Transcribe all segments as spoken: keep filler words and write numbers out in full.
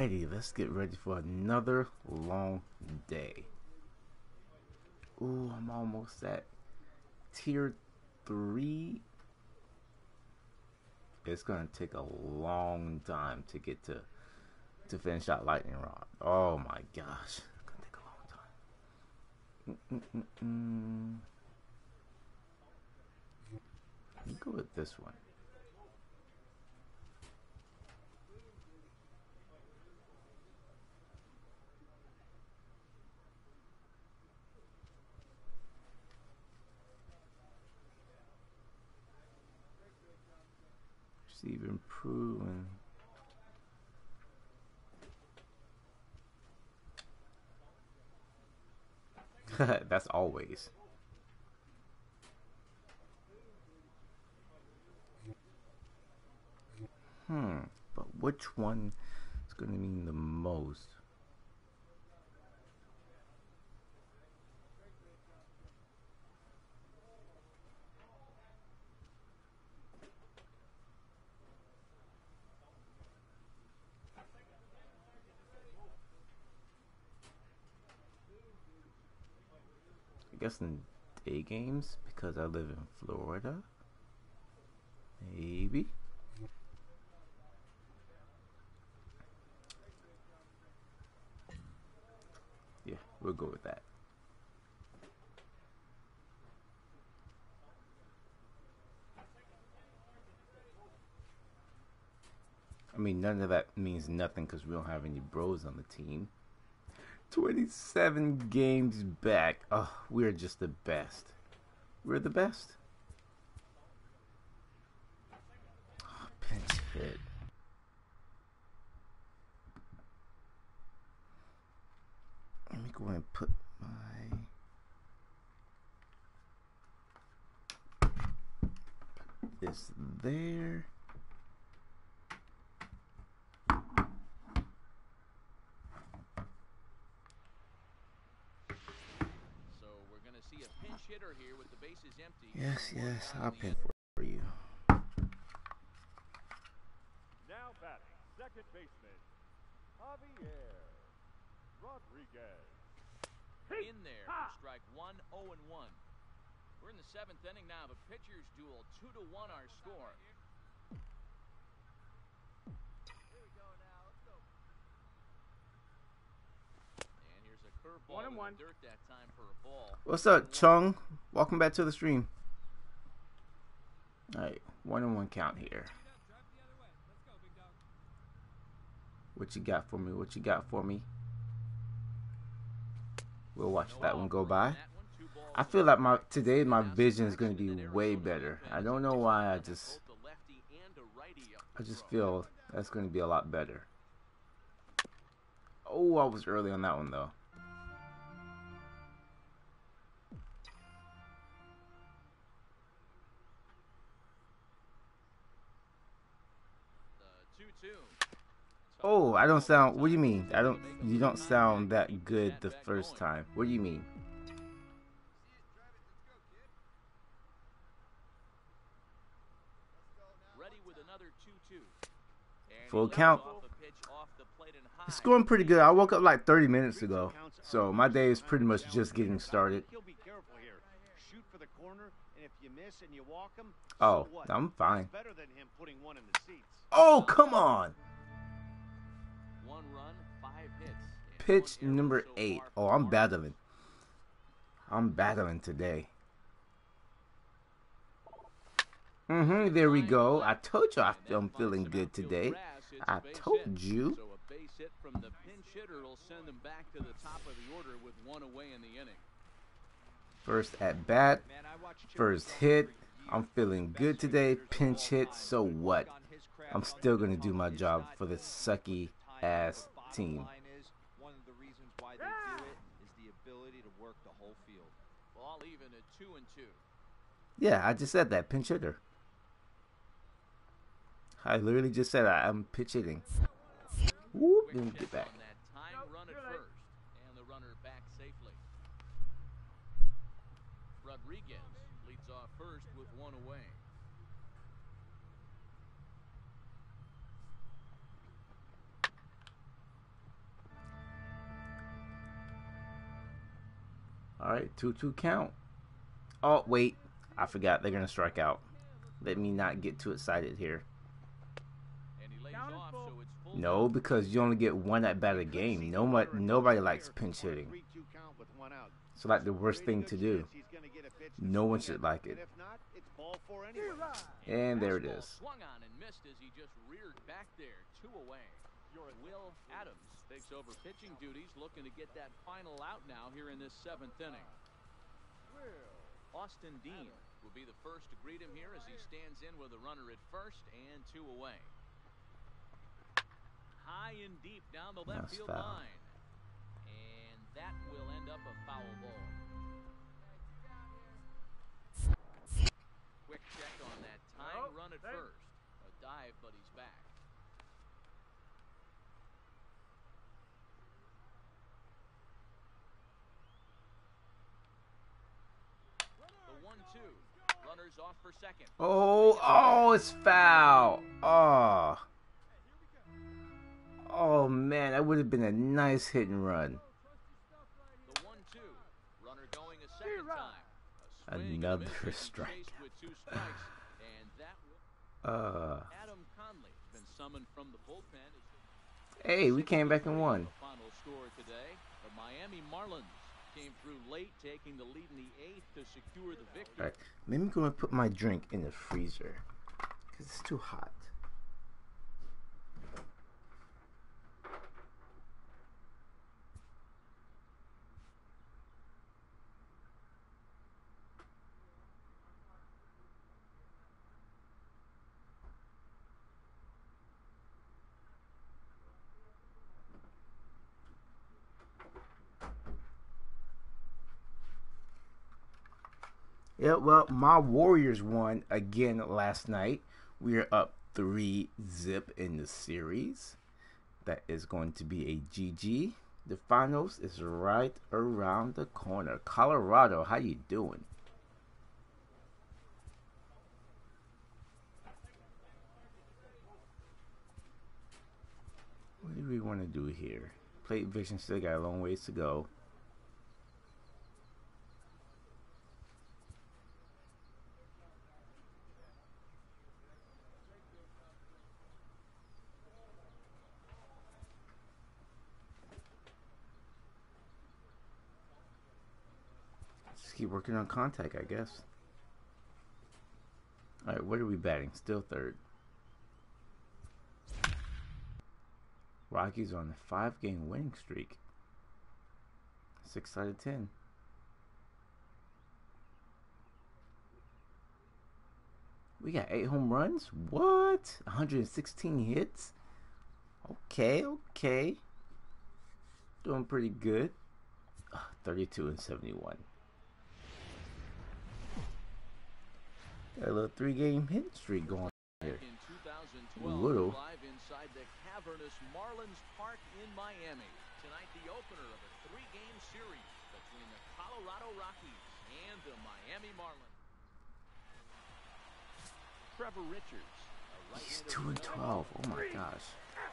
Alrighty, let's get ready for another long day. Ooh, I'm almost at tier three. It's gonna take a long time to get to to finish that lightning rod. Oh my gosh, it's gonna take a long time. Mm -mm -mm -mm. Let me go with this one. Receive improvement. That's always. Hmm, but which one is going to mean the most? I guess in day games, because I live in Florida. Maybe. Yeah, we'll go with that. I mean, none of that means nothing because we don't have any bros on the team. twenty-seven games back. Oh, we're just the best. We're the best. Oh, pinch hit. Let me go ahead and put my... Put this there. Yes, yes, I'll pin for you. Now batting, second baseman, Javier Rodriguez. In there for strike one, oh and one. We're in the seventh inning now. The pitchers duel, two to one our score. Here we go now. Let's go. And here's a curveball in the dirt that time for a ball. What's up, Chung? Welcome back to the stream. Alright, one and one count here. What you got for me? What you got for me? We'll watch that one go by. I feel like my today my vision is going to be way better. I don't know why. I just I just feel that's going to be a lot better. Oh, I was early on that one though. Oh, I don't sound. What do you mean? I don't. You don't sound that good the first time. What do you mean? Full count. It's going pretty good. I woke up like thirty minutes ago, so my day is pretty much just getting started. Oh, I'm fine. Oh, come on. One run, five hits. Pitch number eight. Oh, I'm battling. I'm battling today. Mm-hmm, there we go. I told you I'm feeling good today. I told you. So a base hit from the pinch hitter will send them back to the top of the order with one away in the inning. First at bat, first hit. I'm feeling good today. Pinch hit, so what? I'm still gonna do my job for this sucky ass team. One of the reasons why they do it is the ability to work the whole field. Ball even at two and two. Yeah, I just said that, pinch hitter. I literally just said I, I'm pitch hitting. Whoop, let me get back. Time run at first, and the runner back safely. Rodriguez leads off first with one away. All right, two two count. Oh, wait. I forgot they're going to strike out. Let me not get too excited here. And he lays off, so it's full No, because you only get one at bat a game. Nobody, nobody likes pinch hitting. It's like the worst thing to do. No one should like it. And there it is. Swung on and missed as he just reared back there, two away. Will Adams takes over pitching duties, looking to get that final out now here in this seventh inning. Austin Dean will be the first to greet him here as he stands in with a runner at first and two away. High and deep down the left That's field foul. line, and that will end up a foul ball. Quick check on that tying run at first. A dive, but he's back. The one two. Runners off for second. Oh, oh, it's foul. Oh. Oh, man, that would have been a nice hit and run. The one two. Runner going a second time. A swing and a Another miss as he strike. chased with two strikes, and that will- Uh, Adam Conley has been summoned from the bullpen. hey, we came back and won. The final score today, the Miami Marlins came through late, taking the lead in the eighth to secure the victory. All right, maybe I'm going to put my drink in the freezer because it's too hot. Yeah, well, my Warriors won again last night. We are up three zip in the series. That is going to be a G G. The finals is right around the corner. Colorado, how you doing? What do we want to do here? Plate Vision still got a long ways to go. Just keep working on contact, I guess. Alright, what are we batting? Still third. Rockies on a five game winning streak. Six out of ten. We got eight home runs? What? one hundred sixteen hits? Okay, okay. Doing pretty good. Ugh, thirty-two and seventy-one. Got a little three game hit streak going here. In two thousand twelve, Little. live inside the cavernous Marlins Park in Miami. Tonight, the opener of a three-game series between the Colorado Rockies and the Miami Marlins. Trevor Richards. a He's right-hander two and with twelve. Oh my gosh.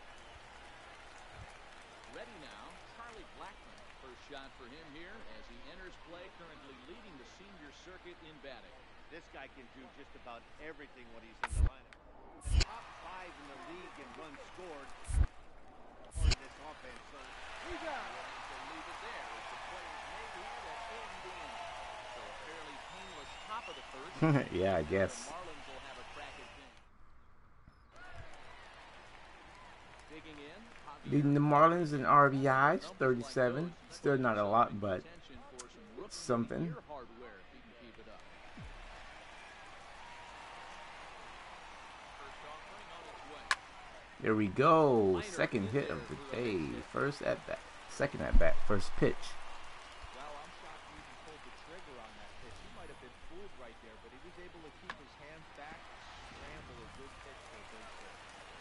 Ready now, Charlie Blackmon. First shot for him here as he enters play, currently leading the senior circuit in batting. This guy can do just about everything when he's in the lineup. The top five in the league in runs scored for this offense. So We got it. To leave it there as the players made here to end the inning. So a fairly painless top of the first. Yeah, I guess. The Marlins will have a crack at things. Digging in. Javier Leading the Marlins in R B Is, thirty-seven. Still not a lot, but attention for some rookie something. year hardware if he can keep it up. First offering on its way. There we go. Second hit of the day. First at bat. Second at bat. First pitch. Well, I'm shocked he even pulled the trigger on that pitch. He might have been fooled right there, but he was able to keep his hands back, scramble a good pitch for a big hit.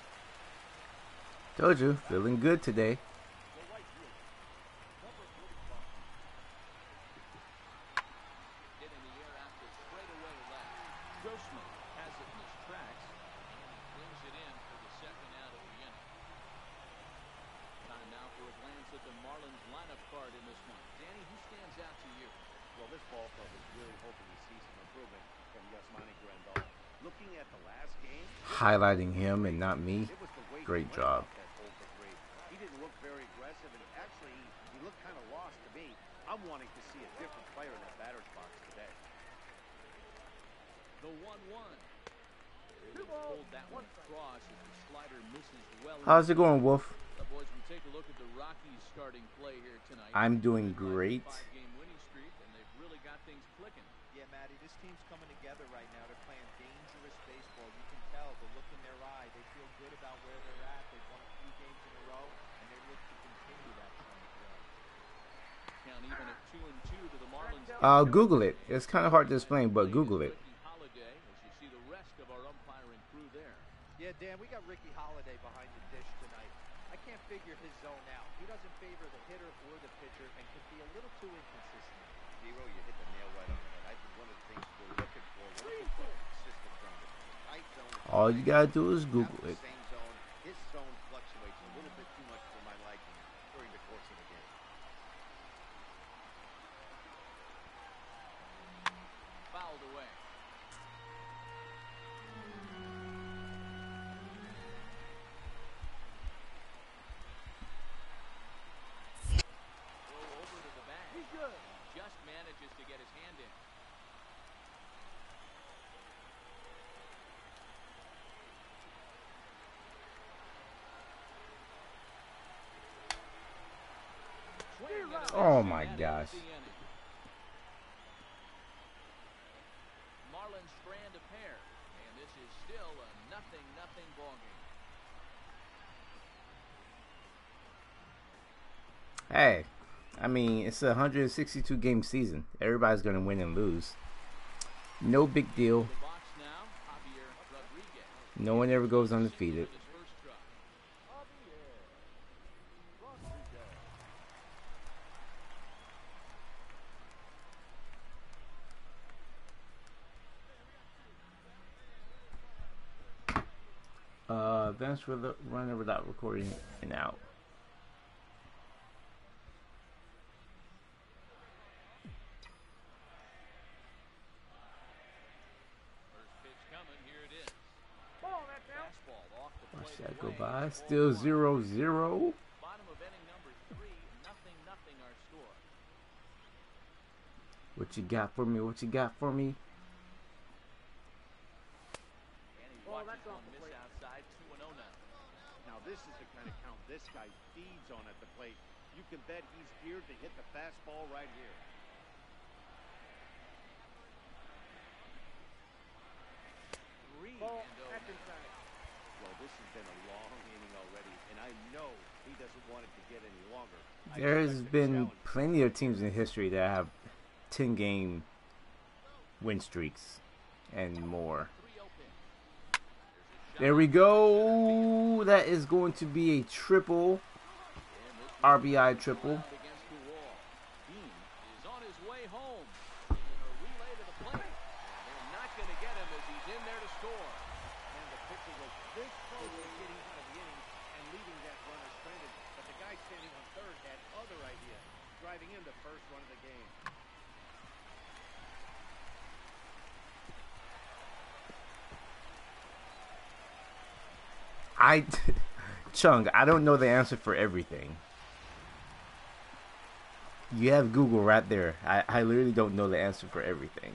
Told you, feeling good today. The right field, number forty-five. Hit in the air after straightaway left. Grossman has it in his tracks. Brings it in for the second out of the inning. Time now for a glance at the Marlins lineup card in this one. Danny, who stands out to you? last game, highlighting him and not me. it was the way he Great went job. about that hole for three. He didn't look very aggressive, and actually, he, he looked kind of lost to me. I'm wanting to see a different player in that batter's box today. The one one. Pulled that one across as the slider misses well. How's it going, Wolf? The boys, we take a look at the Rockies starting play here tonight. I'm doing great. Five-game winning streak, and they've really got things clicking. Yeah, Matty, this team's coming together right now. They're playing dangerous baseball. You can tell the look in their eye. They feel good about where they're at. They've won a few games in a row, and they look to continue that trend today. Count even at two and two to the Marlins. Uh, Google it. It's kind of hard to explain, but Google it. Ricky Holiday, as you see the rest of our umpiring crew there. Yeah, Dan, we got Ricky Holiday behind the dish tonight. I can't figure his zone out. He doesn't favor the hitter or the pitcher and can be a little too inconsistent. Zero, you hit the nail right on the head. I think one of the things we're looking for, we're looking for a consistent zone. Tight zone. All you gotta do is Google Have it. the same zone. His zone fluctuates a little bit too much for my liking during the course of the game. Fouled away. Throw over to the bag. He's good. Just manages to get his hand in. Swing and a Oh miss, my and that gosh. ends the inning. Marlins strand a pair, and this is still a nothing nothing ball game. Hey, I mean, it's a one hundred sixty-two game season. Everybody's gonna win and lose. No big deal. The box now, Javier Rodriguez. No one ever goes undefeated. With his first try. Javier Rodriguez. Uh, advance with the runner without recording and out. First pitch coming, here it is. Ball, that's out. Fastball off the Watch plate that go away. by. Still zero zero. Bottom of inning number three, nothing nothing our score. What you got for me? What you got for me? And he Ball, watches that's off one the miss plate. outside, two and oh now. Now this is the kind of count this guy feeds on at the plate. You can bet he's geared to hit the fastball right here. Three Ball, and oh that's now. inside. Well, this has been a long inning already, and I know he doesn't want it to get any longer. I There's expect a been challenge. plenty of teams in history that have ten game win streaks and more. three oh pitch. There's a shot There we go. That is going to be a triple, and this R B I triple. one against the wall. Dean is on his way home. A relay to the plate. They're not going to get him as he's in there to score. And the pitcher was this close to getting out of the inning and leaving that runner stranded. But the guy standing on third had other ideas, driving in the first run of the game. I, Chung, I don't know the answer for everything. You have Google right there. I, I literally don't know the answer for everything.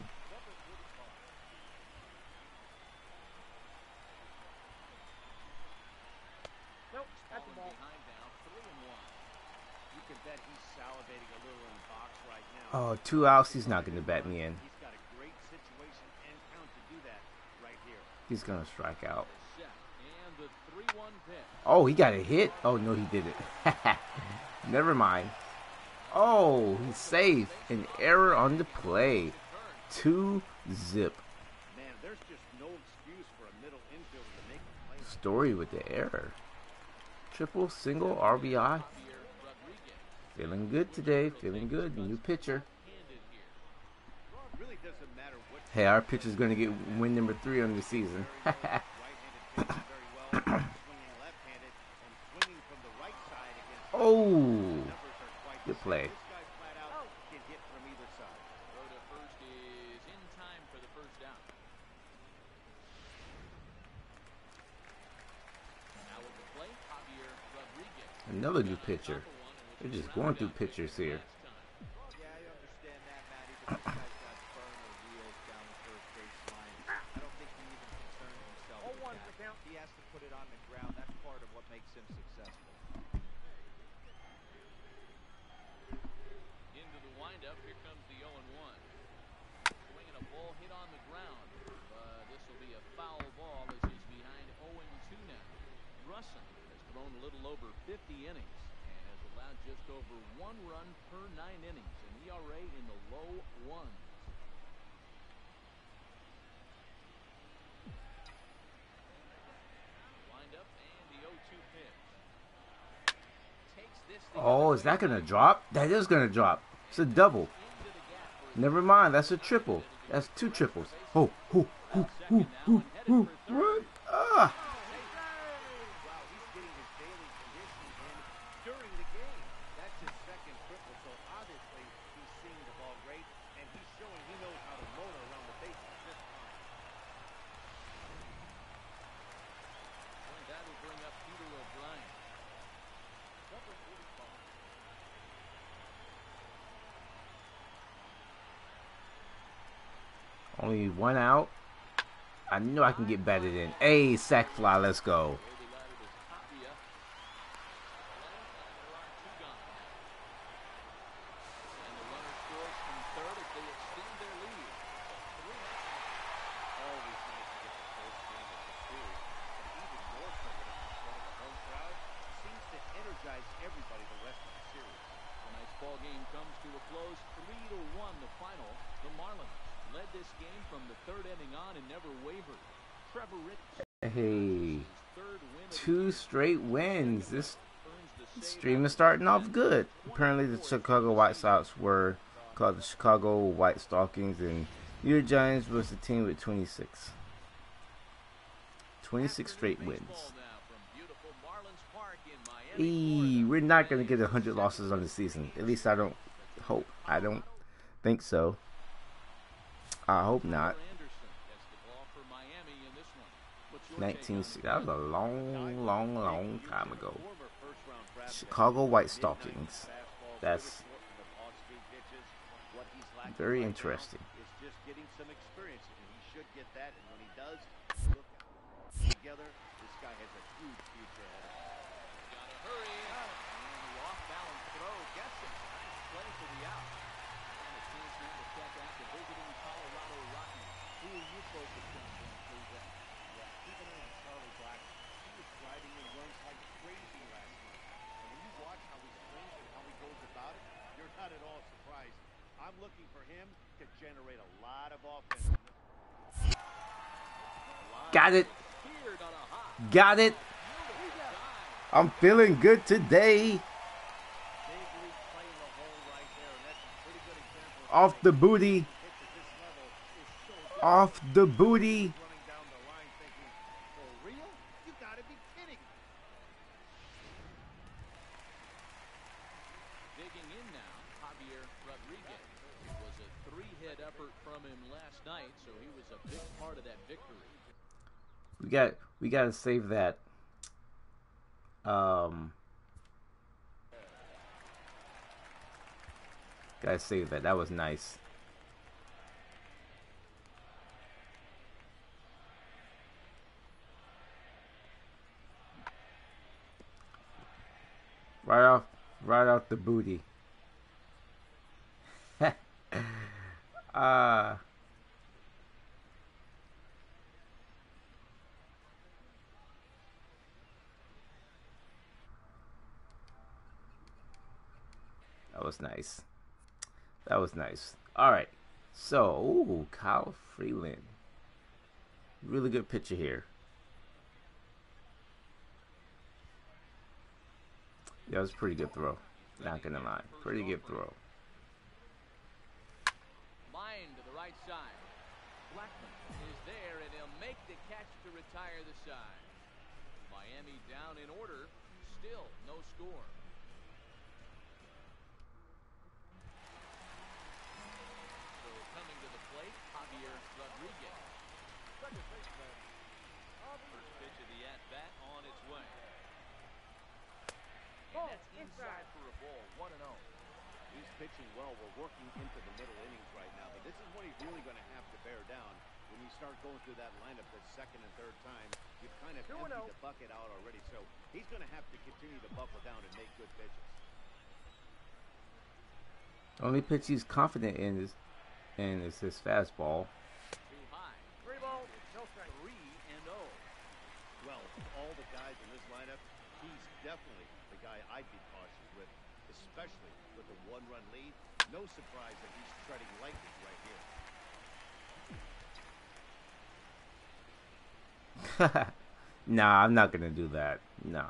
Nope, that's the Falling ball. behind now, three and one. You can bet he's salivating a little in the box right now. Oh, two outs. He's not going to bat me in. He's got a great situation and count to do that right here. He's going to strike out. The set and the three one pitch. Oh, he got a hit. Oh, no, he didn't. Never mind. Oh, he's safe. An error on the play. Two zip. Man, there's just no excuse for a middle infielder to make a play. Story with the error. Triple, single, R B I. Javier Rodriguez. Feeling good today. Feeling good. New pitcher. Handed here. It really doesn't matter what Hey, our pitcher's going to get win number three on the season. right-handed pitcher very well, swinging left-handed and swinging from the right side against Oh, numbers are quite good the play. same. This guy flat out can hit from either side. Throw to first is in time for the first down. Another new pitcher. They're just going through pitchers here. Yeah, I understand that, Matty, but this guy's got burner wheels down the first base line. I don't think he even concerns himself Oh, with one that. for count. He has to put it on the ground. That's part of what makes him successful. Into the windup, here comes the oh and one. Swinging a ball hit on the ground, but this will be a foul ball as he's behind oh and two now. Russin has thrown a little over fifty innings and has allowed just over one run per nine innings, an E R A in the low ones. Windup and the oh two pitch. Takes this the Oh, other is that way. gonna drop? That is gonna drop. It's a double. Into the gap for his Never mind, that's a triple. That's two triples. Oh, oh, oh, oh, oh, oh, run. Ah. Wow, he's getting his daily conditioning in during the game. That's his second triple, so obviously he's seeing the ball great, and he's showing he knows how to motor around the bases just fine. And that will bring up Peter O'Brien. Number forty-five. Only one out. I know I can get batted in. Hey, sack fly, let's go. Way they got it is Tapia. And there are two gone now. And the runner scores from third as they extend their lead. So three nothing. Always nice to get the first game of the series, and even more so when it's in front of the home crowd. Seems to energize everybody the rest of the series. Tonight's ball game comes to a close, three to one. The final. The Marlins led this game from the third inning on and never wavered. Trevor Rich, Hey, his third win of the two year, straight wins. This earns the save stream out is starting off good. Apparently, the Chicago White Sox were called the Chicago White Stockings, and New York Giants was the team with twenty-six. twenty-six straight wins. Baseball now from beautiful Marlins Park in Miami, Eee, Florida. we're not going to get one hundred losses on the season. At least I don't hope. I don't think so. I hope not. Anderson gets the ball for Miami in this one. What's your take nineteen on sixty. That was a long, long, long time ago. Former first-round draft pick. Chicago White Mid-nineties Stockings. fastball, That's good assortment of off-speed pitches. What he's lacking very right now interesting. is just getting some experience, and he should get that. And when he does, look together, this guy has a huge future ahead of him. Gotta hurry. And the off-balance throw gets him. Nice play for the out. And a chance now to check out the visiting Colorado Rockies. Who are you focused on going through that? Yeah, keep an eye on Charlie Black. He was driving in runs like crazy last night. And when you watch how he swings and how he goes about it, you're not at all surprised. I'm looking for him to generate a lot of offense. Got it. Speared on a hop. Got it. I'm feeling good today. Big league play in the hole right there, and that's a pretty good example of Off the booty. pitch at this level is so good. Off the booty. Running down the line thinking, for real? You gotta be kidding me. Digging in now, Javier Rodriguez. It was a three-hit effort from him last night, so he was a big part of that victory. We got we got to save that. Um, gotta save that. That was nice. Right off, right off the booty. Ah. That was nice. That was nice. All right. So, ooh, Kyle Freeland. Really good pitcher here. That was a pretty good throw. Not gonna lie. Pretty good throw. Line to the right side. Blackman is there, and he'll make the catch to retire the side. Miami down in order. Still no score. So coming to the plate, Javier Rodriguez. Second baseman. First pitch of the at-bat on its way. Ball. inside for a ball, one and oh. He's pitching well. We're working into the middle innings right now, but this is what he's really going to have to bear down when you start going through that lineup the second and third time. You've kind of emptied the bucket out already, so he's going to have to continue to buckle down and make good pitches. Only pitch he's confident in is, in is his fastball. Too high. Three balls, no strike. Three and oh. Well, of all the guys in this lineup, he's definitely the guy I'd be cautious with, especially with a one-run lead. No surprise that he's treading lightly right here. Nah, I'm not gonna do that. Nah.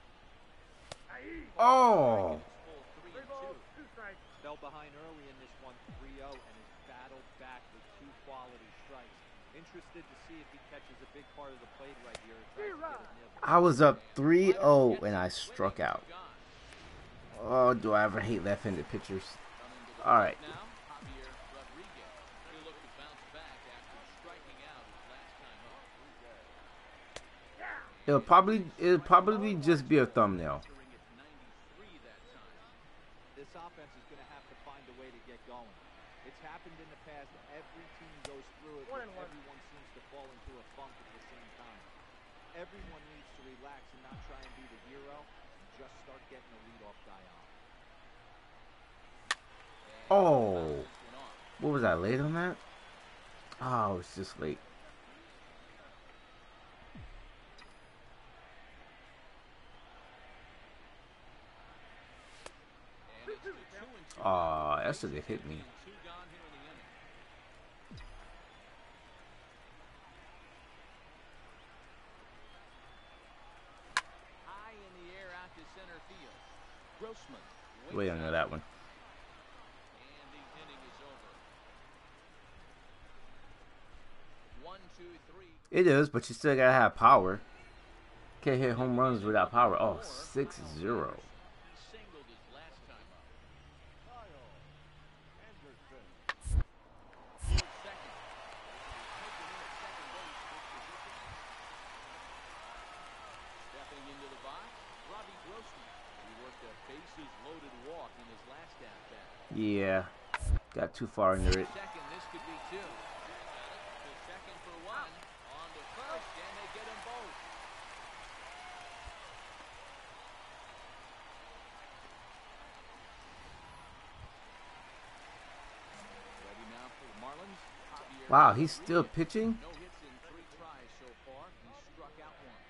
Oh. Three balls, two strikes. Fell behind early in this one, three oh, and has battled back with two quality strikes. Interested to see if he catches a big part of the plate right here and tries to get a nibble. I was up three oh and I struck out. Oh, do I ever hate left-handed pitchers? All right. Now, Javier Rodriguez. He'll look to bounce back after striking out his last time up. It'll probably it'll probably just be a thumbnail. Entering at ninety-three that time. This offense is going to have to find a way to get going. It's happened in the past. Every team goes through it. One But and one. everyone seems to fall into a funk at the same time. Everyone needs to relax and not try and be the hero. And just start getting the leadoff guy on. Oh, what was I late on that? Oh, I was just late. And it's the two and two. Aw, that should have hit me. Two gone here in the inning. High in the air out to center field. Grossman. Wait on that one. And the inning is over. One, two, three. It is, but you still gotta have power. Can't hit home runs without power. Oh, six zero. He singled his last time up. Kyle Anderson. Field second. Taken in at second base for position. Stepping into the box, Robbie Grossman. He worked a bases-loaded walk in his last at-bat. Yeah, got too far into it. Second, this could be two. To second for one. On to first, and they get them both. Ready now for the Marlins. Javier Wow, he's still Rodriguez. pitching? No hits in three tries so far. He struck out once.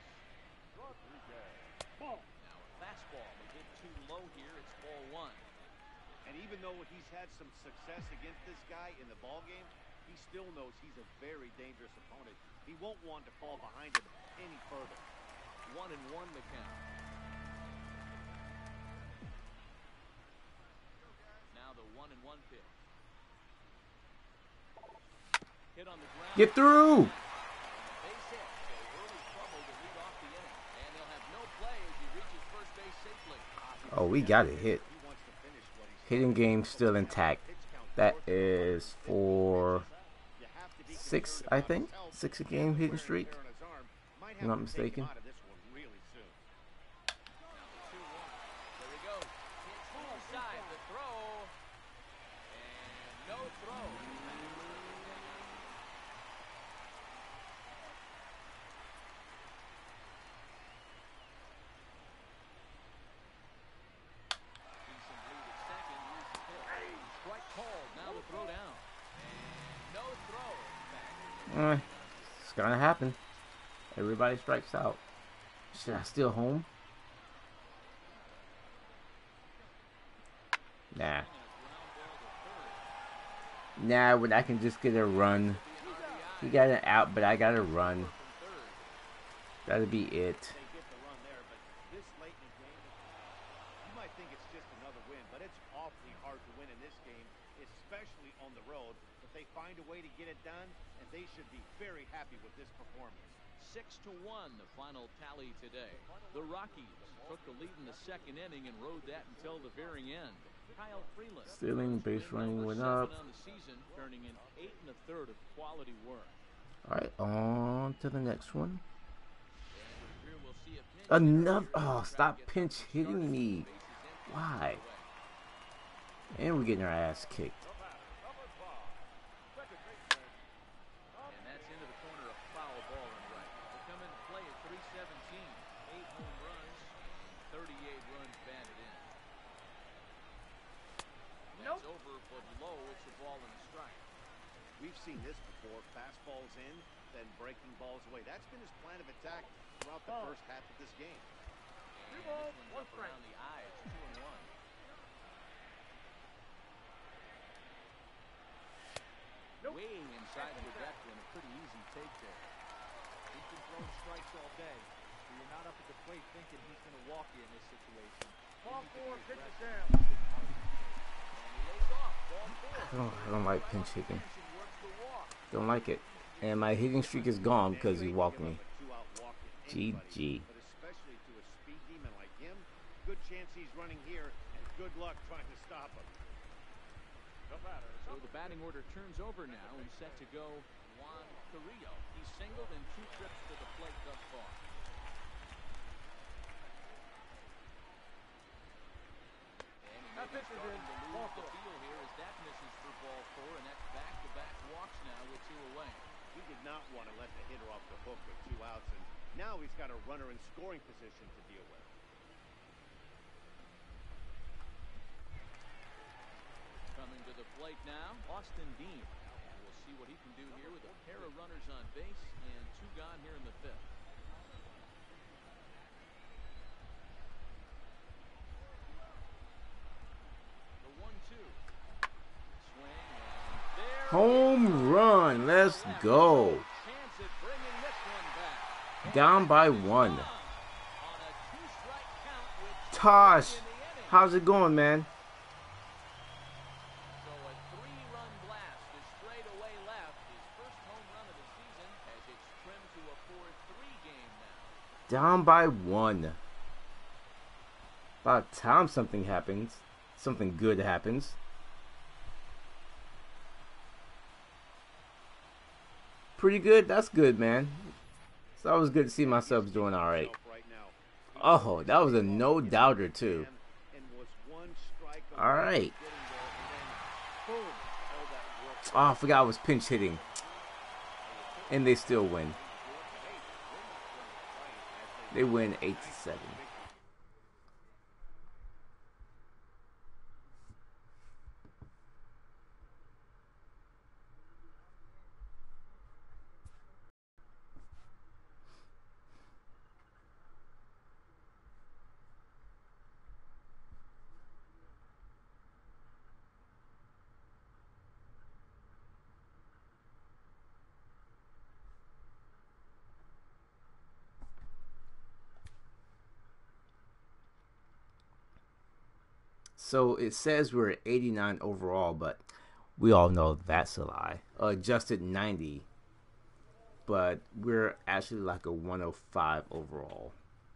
Now a fastball, but hit too low here. It's ball one. And even though he's had some success against this guy in the ball game, he still knows he's a very dangerous opponent. He won't want to fall behind him any further. One and one the count. Now the one and one pitch. Hit on the ground. Get through. Base hit, so early trouble to lead off the inning. And they'll have no play as he reaches first base safely. Oh, we got it hit. He wants to finish what he's Hitting game still intact. That is for You have to be six, concerned I about think. his health. Six a game hitting streak. Tear on his arm. Might I'm have not to take him mistaken. out of this one really soon. Now the two one. There he goes. Hits to the side. The throw. And no throw. Decent lead at second. Here's the pitch. Strike called. Now the throw down. And no throw. Back. Eh, it's gonna happen. Everybody strikes out. Should I steal home? Nah. Nah, when I can just get a run. He got an out, but I got a run. That'll be it. They get the run there, but this late in the game, you might think it's just another win, but it's awfully hard to win in this game, especially on the road. But they find a way to get it done, and they should be very happy with this performance. Six to one, the final tally today. The Rockies took the lead in the second inning and rode that until the very end. Kyle Freeland. Stealing, base running went up. On the season, turning in eight and a third of quality work. All right, on to the next one. And here we'll see a pinch Enough. hitter Oh, try to stop get pinch something hitting started. me. Bases Why? And we're getting our ass kicked. And that's into the corner, a foul ball and right. They come into play at three seventeen. Eight home runs, thirty-eight runs batted in. That's Nope. over, but low. It's a ball and a strike. We've seen this before. Fastballs in, then breaking balls away. That's been his plan of attack throughout the Ball. first half of this game. And balls, this one one's up strike. around the eyes, two and one. Nope. Way inside the depth and a pretty easy take there. He's been throwing strikes all day, so you're not up at the plate thinking he's going to walk you in this situation. Ball You need to four, be pitch it aggressive. down. And he lays off, ball four. I don't, I don't like pinch hitting. And works the walk. Don't like it. And my hitting streak is gone because he Anybody walked can me. give up a two-out walk to G anybody, G. But especially to a speed demon like him, good chance he's running here, and good luck trying to stop him. So the batting order turns over now and set to go Juan Carrillo. He's singled in two trips to the plate thus far. And he may That be pitch is starting in. to Ball lose the four. feel here as that misses for ball four, and that's back-to-back walks now with two away. He did not want to let the hitter off the hook with two outs, and now he's got a runner in scoring position to deal with. Coming to the plate now, Austin Dean. We'll see what he can do here with a pair of runners on base and two gone here in the fifth. The one two. Swing and there. Home run. Let's go. Chance at bringing this one back. Down by one. On a two-strike count with two Tosh, in the inning. how's it going, man? So a three-run blast is straight away left. His first home run of the season as it's trimmed to a four three game now. Down by one. About time something happens. Something good happens. Pretty good. That's good, man. It's always good to see myself doing all right. Right now. Oh, that was a no-doubter, too. And was one strike away All from right. getting there, and then, boom, all that work. Oh, I forgot I was pinch hitting. And they still win. They win eight to seven. So it says we're at eighty-nine overall, but we all know that's a lie. Uh, adjusted ninety, but we're actually like a one oh five overall.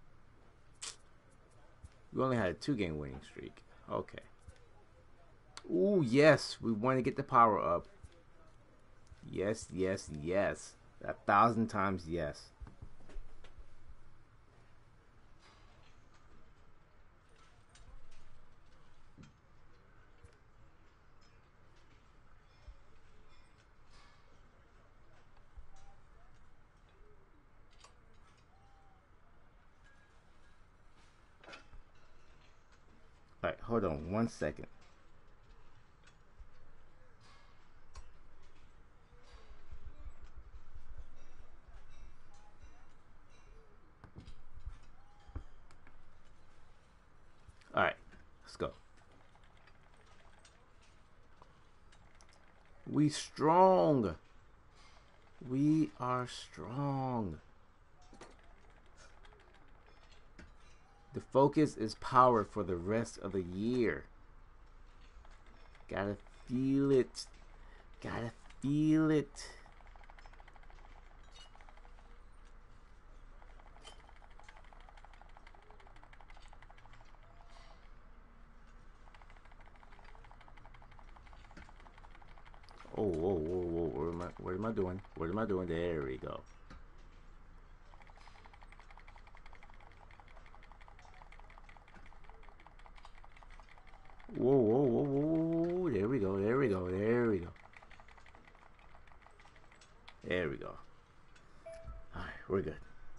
We only had a two-game winning streak. Okay. Ooh, yes, we want to get the power up. Yes, yes, yes. A thousand times yes. Alright, hold on one second. Alright, let's go. We strong. We are strong. The focus is power for the rest of the year. Gotta feel it. Gotta feel it. Oh, whoa, whoa, whoa, what am I, what am I doing? What am I doing? There we go. we're good.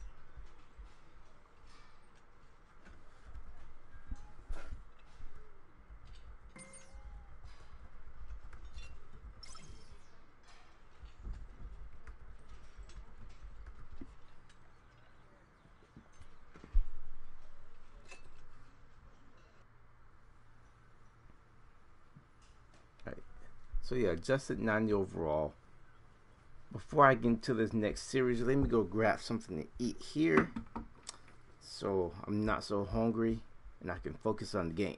So yeah, adjusted ninety overall. Before I get into this next series, let me go grab something to eat here, so I'm not so hungry and I can focus on the game.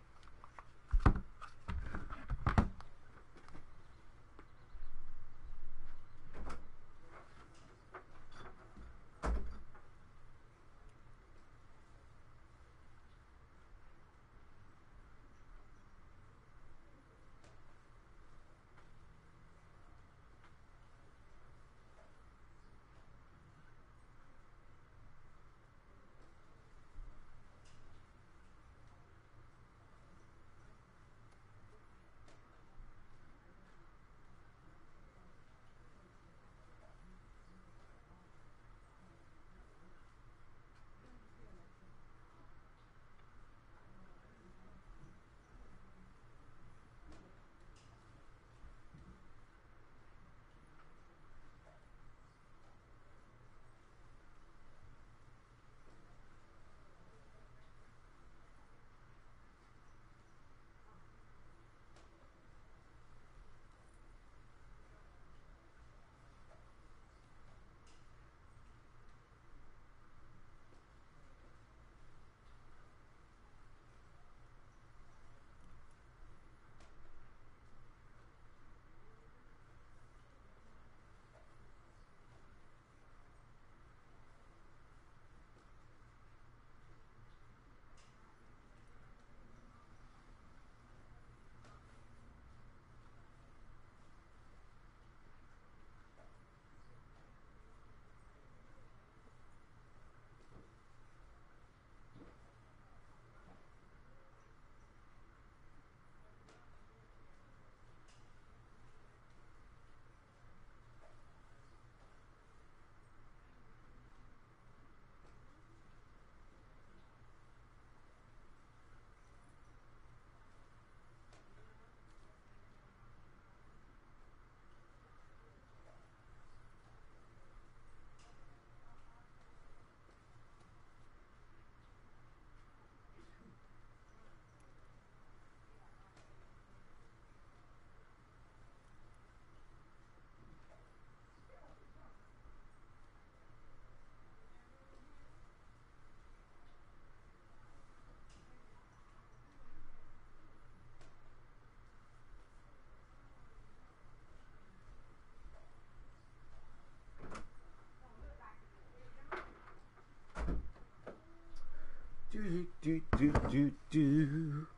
Do, do, do, do, do.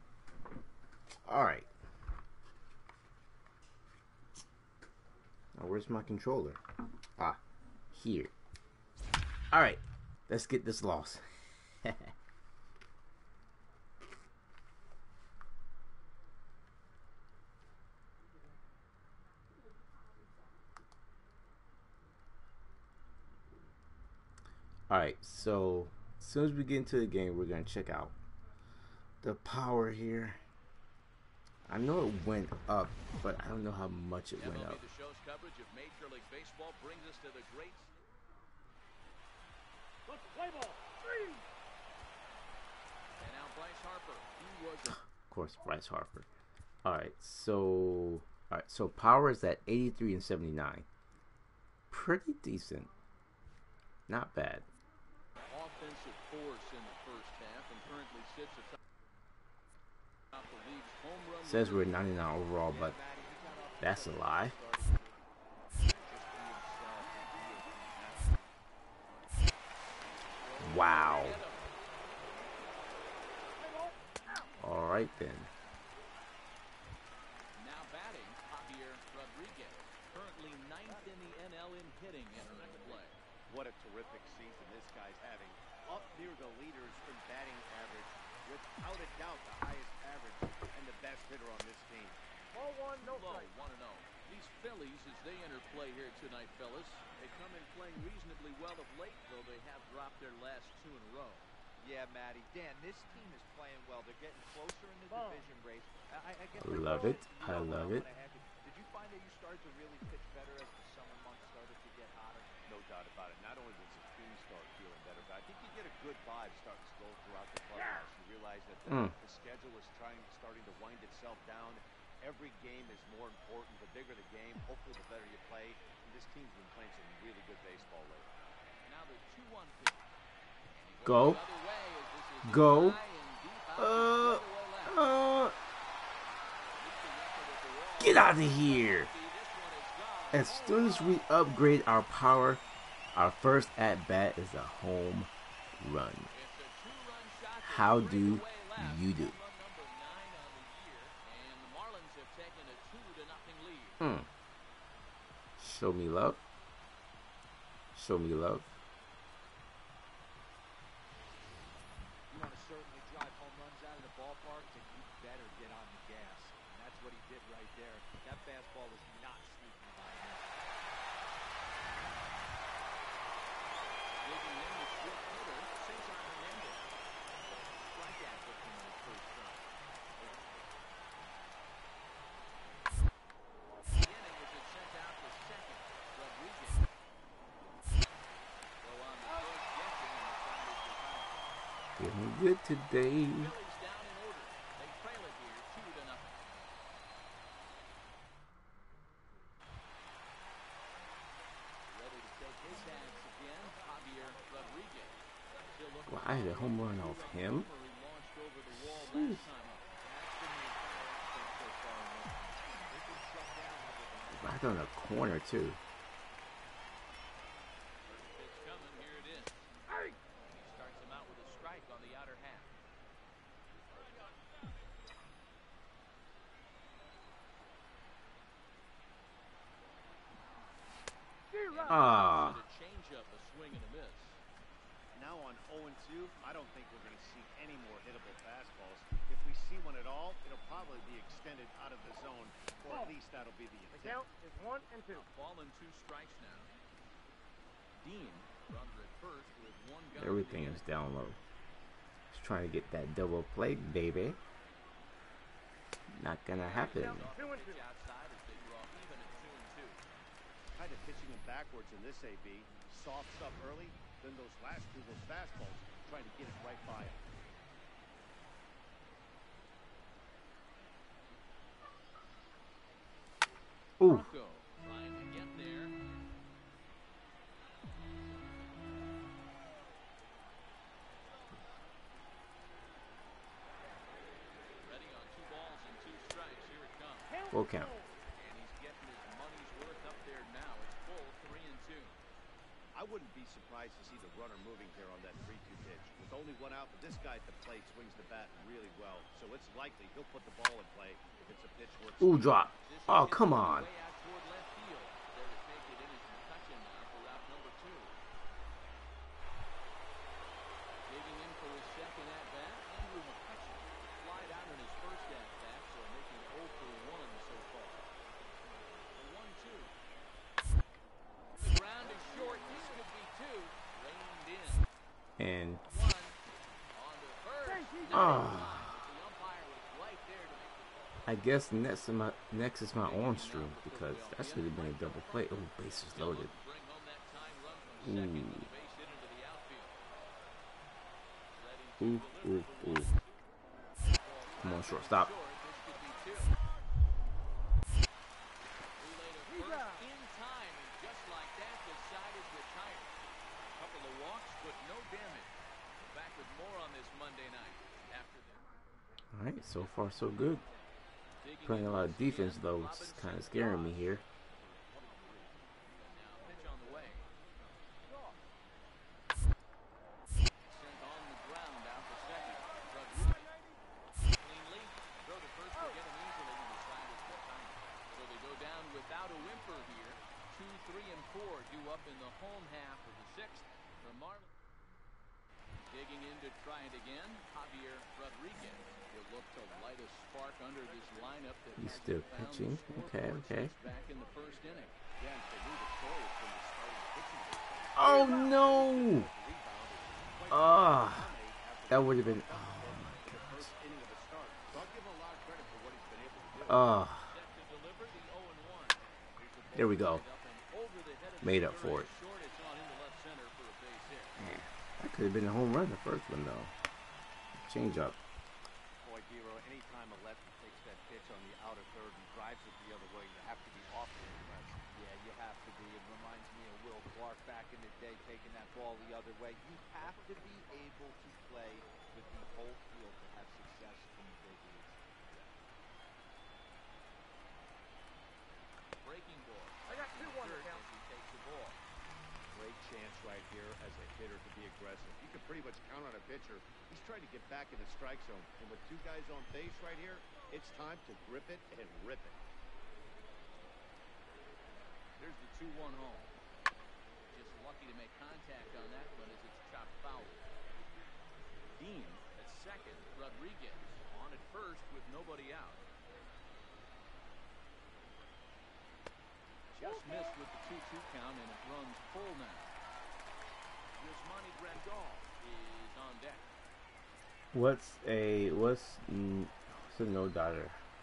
All right. Now, where's my controller? Ah, here. All right. Let's get this loss. All right. So, as soon as we get into the game, we're going to check out the power here. I know it went up, but I don't know how much it went up. The show's coverage of Major League Baseball brings us to the great. Let's play ball. Three. And now Bryce Harper. He was a Of course, Bryce Harper. All right, so all right, so power is at eighty-three and seventy-nine. Pretty decent. Not bad. offensive force in the first half and currently sits atop the league's home run. Says we're ninety-nine overall, but that's a lie. Wow. All right then. Now batting, Javier Rodriguez, currently ninth in the N L in hitting entering the play. What a terrific season this guy's having. Up near the leaders in batting average. Without a doubt, the highest average and the best hitter on this team. Ball one, no Low, strike. one and oh. These Phillies, as they enter play here tonight, fellas, they come in playing reasonably well of late, though they have dropped their last two in a row. Yeah, Matty. Dan, this team is playing well. They're getting closer in the Ball. division race. I, I guess Love it. I love it. Did you find that you started to really pitch better as the summer months started to get hotter? No doubt about it. Not only does the team start feeling better, but I think you get a good vibe starting to go throughout the clubhouse. You realize that the, Mm. the schedule is trying, starting to wind itself down. Every game is more important. The bigger the game, hopefully the better you play. And this team's been playing some really good baseball lately. Now the two one pitch. Go. The other way as this is Go. high and deep out Uh, to straightaway left. uh, get out of here. As soon as we upgrade our power, our first at-bat is a home run. It's a two-run shot to How do straightaway left. you do? Home run number nine on the year, and the Marlins have taken a two to nothing lead. Mm. Show me love. Show me love. You want to certainly drive home runs out of the ballpark, then you better get on the gas. And that's what he did right there. That fastball was not sneaking by him. Digging in the switch hitter, Cesar Hernandez. Strikeout with him in the first front. The inning as it's sent out to second. Rodriguez. Throw on the first, gets him, and the side is retired. Feeling good today. Phillies down in order. They trail it here, two to nothing. Ready to take his hands again, Javier Rodriguez. Still looking Well, I had a home run off him. for he launched over the wall last time up. Right on the corner too. First pitch coming, here it is. He starts him out with a strike on the outer half. Ah, A changeup, a swing and a miss. Now on oh and two, I don't think we're going to see any more hittable fastballs. If we see one at all, it'll probably be extended out of the zone, or at least that'll be the The intent. count is one and two. Ball and two strikes now. Dean, runner at first with one gun. everything is down low. Just trying to get that double play, baby. Not gonna happen. Two and two. Outside as they draw even at two and two. Kind of pitching him backwards in this A B. Soft stuff early, then those last two, those fastballs, trying to get it right by him. Ooh, Bronco trying to get there. Ready on two balls and two strikes. Here it comes. full count. And he's getting his money's worth up there now. It's full three and two. I wouldn't be surprised to see the runner moving here on that three two pitch. With only one out, but this guy at the plate swings the bat really well, so it's likely he'll put the ball in play if it's a pitch where it's Ooh, drop. This Oh, is come hit on. way out toward left field. There to take it in is McCutchen now for route number two. Digging in for his second at bat, Andrew McCutchen. Flied out in his first at bat, so making oh for one so far. The one two. The ground is short. This could be two. Reined in. And One on the first. ah, The umpire was right there to make the call. I guess next is my next is my orange stream because that should have been a double play. Oh, bases loaded. Bring home that tying run from second Ooh. with a base hit into the outfield. Ready to Ooh, deliver ooh, for ooh. one. Come on, shortstop. Short, this could be two. Relay to first in time, and just like that, the side is retired. Couple of walks, but no damage. Back with more on this Monday night after this. All right, so far so good. Digging Playing a in lot of once again, defense though, it's Robinson kind of scaring me here. Now pitch on the way. Sent on the ground out to second. Rodriguez. Clean lead. Throw to first will get him easily and the side is retired. So they go down without a whimper here. Two, three, and four due up in the home half of the sixth. The Marlins digging in to try it again. Javier Rodriguez. You look to light a spark under this lineup that He's hasn't still found the pitching. Okay, scoreboard okay. since back in the first inning. Yeah, and for me, the story has been the starting pitching of this thing. Oh no! Rebound is quite Ah, dominate after that would have been. double Oh hit my in the first goodness. inning of the start. So I'll give him a lot of credit for what he's been able to do. Ah, Set to deliver the oh and one. Here's the there we ball go. lined up and over the head of the Made up center for and it. short. It's on into left center for a base hit. Man, that could have been a home run the first one though. Change up. Boy, Dero, anytime a lefty takes that pitch on the outer third and drives it the other way, you have to be awfully impressed. Yeah, you have to be. It reminds me of Will Clark back in the day taking that ball the other way. You have to be able to play with the whole field to have success in the big leagues. Breaking ball. I got two on the Third count. as he takes the ball. Great chance right here as a hitter to be aggressive. You can pretty much count on a pitcher. He's trying to get back in the strike zone. And with two guys on base right here, it's time to grip it and rip it. Here's the two one home. Just lucky to make contact on that one as it's chopped foul. Dean at second. Rodriguez on at first with nobody out. Just missed with the two two count and it runs full now. Yasmani Grandal is on deck. What's a what's mm, what's a no doubter?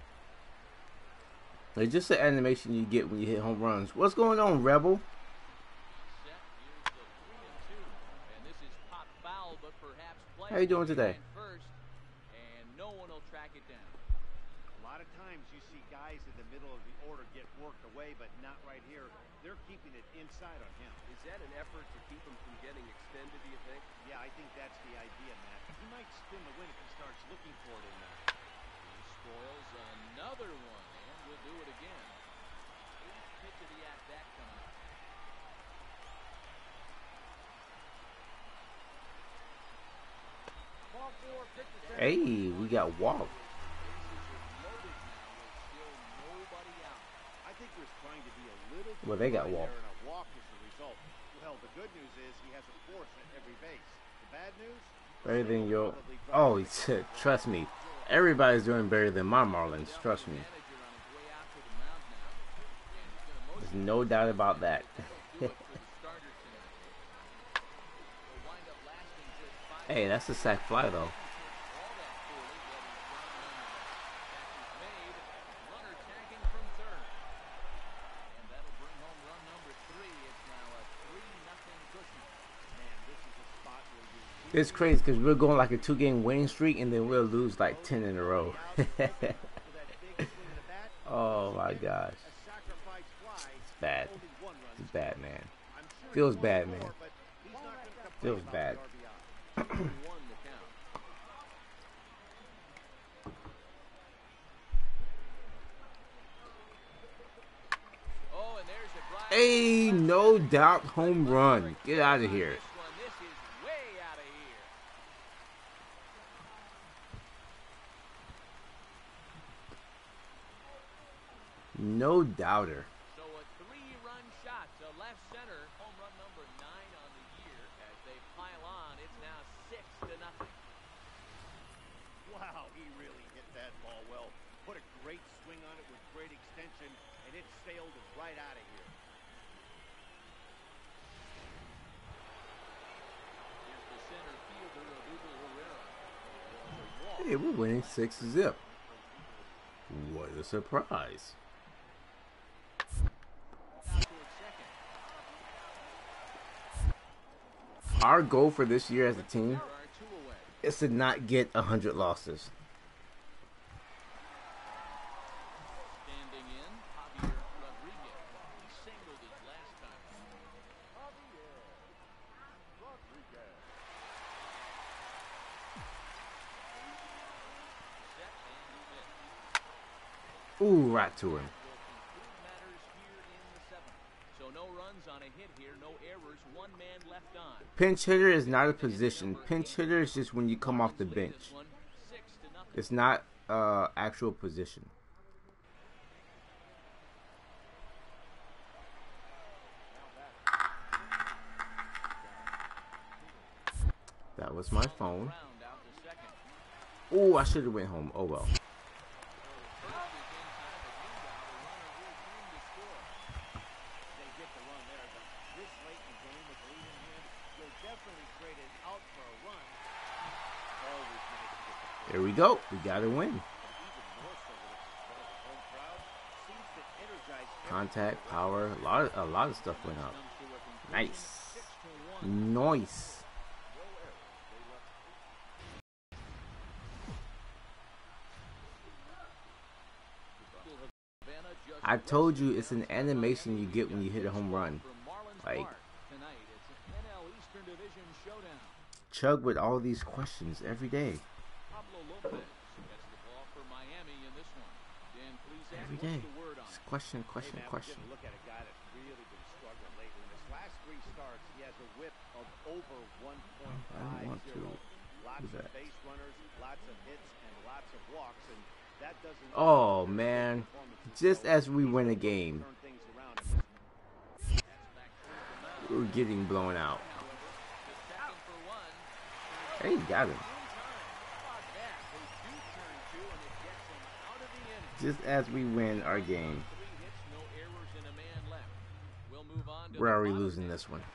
It's just the animation you get when you hit home runs. What's going on, Rebel? Set. Here's the three and two, and this is pop foul, but perhaps play. How you doing today? First, and no one will track it down. A lot of times you see guys in the middle of the order get worked away, but not right here. They're keeping it inside on him. Is that an effort to keep him from getting extended, do you think? Yeah, I think that's the idea, Matt. He might spin the win if he starts looking for it in there. He spoils another one, and we'll do it again. Eighth pitch of the at-bat coming up. Ball four, pitch to center. Hey, we got Walt. Bases are loaded now with still nobody out. I think he was trying to be a little too Well, they got wide Walt. there, and a walk is the result. Well, the good news is he has a force at every base. The bad news? Better than your. Oh, he said, trust me. Everybody's doing better than my Marlins. Trust me. Manager on his way out to the mound now, and he's gonna most There's no doubt about that. do it for the starter tonight. He'll wind up lasting just five. Hey, that's a sack fly though. All that poorly, but he's down on the catch is made. Runner tagging from third, and that'll bring home run number three. It's now a three nothing cushion. Man, this is a spot where you It's crazy because we're going like a two-game winning streak, and then we'll lose like ten in a row. for that big swing of the bat. Oh my gosh, A sacrifice fly. it's bad. Only one run. It's bad, man. I'm sure Feels he bad, wants man. more, but he's not gonna complain Feels about bad. the R B I. One the count. Oh, and there's a drive. Hey, no doubt home run. Get out of here. This one, this is way out of here. No doubter. So a three-run shot to left center, home run number nine on the year. As they pile on, it's now six to nothing. Wow, he really hit that ball well. Put a great swing on it with great extension, and it sailed right out of here. Here's the center fielder, Odubel Herrera. There's a walk. Hey, we're winning six zip. What a surprise. Out towards second. Our goal for this year as a team There are two away. is to not get one hundred losses. Standing in, Javier Rodriguez. He singled his last time. Set and Ooh, hit. right to him. Will conclude matters here in the seventh. So no runs on a hit here, no errors, one man left on. Pinch hitter is not a position. Pinch hitter is just when you come off the Lead this bench. one, six to nothing. It's not uh actual position. That was my phone. Round out to second. Oh, I should have went home. Oh well. They get the run there, but this late in the game with the lead in hand, you'll definitely trade it out for a run. Always manage to get the play. There we go. We got to win. But even more so when it's in front of the home crowd, seems to energize Contact, power, a lot, of, a lot of stuff went up. Nice, nice. I told you it's an animation you get when you hit a home run. Like, Chug with all these questions every day. Every day. It's question, question, Hey, man, question. we're gonna look at a guy that's really been struggling lately. In his last three starts, he has a whip of over one point I don't five want to zero. do Lots of that. base runners, lots of hits, and lots of walks, and that doesn't. Oh man, just as we win a game, Turn things around in this we're getting blown out. Hey, got him. Just as we win our game. We're already losing this one.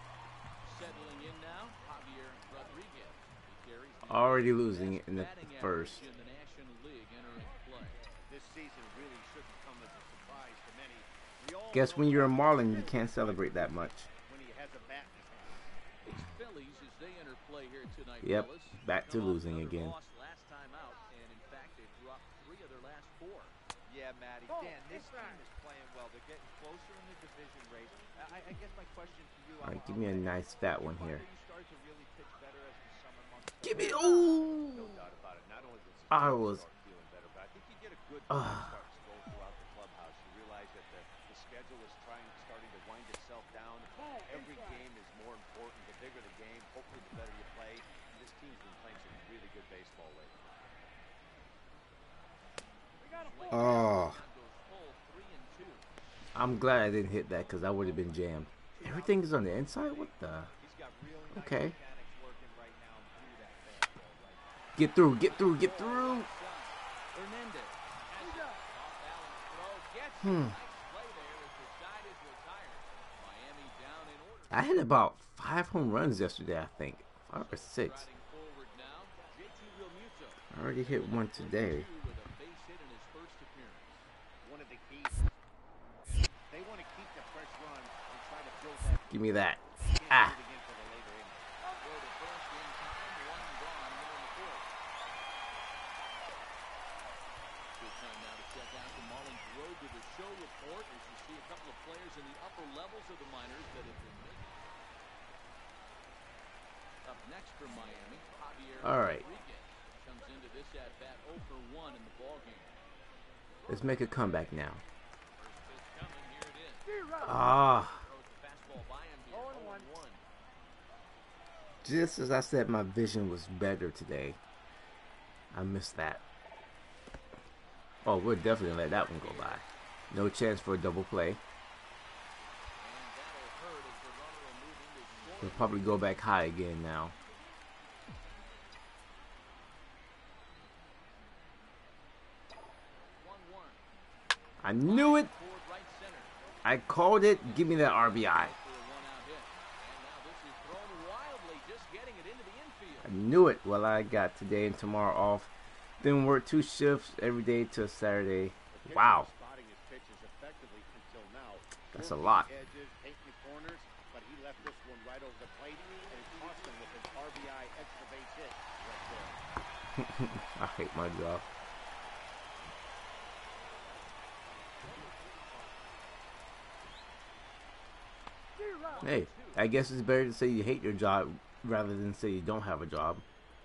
Already losing it in the first. This season really shouldn't come as a surprise to many. We all Guess know when you're a that Marlin, you can't celebrate that much. when he has a bat in his hand. Phillies as they enter play here tonight. Yep, fellas. back to Come off losing another again. loss last time out, and in fact they've dropped three of their last four. Yeah, Matty. Dan, this team is playing well. They're getting closer in the division race. I, I guess my question to you. All right, I'm- give me a I'm- nice fat do you one find here. that you started to really pitch better as the summer months Give me. No Oh, doubt about it. Not only does the I team was. start feeling better, but I think you get a good Ah. start to go throughout the clubhouse. You realize that the, the schedule is trying, starting to wind itself down. Every game is more important. The bigger the game, hopefully the better you play. And this team's been playing some really good baseball lately. Oh, Goes full three and two. I'm glad I didn't hit that because I would have been jammed. Everything is on the inside. What the? He's got really nice Okay. mechanics working right now through that fastball right now. Get through. Get through. Get through. Hernandez has it. Off balance throw. Gets it. Hmm. Nice play there as the side is retired. Miami down in order. I had about five home runs yesterday. I think five or six. Striding forward now. J T Realmuto. I already hit one today. Two with a base hit in his first appearance. One of the keys. They want to keep the fresh run and try to build that. Give me that. Can't do Ah. it again for the later innings. Throw to first in time. One gone here in the fourth. Good time now to check out the Marlins Road to the Show report as you see a couple of players in the upper levels of the minors that have been making. Up next from Miami, Javier All right. Rodriguez comes into this at bat zero for one in the ballgame. Let's make a comeback now. First pitch coming, here it is. Ah, Throws the fastball by him here. oh and one. just as I said, my vision was better today. I missed that. Oh, we'll definitely let that one go by. No chance for a double play. And that'll hurt as the runner will move into scoring. We'll probably go back high again now. one one. I knew it. Toward right center. I called it. Give me that R B I. For a one-out hit. And now this is thrown wildly, just getting it into the infield. I knew it. Well, I got today and tomorrow off. Then work two shifts every day till Saturday. The pitcher Wow. was spotting his pitches effectively until now. That's a Working lot. the edges, taking the corners, but he left this one right over the plate, and it cost him with an R B I extra base hit right there. I hate my job. Hey, I guess it's better to say you hate your job rather than say you don't have a job.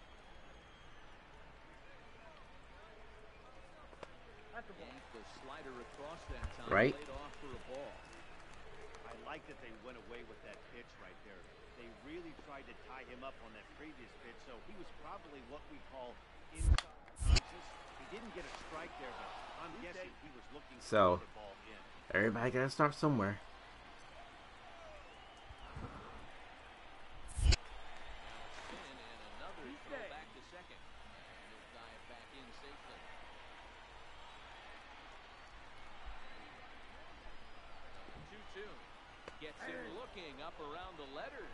Yanked the slider across that time. Right. Laid off for a ball. I like that they went away with that pitch right there. They really tried to tie him up on that previous pitch, so he was probably what we call inside conscious. He didn't get a strike there, but I'm guessing he was looking So- for the ball in. Everybody gotta start somewhere. Now it's spin and another throw back to second. And his up around the letters.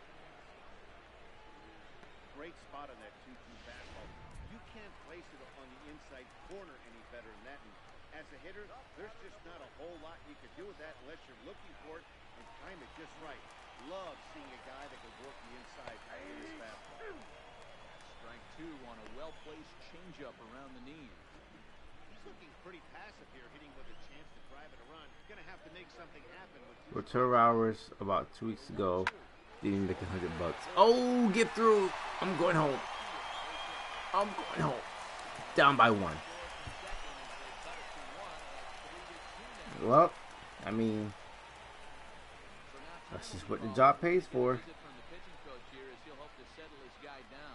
Great spot on that two two fastball. You can't place it on the inside corner any better than that. And as a hitter, there's just not a whole lot you can do with that unless you're looking for it and time it just right. Love seeing a guy that can work the inside with his fastball. Strike two on a well-placed changeup around the knees. He's looking pretty passive here, hitting with a chance to drive it around. Gonna have to make something happen with two Rotor hours about two weeks ago. Didn't make a hundred bucks. Oh, get through. I'm going home. I'm going home. Down by one. Well, I mean, that's just what the job pays for. From the pitching coach here as he'll hope to settle his guy down.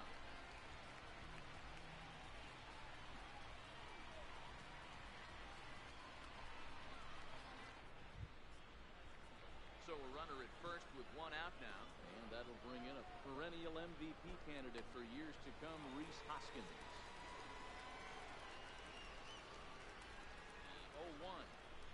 So a runner at first with one out now, and that'll bring in a perennial M V P candidate for years to come, Rhys Hoskins. oh one.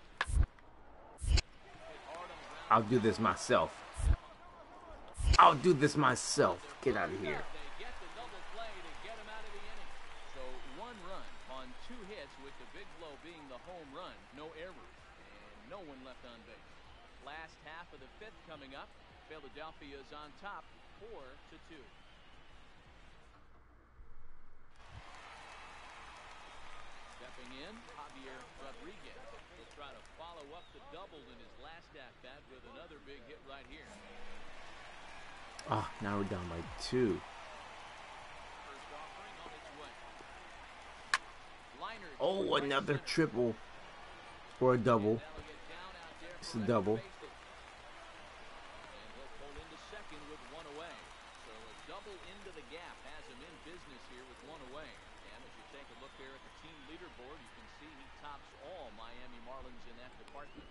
I'll do this myself. I'll do this myself. Get out of here. They get the double play to get him out of the inning. So one run on two hits, with the big blow being the home run. No errors and no one left on base. Last half of the fifth coming up. Philadelphia is on top, four to two. Stepping in, Javier Rodriguez will try to follow up the double in his last at-bat with another big hit right here. Ah, oh, now we're down by two. First offering on its way. Liner Oh, another triple or a double. It's a double. And he'll pull into second with one away. So a double into the gap has him in business here with one away. And as you take a look there at the team leaderboard, you can see he tops all Miami Marlins in that department.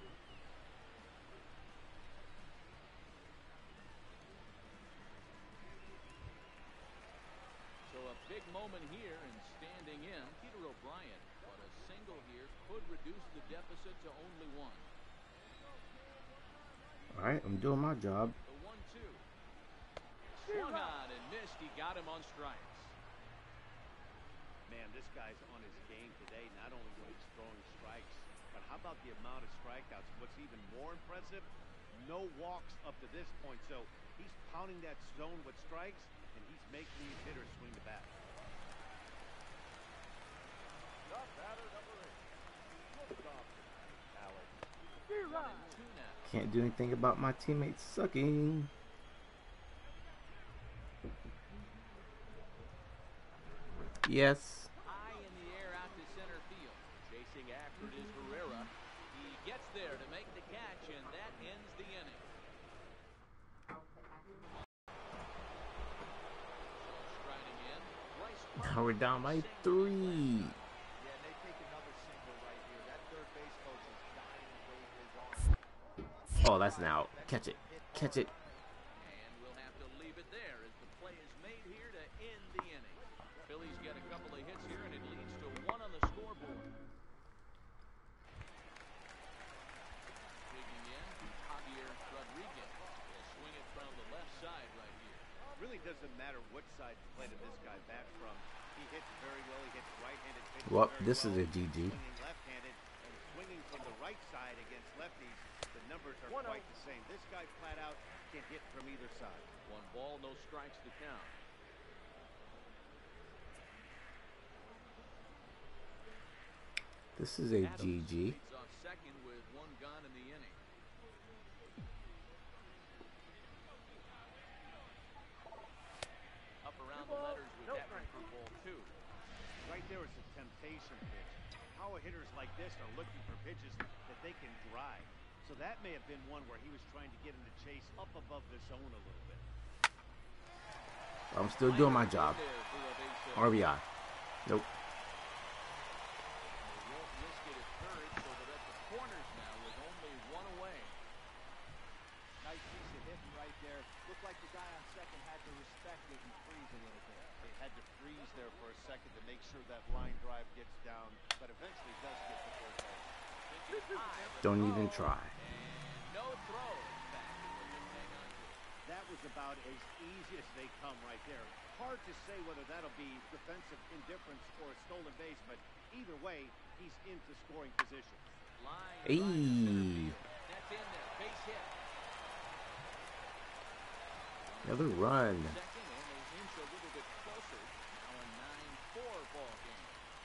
So a big moment here and standing in, Peter O'Brien. But a single here could reduce the deficit to only one. All right, I'm doing my job. The one two. Swung on and missed. He got him on strikes. Man, this guy's on his game today, not only when he's throwing strikes, but how about the amount of strikeouts? What's even more impressive, no walks up to this point. So he's pounding that zone with strikes, and he's making these hitters swing the bat. Not batter number eight. Shortstop, Alex. One and two now. Can't do anything about my teammates sucking. Yes. High in the air out to center field. Chasing after it is Herrera. He gets there to make the catch, and that ends the inning. So striding in, Bryce Now we're down by three. Yeah, and they take another single right here. That third base coach is dying to wave his arm. Oh, that's an out. Catch it. Catch it. And we'll have to leave it there as the play is made here to end the inning. Phillies get a couple of hits here, and it leads to one on the scoreboard. Digging in, Javier Rodriguez will swing it from the left side right here. Really doesn't matter what side the plate of this guy bats from. He hits very well. He hits right-handed pitches. Well, very this is well. a G G. Swinging left-handed and swinging from the right side against lefties. The numbers are One quite out. the same. This guy flat out can hit from either side. One ball, no strikes to count. This is a Adams G G. leads off second with one gone in the inning. Up around the letters with No that one strike. for ball two. Right there is a temptation pitch. Power hitters like this are looking for pitches that they can drive. So that may have been one where he was trying to get him to chase up above the zone a little bit. I'm still doing my job. There for a base hit. R B I. Nope. They won't risk it at third, so they're at the corners now with only one away. Nice piece of hitting right there. Looked like the guy on second had to respect it and freeze a little bit. They had to freeze there for a second to make sure that line drive gets down, but eventually does get to third base. Don't even try. And no throw. In fact, it will just hang on was about as easy as they come right there. Hard to say whether that'll be defensive indifference or a stolen base, but either way, he's into scoring position. Line Hey. drive to center field. That's in there. Base hit. Another run. Second, and they inch a little bit closer. Now a nine four ball game.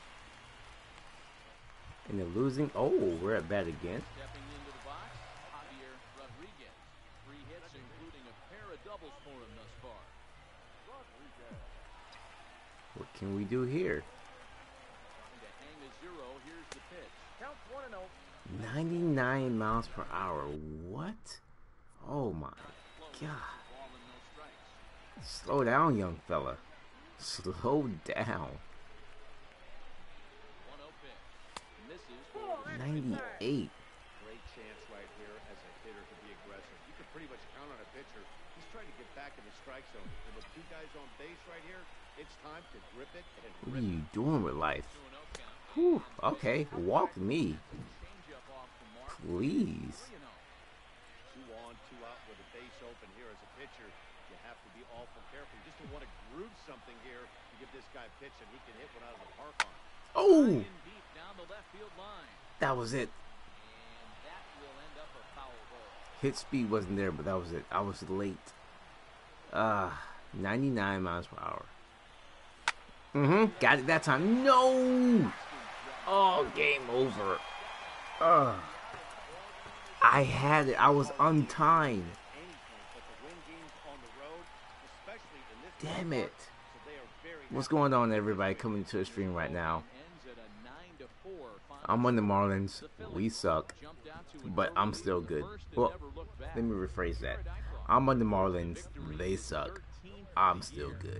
And they're losing. Oh, we're at bat again. Stepping into the box, Javier Rodriguez. Three hits, including a pair of doubles for him thus far. Rodriguez. What can we do here? Trying to hang a zero. Here's the pitch. Counts one and oh. ninety-nine miles per hour. What? Oh my God. Ball and no strikes. Slow down, young fella. Slow down. one oh pitch. Misses for the ninety-eight. Great chance right here as a hitter to be aggressive. You can pretty much count on a pitcher. He's trying to get back in the strike zone. And with two guys on base right here, it's time to grip it and What are rip it. you doing with life? two and oh count. Whew, okay, walk me, Changeup off the mark. please. three and oh. Two on, two out with a base open here as a pitcher. You have to be awful careful. You just don't want to groove something here to give this guy a pitch and he can hit one out of the park on. Oh, In deep down the left field line. that was it. And that will end up a foul ball. Hit speed wasn't there, but that was it. I was late. Ah, uh, ninety-nine miles per hour. Mm-hmm. Got it that time. No. Oh, game over. Ugh. I had it. I was untimed. Anything but to win games on the road, especially in this Damn ballpark. it. So they are very What's going on, everybody? Coming to the stream right now. Ends at a nine to four final I'm on the score. Marlins. The Phillies We suck. jumped out to an But early I'm lead still in the good. first and Well, never looked back. let me rephrase that. Jared Eichroft I'm on the Marlins. victory They suck. thirteenth I'm of the still year. good.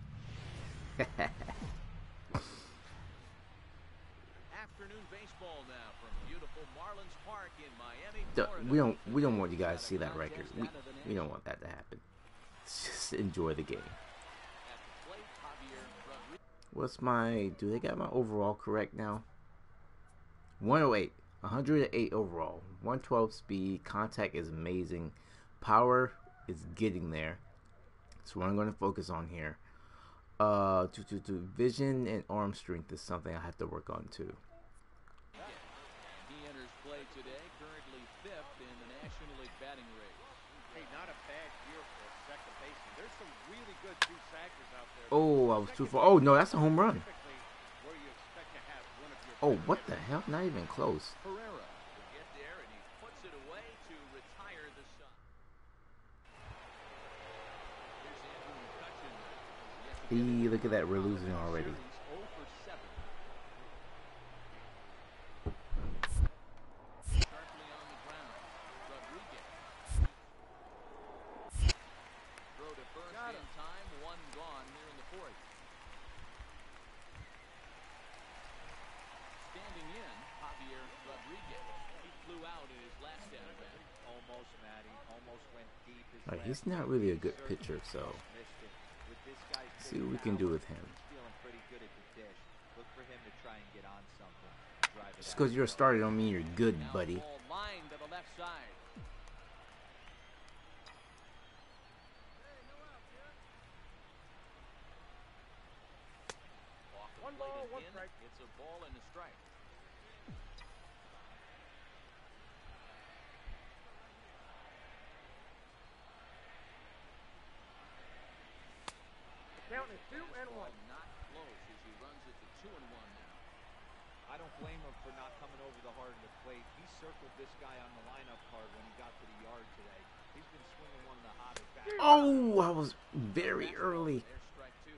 Afternoon baseball now from beautiful Marlins Park in Miami, Duh, Florida. we don't. We don't want you guys to see that record. We, we don't want that to happen. Just enjoy the game. At the plate, Javier Rodriguez. What's my? Do they got my overall correct now? one oh eight. one hundred eight overall. one twelve speed. Contact is amazing. Power is getting there. So what I'm going to focus on here. Uh, to, to, to vision and arm strength is something I have to work on too. He enters play today, currently fifth in the National League batting race. Hey, not a bad year for a second baseman. There's some really good two-sackers out there. Oh, I was too far. Oh no, that's a home run. Typically where you expect to have one of your Oh, better what the hitters. hell? Not even close. Pereira will get there, and he puts it away to retire the Sun. Here's Andrew McCutchen. He's yet to get Hey, it. look at that. We're losing already. Series oh for seven. Sharply on the ground. Rodriguez. Throw to first in time. One gone here in the fourth. Standing in, Javier Rodriguez. He flew out in his last at bat. Almost, Matty. Almost went deep. His Like, last he's not time. really a He good certainly pitcher, so missed it. With this guy's see what we big can do power, with him. he's feeling pretty good at the dish. Look for him to try and get on something. Drive it just out. because you're a starter don't mean you're good, Now buddy. ball lined to the left side. Off the One plate ball, and one in. strike. It's a ball and a strike. Count is two and Ball one. not close as he runs it to two and one now. I don't blame him for not coming over the heart of the plate. He circled this guy on the lineup card when he got to the yard today. He's been swinging one of the hottest bats. Oh, I was very early. There's strike two.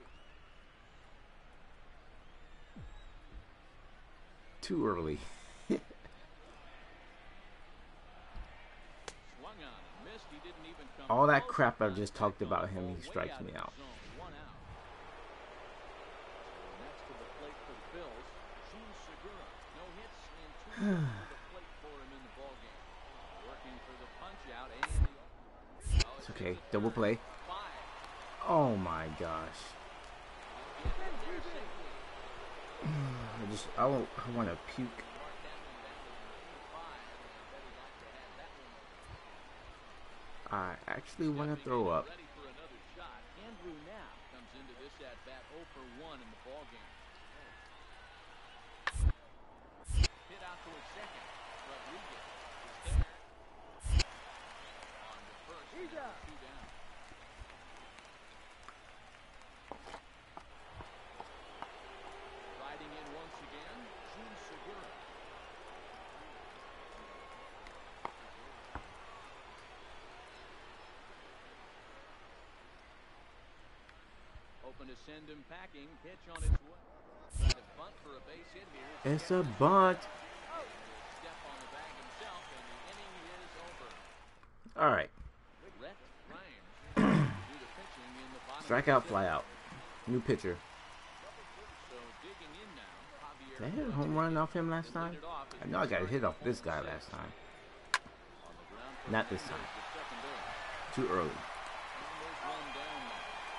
Too early. Swung on and missed. He didn't even come All that close crap to I just contact talked about on the him, ball, he way strikes out me of the out. zone. One out. Next to the plate for the Bills, Gene Segura. No hits and two runs to the plate for him in the ballgame. Working for the punch out and the oh, It's okay. hit the Double third. play. Five. Oh my gosh. He'll get it there safely. I just I won't, I want to puke. Mark that one down to five, and I bet he'd like to have that one over. I actually want to throw up. Ready for another shot. Andrew Knapp comes into this at bat zero for one in the ball game. Hit out towards second. Rodriguez is there. On to first. And He's out. two down. Riding in once again, Jun Segura. Open to send him packing. Pitch on its way. Trying to bunt for a base hit here. It's a bunt. Step on the bag himself, and the inning is over. All right. Rhett Rhymes do the pitching in the bottom. Strikeout, fly out. New pitcher. So digging in now, Javier Did I hit a home run off him last time? leaded off I know I got a hit off this guy last time. on the ground for Not this time. the second base. Too early. And there's one down now.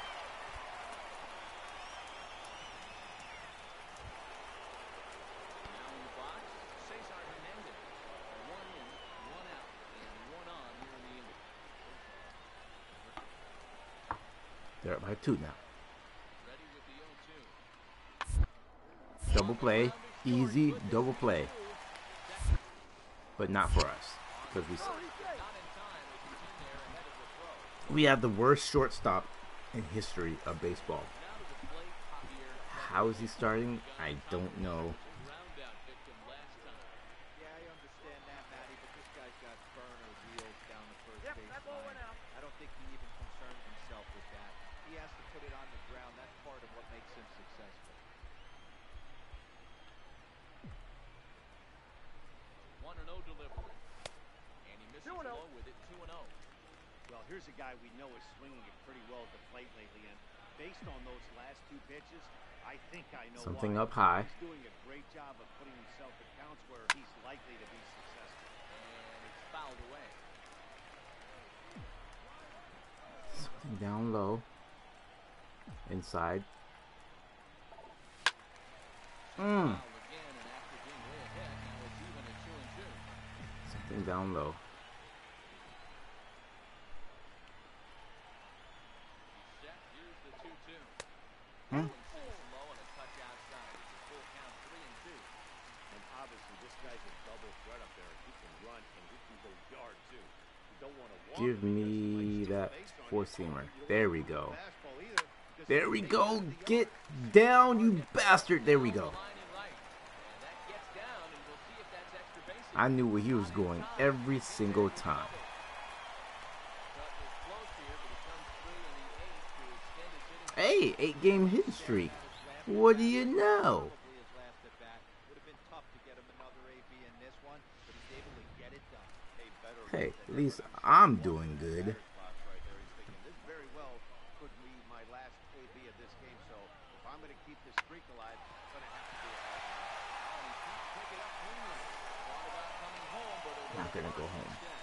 Now in the box, Cesar Hernandez. One in, one out, and one on here in the inning. They're up by two now. Ready with the oh two. Double play. Easy double play. But not for us. Because we suck. Not in time, they get in there ahead of the throw. We have the worst shortstop in history of baseball. Now to the plate, Javier. How is he starting? I don't know. Ground out victim last time. Yeah, I understand that, Matty, but this guy's got burner wheels down the first Yep, base that ball line. went out. I don't think he even concerns himself with that. He has to put it on the ground. That's part of what makes him successful. one and oh delivery. And he misses two and oh. low with it, two and oh. Well, here's a guy we know is swinging it pretty well at the plate lately, and based on those last two pitches, I think I know Something why. up high. He's doing a great job of putting himself at counts where he's likely to be successful. And it's fouled away. Something down low. Inside. Mmm. Foul again, and after being way ahead, now it's even at two and two. Something down low. He's set. Here's the two two. Hmm? Low and a touch outside. It's a full count, three and two. And obviously, this guy's a double threat up there. He can run and he can go yard too. You don't want to walk Give him because he me might steal that a base on four you. seamer. You don't There want we to go. throw the fastball either because There if we he go. takes it to the Get yard, down, you bastard. There we go. Line and right. And that gets down, and we'll see if that's extra bases. I knew where he was going every single time. Cut was close here, but it comes through in the eighth to extend his hitting. Hey, eight game hit streak. What do you know? Probably his last at bat. Would have been tough to get him another A B in this one, but he's able to get it done. a better Hey, look at than least ever. I'm doing good. Spots right there. He's thinking, this very well could be my last A B of this game, so if I'm going to keep this streak alive, it's going to have to be a hard one. Oh, he keeps picking up cleanly. Thought about coming home, but it Not gonna go worked home. instead.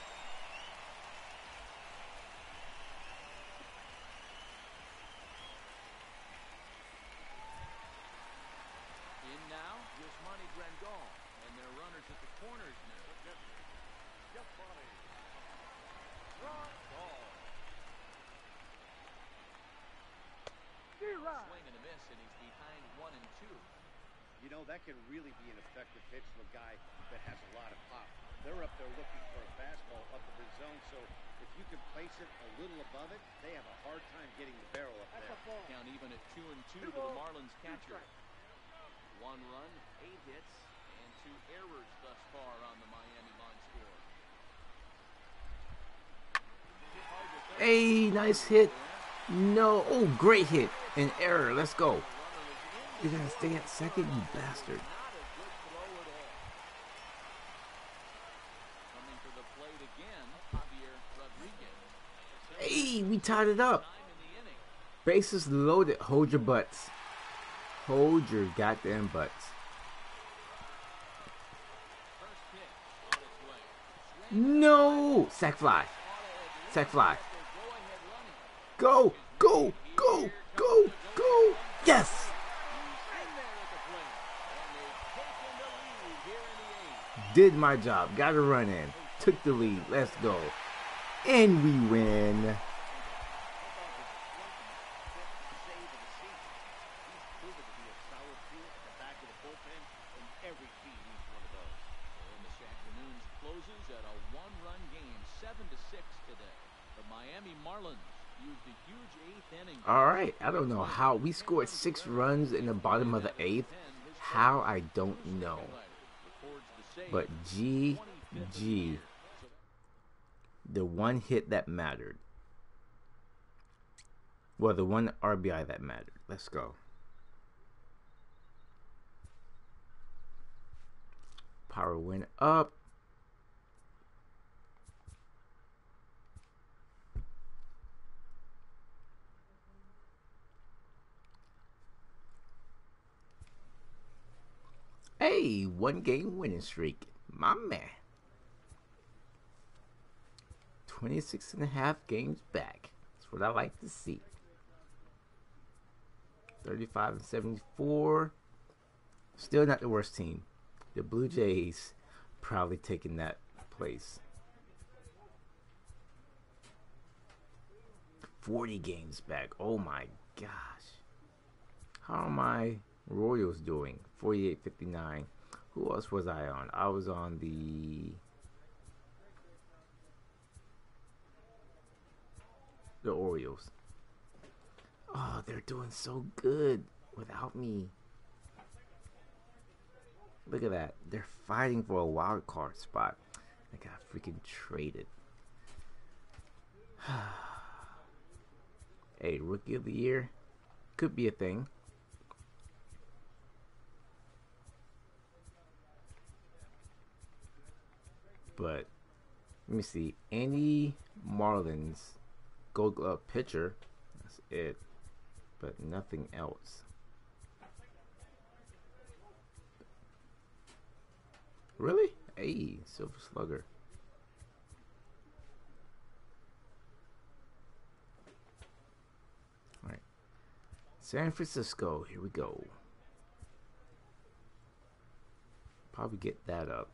In now, Yasmani Grandal, and their runners at the corners now. Yasmani. Run. Ball. D-Rod. Swing and a miss, and he's behind one and two. You know, that can really be an effective pitch to a guy that has a lot of pop. They're up there looking for a fastball up in the zone, so if you can place it a little above it, they have a hard time getting the barrel up That's there. a ball. Count even at two and two Two to the balls, Marlins two catcher. strikes. One run, eight hits, and two errors thus far on the Miami line score. Hey, nice hit. No. Oh, great hit. An error. Let's go. You gotta stay at second, you bastard. Not a good throw at all. Coming to the plate again, Javier Rodriguez. Hey, we tied it up. Time in the inning. Bases loaded. Hold your butts. Hold your goddamn butts. First pitch on its way. No. Sack fly. Sack fly. Go ahead running. Go, go, go, go, go. Yes. He's in there at the plate. And they've taken the lead here in the eighth. Did my job. Got a run in. Took the lead. Let's go. And we win. And the afternoon's closes at a one-run game, seven to six today. The Miami Marlins used a huge eighth inning. All right, I don't know how we scored six runs in the bottom of the eighth. How, I don't know. But G G, the one hit that mattered. Well, the one R B I that mattered. Let's go. Power went up. Hey, one game winning streak. My man. twenty-six and a half games back. That's what I like to see. thirty-five and seventy-four. Still not the worst team. The Blue Jays probably taking that place. forty games back. Oh my gosh. How are my Royals doing? forty-eight fifty-nine. Who else was I on? I was on the the Orioles. Oh, they're doing so good without me. Look at that. They're fighting for a wild card spot. I got freaking traded. Hey, Rookie of the Year could be a thing. But let me see. Any Marlins Gold Glove pitcher. That's it. But nothing else. Really? Hey, Silver Slugger. Alright. San Francisco. Here we go. Probably get that up.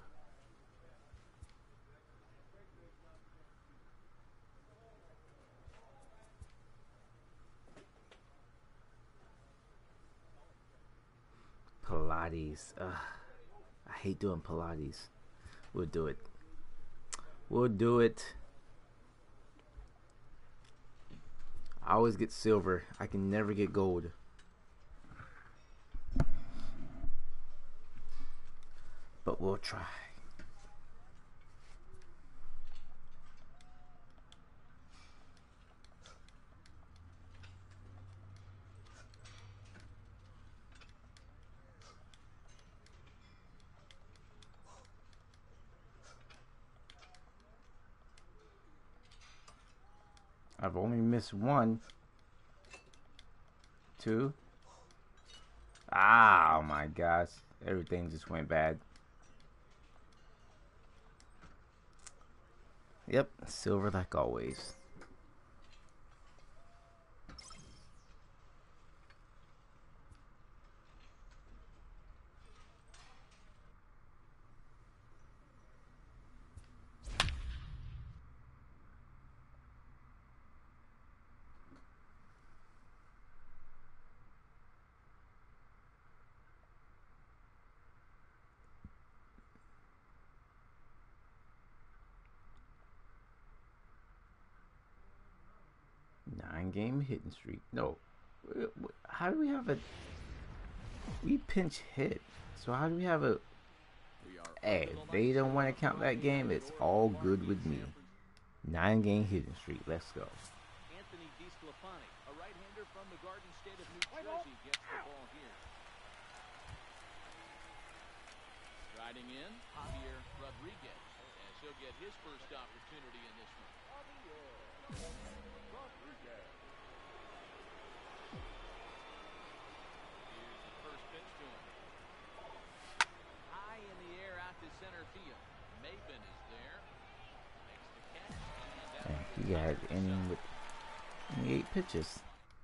Pilates. Ugh. I hate doing Pilates. We'll do it. We'll do it. I always get silver. I can never get gold. But we'll try. I've only missed one. Two. Ah, oh my gosh. Everything just went bad. Yep, silver like always. Nine game hitting streak. No. How do we have a... We pinch hit. So how do we have a... Hey, if they don't want to count that game, it's all good with me. Nine game hitting streak. Let's go. Anthony DeSclafani, a right-hander from the Garden State of New Jersey, gets the ball here. Riding in, Javier Rodriguez, as he'll get his first opportunity in this one. Rodriguez. Here's the first pitch to him. High in the air out to center field. Maben is there. Makes the catch. And And he got an inning with eight pitches.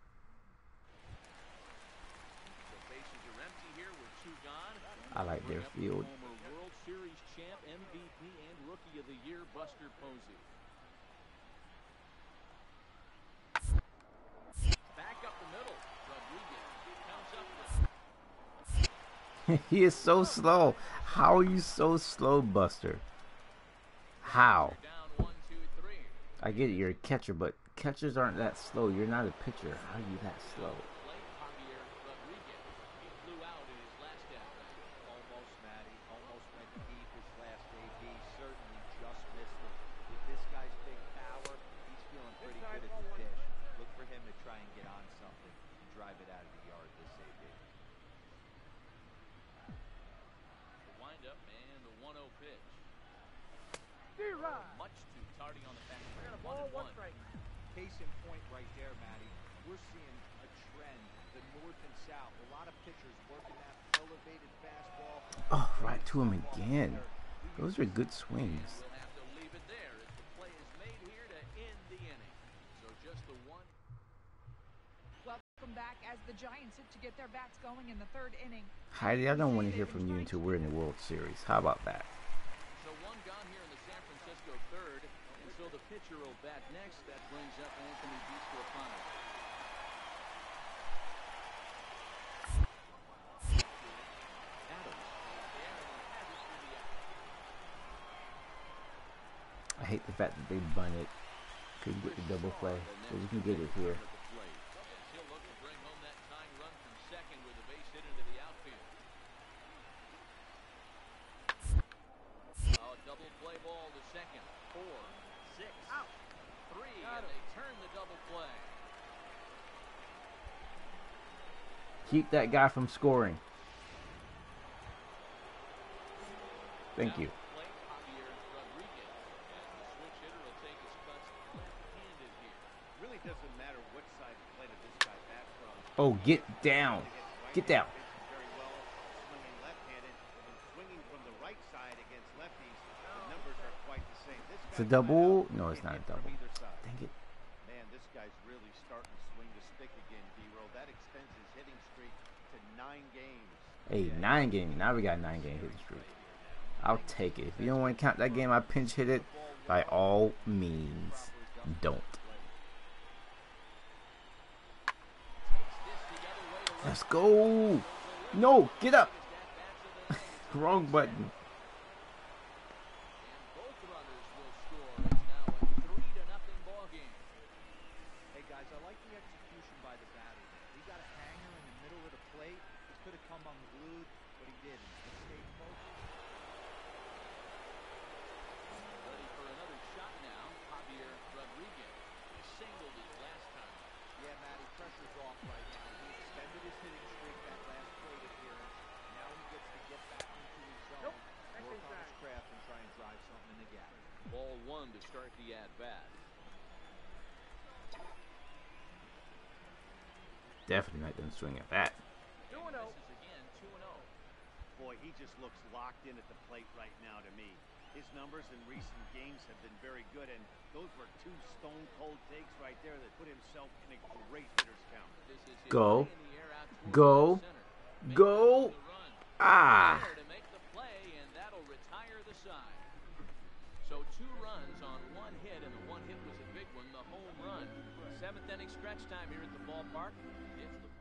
the bases are empty here with two gone. I like their field. Former World Series champ, M V P, and Rookie of the Year, Buster Posey. He is so slow. How are you so slow, Buster? How? Down one, two, three. I get it, you're a catcher, but catchers aren't that slow. You're not a pitcher. How are you that slow? Plate, Javier Rodriguez. He flew out in his last at bat. Almost, Matty. Almost went deep his last A B. Certainly just missed it. With this guy's big power, he's feeling pretty good at the dish. Look for him to try and get on something and drive it out of the yard this A B. The windup and the one oh pitch. D-Rod. Much too tardy on the back. I got a One ball, and one one. strike. Case in point right there, Matty. We're seeing a trend, the north and south. A lot of pitchers working that elevated fastball. Oh, right to him again. Those are good swings. We'll have to leave it there as the play is made here to end the inning. So just the one. Welcome back as the Giants look to get their bats going in the third inning. Heidi, I don't want to hear from you until we're in the World Series. How about that? So one gone here in the San Francisco third. And so the pitcher will bat next. That brings up Anthony DiStefano. I hate the fact that they bunted. Couldn't get the double play, but we can get it here. He'll look to bring home that tying run from second with a base hit into the outfield. A double play ball to second. Four, six, three, and they turn the double play. Keep that guy from scoring. Thank you. Plate, Javier Rodriguez. And the switch hitter will take his cuts left-handed here. Really doesn't matter which side of the plate of this guy bats from. Oh, get down. Get down. Pitches very well, swinging left-handed and swinging from the right side against lefties. The numbers are quite the same. This It's a guy double. flat out No, it's not a can hit from double. either side. Dang it. Man, this guy's really starting to swing the stick again, D-Roll. That extends his hitting streak to nine games. Hey, nine game. Now we got nine game hitting streak. I'll take it. If you don't want to count that game I pinch hit it, by all means, don't. Let's go. No, get up. Wrong button. Both runners will score. It's now a three to nothing ball game. Hey guys, I like the execution by the batter. He got a hanger in the middle of the plate. He could have come unglued, but he didn't. He stayed focused. Ready for another shot now. Javier Rodriguez. He singled his last time. Yeah, Matty, pressure's off right now. He extended his hitting streak that last plate appearance. Now he gets to get back into his zone, Nope. Next work on inside. his craft, and try and drive something in the gap. Ball one to start the at-bat. Definitely not gonna swing at that. two and oh. This is again two and oh. Boy, he just looks locked in at the plate right now to me. His numbers in recent games have been very good, and those were two stone-cold takes right there that put himself in a great hitter's count. This is his Go. play in the air out towards Go. center. Makes Go. the run. Ah. There to make the play, and that'll retire the side. So two runs on one hit, and the one hit was a big one, the home run. Seventh inning stretch time here at the ballpark. It's the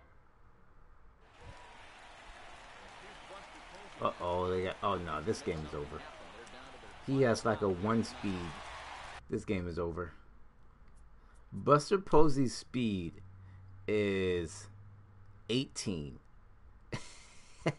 Uh oh, they got. Oh no, this game is over. He has like a one speed. This game is over. Buster Posey's speed is eighteen. Last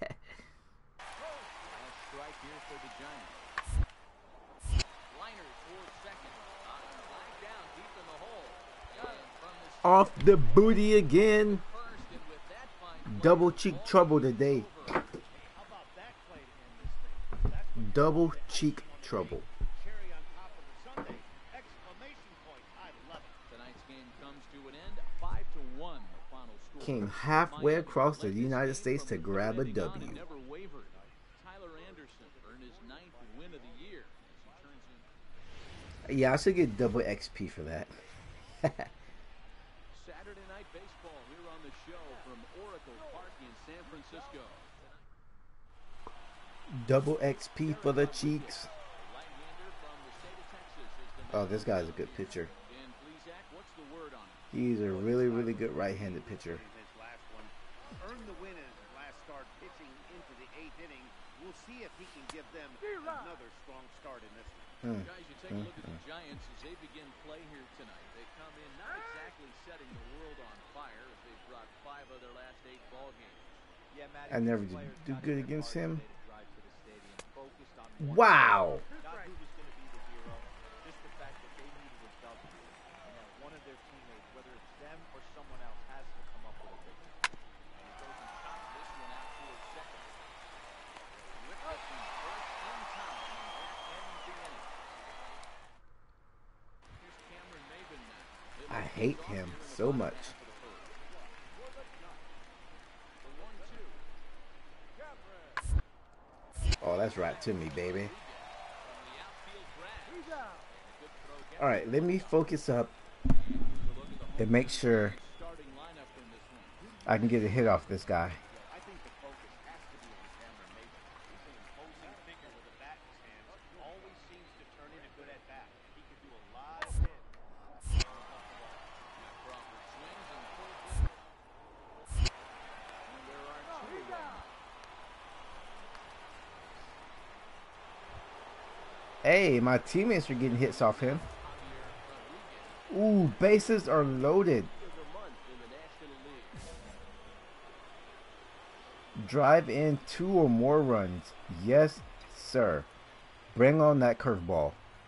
strike here for the Giants. Liner towards second. Uh, flag down deep in the hole. And from the Off the booty again. first, and with that fine play, Double cheek trouble today. How about that play to end this thing? That's what Double cheek trouble. cherry on top of the sundae. Exclamation point. I love it. tonight's game comes to an end. Five to one, the final score. Came halfway Miami across the led this United game States from to the grab a third inning on W. and never wavered. Tyler Anderson earned his ninth win of the year as he turns in. Yeah, I should get double X P for that. Saturday Night Baseball here on the show from Oracle Park in San Francisco. Double X P for the cheeks. Right-hander from the state of Texas is the Oh, this guy's a good pitcher. Dan Plesac, what's the word on it? He's a really, really good right-handed pitcher. In his last one, earned the win in his last start pitching into the eighth inning. We'll see if he can give them another strong start in this one. Mm. Guys, you take a look at the Giants as they begin play here tonight. They come in not exactly setting the world on fire as they've brought five of their last eight ball games. Yeah, Matty, I never these did players do got good in their against cars him. today to drive to the stadium, focused on one Wow. thing, not who was going to be the hero, just the fact that they needed a W, and that one of their teammates, whether it's them or someone else, has to come up with a victory. And he goes and chops this one out towards second. Ripped it from first in time, and that ends the inning. Here's Cameron Maybin now. I hate him so much. Oh, that's right to me, baby. All right, let me focus up and make sure I can get a hit off this guy. I think the focus has to be on Cameron Maybin. He's an imposing figure with a bat in his hands. Always seems to turn in a good at bat. He can do a lot of hits. Hey, my teammates are getting hits off him. Ooh, bases are loaded. Drive in two or more runs. Yes, sir. Bring on that curveball.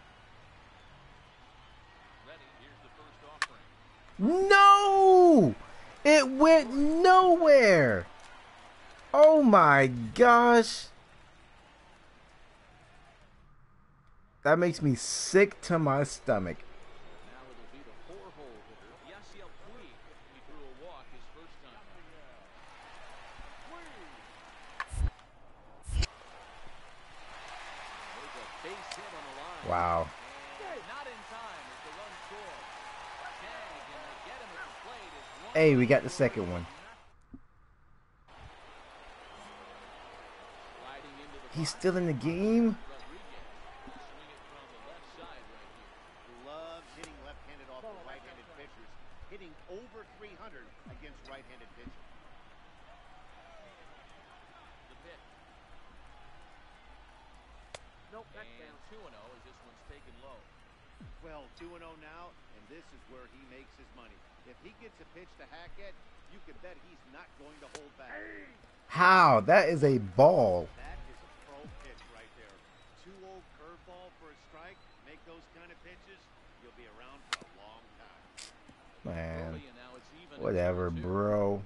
No! It went nowhere! Oh my gosh! That makes me sick to my stomach. Now it'll be the four-hole hitter, Yasiel Puig. He threw a walk his first time. There's a base hit on the line. Wow. And not in time as the run scored. Tag, and they get him at the plate. It's one Hey, we got the second one. sliding into the He's still in the game? Loves hitting left-handed off the right-handed pitchers, hitting over three hundred against right-handed pitchers. The pitch. Nope, that's And down. two and oh as this one's taken low. Well, two and oh now, and this is where he makes his money. If he gets a pitch to Hackett, you can bet he's not going to hold back. How? That is a ball. That is a pro pitch right there. Two old curveball for a strike. Make those kind of pitches, you'll be around for a long time. Man, Early, and now it's even at whatever, two and two. bro.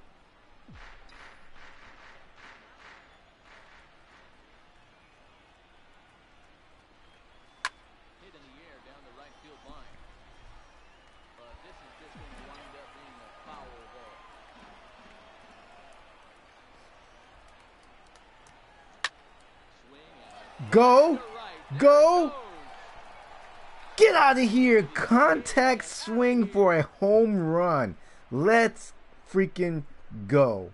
Hit in the air down the right field line. But this is just going to wind up being a foul ball. Swing and Go! to right. There Go! it goes. Get out of here! Contact swing for a home run. Let's freaking go.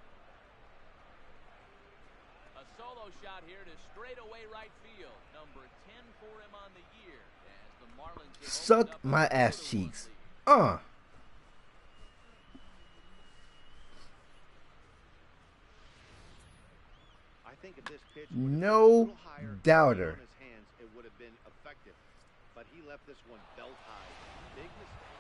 A solo shot here to straightaway right field. Number ten for him on the year as the Marlins have Suck opened up my a ass two to one cheeks. lead. Uh. I think if this pitch would have been a No little higher, doubter. on his hands, it would have been effective. But he left this one belt high. Big mistake.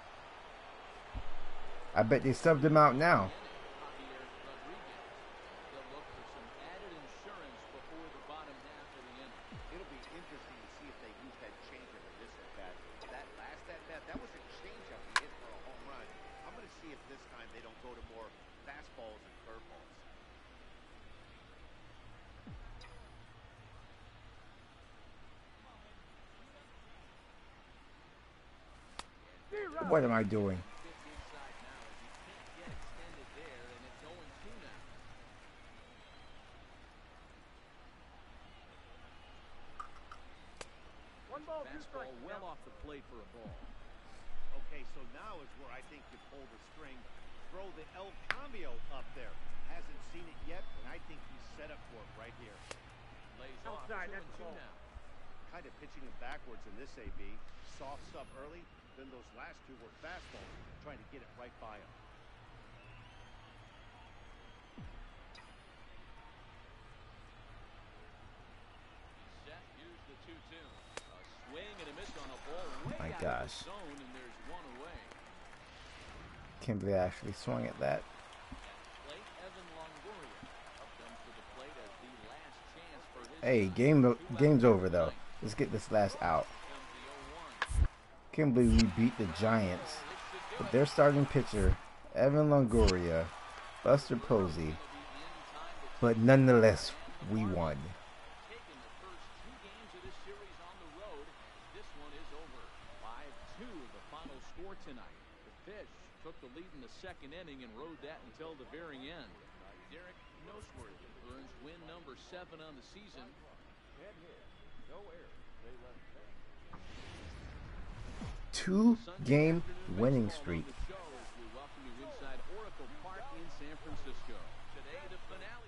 I bet they subbed him out now. Javier Rodriguez. They'll look for some added insurance before the bottom half of the inning. It'll be interesting to see if they use that changeup in this at bat. That last at bat, that was a changeup he hit for a home run. I'm going to see if this time they don't go to more fastballs and curveballs. What am I doing? Pitch inside now as he can't get extended there, and it's oh and two now. One ball, two Fastball strikes. well Now. off the plate for a ball. Okay, so now is where I think you pull the string. Throw the El Cambio up there. Hasn't seen it yet, and I think he's set up for it right here. Lays off two Outside, and that's two ball. now. Kind of pitching him backwards in this A B. Soft sub early, then those last two were fastballs, trying to get it right by him. gosh. Zone, and there's one away. Can't believe I actually swung at that. Plate, Evan Longoria up comes to the plate as the last chance for his Hey, side. game Two game's out over though. ninth. Let's get this last out. Comes the oh one. Can't believe we beat the Giants with their starting pitcher, Evan Longoria, Buster Posey, but nonetheless, we won. Taking the first two games of this series on the road. This one is over. five two, the final score tonight. The Fish took the lead in the second inning and rode that until the very end. Derek Noseworthy earns win number seven on the season. Two game winning streak. The show as we welcome you inside Oracle Park in San Francisco. Today, the finale.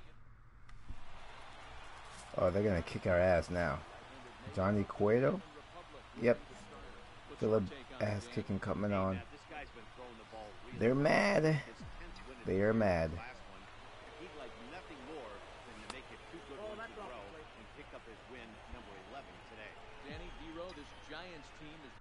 Oh, they're gonna kick our ass now. Johnny Cueto? Yep. Philip ass kicking coming on. This guy's been throwing the ball really They're mad. His tenth win in They the are series, mad. the last one. He'd like nothing more than to make it two good Oh, ones that's in a off row the plate. and pick up his win number eleven today. Danny Dero, this Giants team is.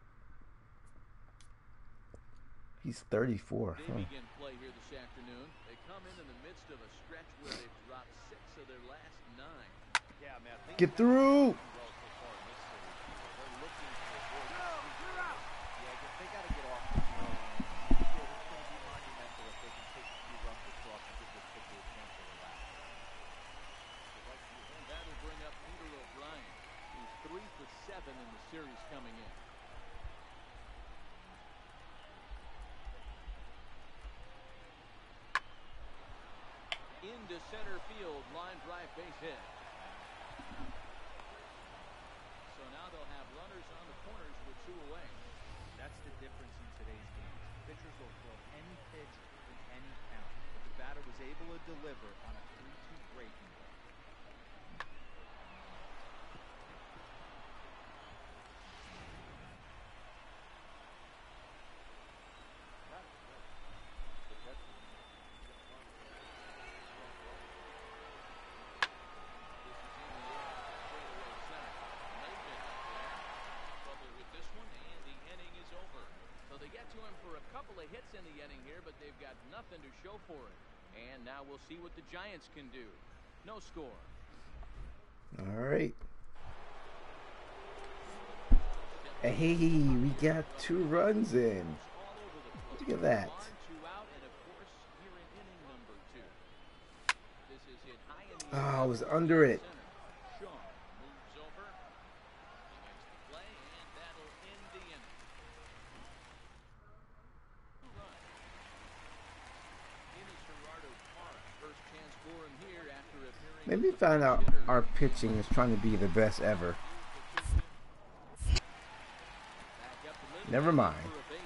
He's thirty-four. They Huh. begin play here this afternoon. They come in in the midst of a stretch where they've dropped six of their last nine. Yeah, man. things Get have through. gone well so far in this series. They're looking to avoid Yeah, they- they got to get off the slow end. It's going to be monumental if they can take a few runs across and give this pitcher a chance to relax. And that'll bring up Peter O'Brien, who's three for seven in the series coming in. Into center field, line drive base hit. So now they'll have runners on the corners with two away. That's the difference in today's games. Pitchers will throw any pitch in any count. But the batter was able to deliver on a three two breaking ball. Hits in the inning here, but they've got nothing to show for it. And now we'll see what the Giants can do. No score. All right. Hey, we got two runs in. Look at that. On, two out, and of course, here in inning number two. This is hit high in the Oh, I was under it. Shaw moves over. He makes the play, and that'll end the inning. Maybe find out our pitching is trying to be the best ever. Never mind.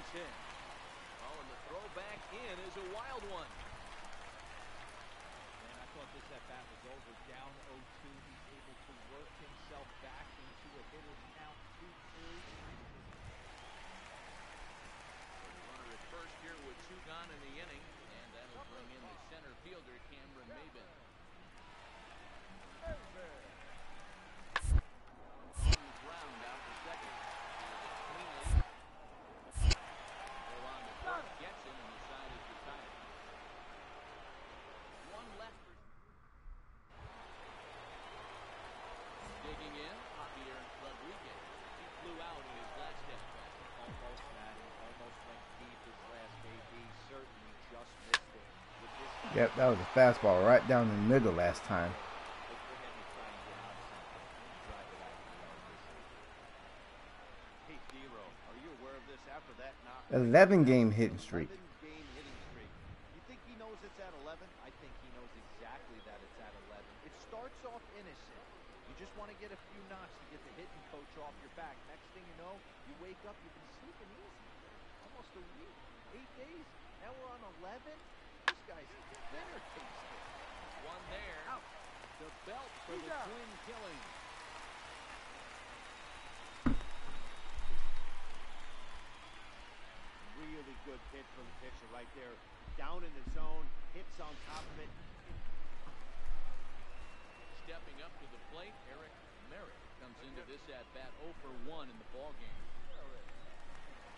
Yep, that was a fastball right down the middle last time. Hey, Dero, are you aware of this after that knock? eleven game hitting streak. eleven game hitting streak. You think he knows it's at eleven? I think he knows exactly that it's at eleven. It starts off innocent. You just want to get a few knocks to get the hitting coach off your back. Next thing you know, you wake up, you've been sleeping easy. Almost a week, eight days. Now we're on eleven. This guy's dinner tasting. One there. Out. The belt for He's the out. twin killing. Really good pitch from the pitcher right there. Down in the zone, hits on top of it. Stepping up to the plate, Eric Merritt comes into this at bat oh for one in the ballgame.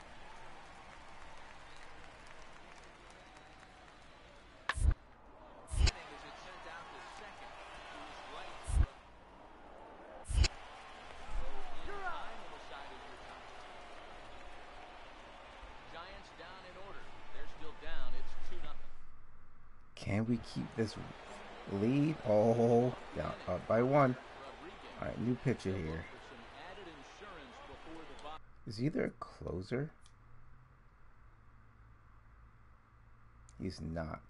Can we keep this lead? Oh, down up by one. All right, new pitcher here. Is he either a closer? He's not.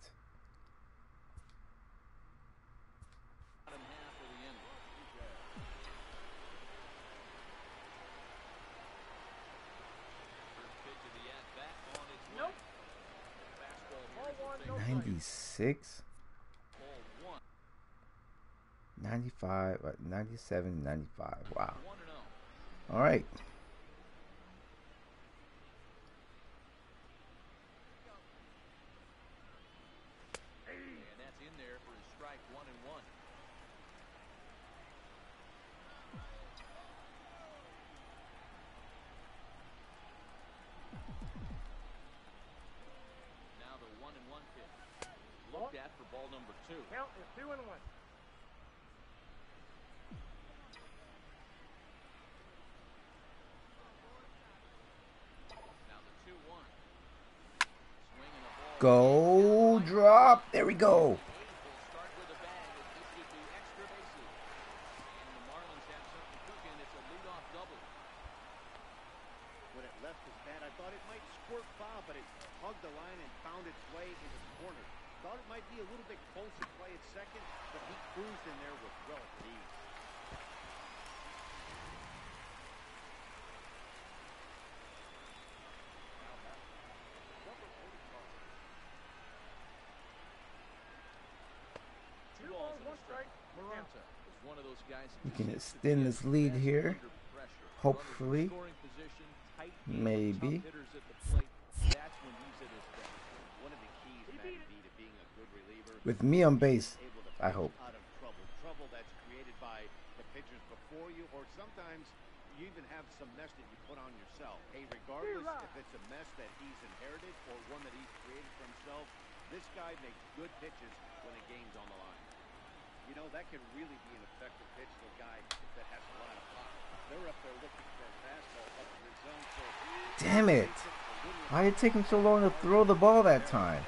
Nope. Ball one, no strike. ninety-six? ninety-five, uh, ninety-seven, ninety-five. Wow. All right. And that's in there for his strike, one and one. Now the one and one pitch. Looked at for ball number two. Count is two and one. Now the two one. Swinging a ball. Go drop. There we go. Will start with a bang as this would be extra bases. And the Marlins have something cooking. It's a leadoff double. When it left his bat, I thought it might squirt foul, but it hugged the line and found its way into the corner. Thought it might be a little bit close to play at second, but he cruised in there with relative ease. Two balls, one strike. Maranta is one of those guys We who can just extend hits this the lead best here. under pressure. Hopefully. Scoring position, tight field, Maybe. tough hitters at the plate. That's when he's at his best. One of the keys, Matty B, to being a good reliever, With me on base, able to I pitch hope. out of trouble. Trouble that's created by the pitchers before you, or sometimes you even have some mess that you put on yourself. Hey, regardless if it's a mess that he's inherited or one that he's created for himself, this guy makes good pitches when a game's on the line. You know, that can really be an effective pitch to a guy that has a lot of pop. They're up there looking for a fastball up in the zone, so Damn it. Why did it take him so long to throw the ball that time?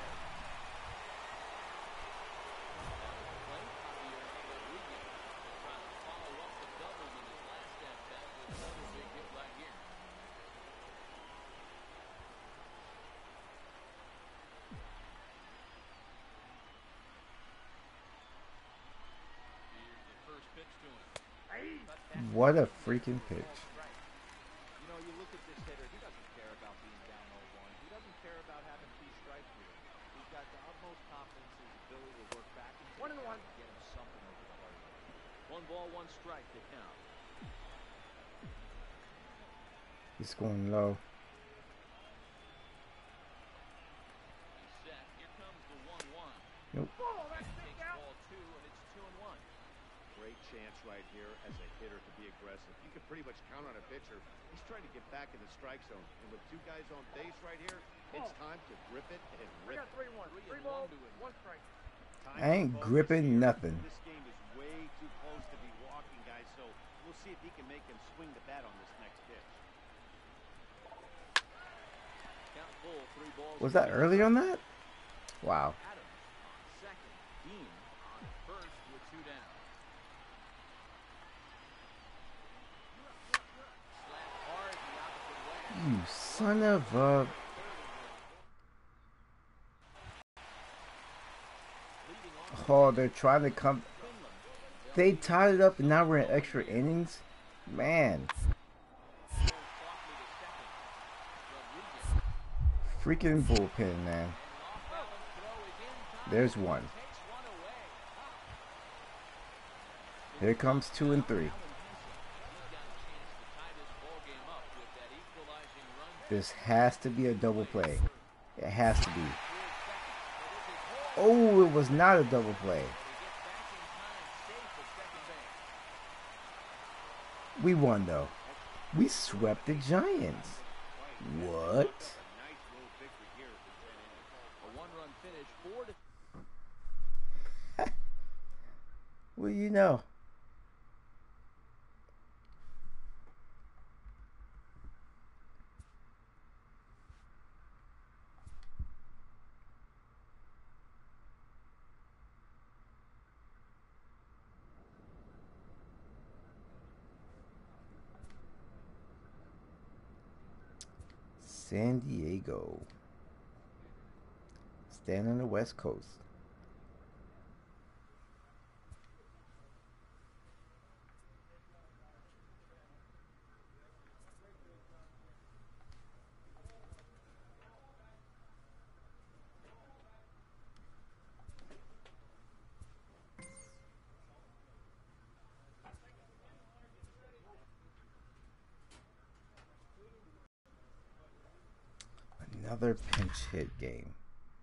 What a freaking pitch. You know, you look at this hitter, he doesn't care about being down oh one. He doesn't care about having two strikes here. He's got the utmost confidence in his ability to work back and One and one. get him something over the hard line. One ball, one strike to count. He's going low. He's set. Here comes the one one. Nope. Ball, that's Takes big out. ball two, and it's two and one. great chance right here as a hitter to be aggressive. You can pretty much count on a pitcher. He's trying to get back in the strike zone. And with two guys on base right here, it's time to grip it and We rip got it. three one. Three balls, one strike. Time I ain't to focus gripping here. nothing. This game is way too close to be walking, guys, so we'll see if he can make him swing the bat on this next pitch. Count full, three balls. Was that early on that? Wow. Adams on second. Dean on first with two down. Slap hard the opposite way. You son of a... Oh, they're trying to come... They tied it up and now we're in extra innings? Man. Freaking bullpen, man. There's one. Here comes two and three. This has to be a double play. It has to be. Oh, it was not a double play. We won, though. We swept the Giants. What? A one-run finish, four to Well, you know. San Diego. Stand on the West Coast. Another pinch hit game.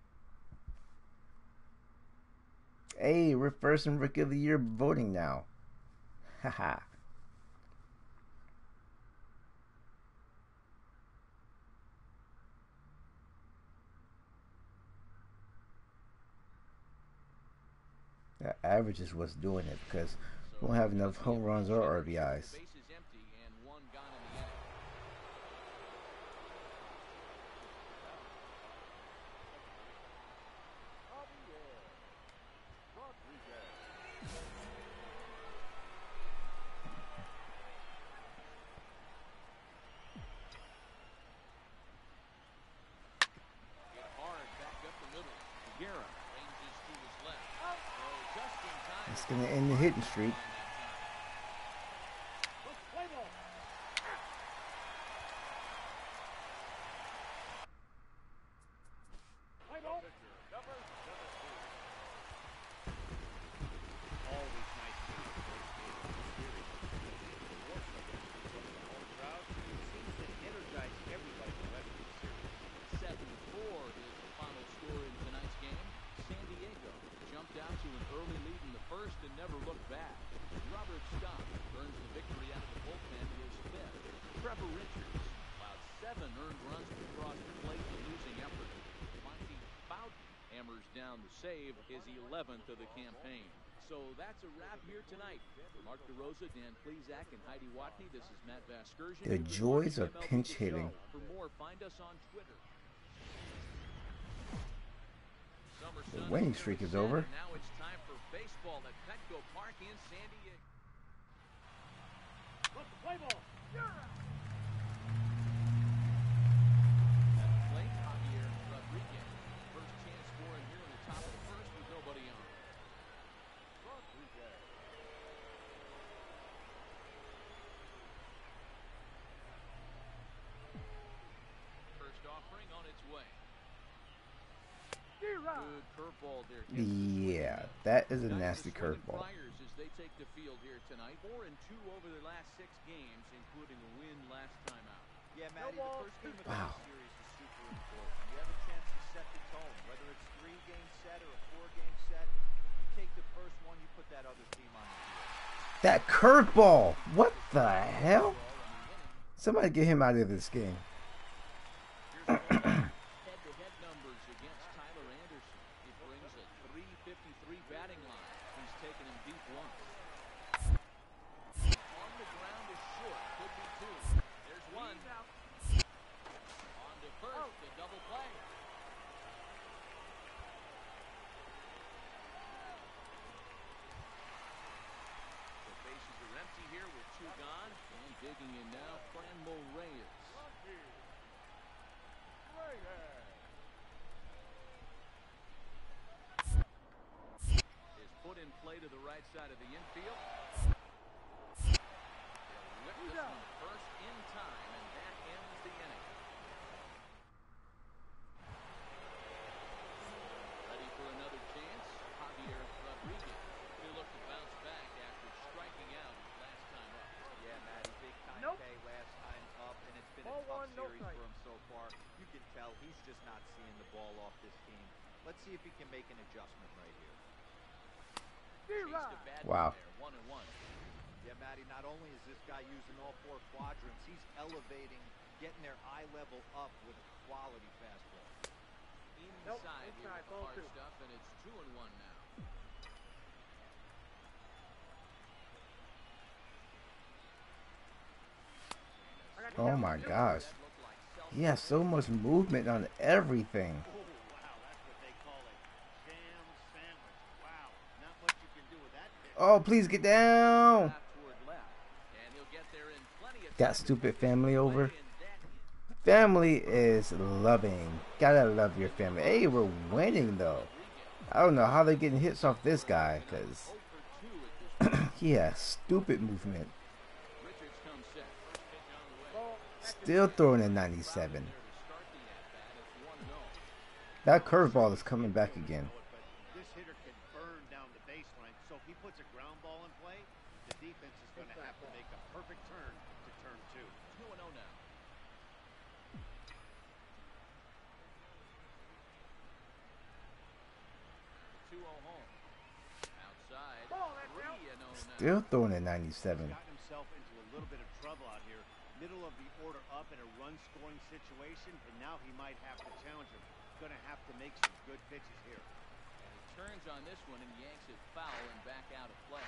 Hey, we're first in Rookie of the Year voting now. Haha. The average is what's doing it because we don't have enough home runs or R B Is. It's going to end the hitting streak. Save his eleventh of the campaign. So that's a wrap here tonight. For Mark DeRosa, Dan Plesac, and Heidi Watney, this is Matt Vasgersian. The joys of pinch hitting. For more, find us on Twitter. The winning streak is over. Now it's time for baseball at Petco Park in San Diego. Let the play ball. Play Javier Rodriguez. First chance for him here in the top of the first with nobody on. Rodriguez. First offering on its way. Good curveball there. Yeah, that is a nasty curveball. As they take the field here tonight, four and two over their last six games, including a win last time out. Yeah, Matty, the first game of Wow. the series is super important. You have a chance to set the tone, whether it's three game set or a four game set. You take the first one, you put that other team on the field. That curveball! What the hell? Somebody get him out of this game. Head-to-head numbers against Tyler Anderson. He brings a three fifty-three batting line. He's taken him deep once. On the ground is short. Could be two. There's one. On to first, a double play. The bases are empty here with two gone. And digging in now, Franmil Reyes. Is put in play to the right side of the infield. They'll whip this one first in time, and that ends the inning. Ready for another chance, Javier Rodriguez. He'll look to bounce back after striking out his last time up. Yeah, Matty, big time Nope. pay last time up, and it's been Ball a tough one, no series strike. for him so far. You can tell he's just not seeing the ball off this team. Let's see if he can make an adjustment right here. Chased a bad Wow. one there, one and one. Yeah, Matty, not only is this guy using all four quadrants, he's elevating, getting their eye level up with a quality fastball. Inside Nope, here inside, with the ball hard two. stuff, and it's two and one now. Oh my gosh. That looked like self- He has so much movement on everything. Oh, wow, that's what they call it. Jam sandwich. Wow, not much you can do with that pitch. Oh, please get down. Toward left, and he'll get there in plenty of Got time to stupid take this family play, over. and that Family is loving. Gotta love your family. Hey, we're winning though. I don't know how they're getting hits off this guy, because he has stupid movement. Still throwing a ninety-seven. That curveball is coming back again. This hitter can burn down the baseline, so if he puts a ground ball in play, the defense is going to have to make a perfect turn to turn two. two and oh now. two oh home. Outside. three and oh now. Still throwing a ninety-seven. Got himself into a little bit of trouble out here. Middle of the order up in a run-scoring situation, and now he might have to challenge him. Going to have to make some good pitches here. And he turns on this one and yanks it foul and back out of play.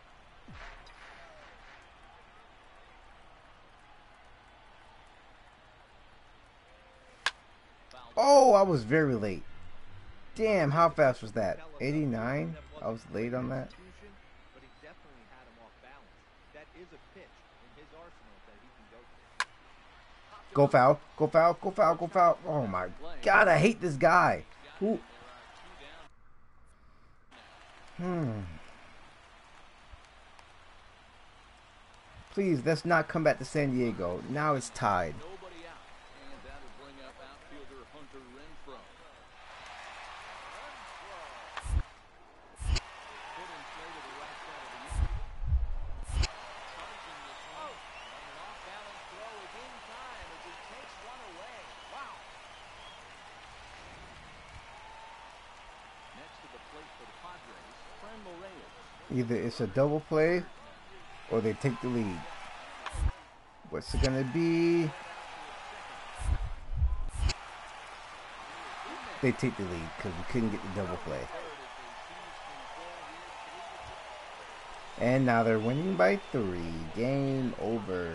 Oh, I was very late. Damn, how fast was that? eighty-nine? I was late on that. But he definitely had him off balance. That is a pitch in his arsenal that he can go to. Go foul, go foul, go foul, go foul. Oh my God, I hate this guy. Who? Hmm. Please, let's not come back to San Diego. Now it's tied. Nobody out. And that'll bring up outfielder Hunter Renfroe. Put in play to the right side of the infield. Charging this one. And an off-balance throw is in time as he takes one away. Wow. Next to the plate for the Padres, Franmil Reyes. Either it's a double play or they take the lead. What's it gonna be? They take the lead because we couldn't get the double play. And now they're winning by three. Game over.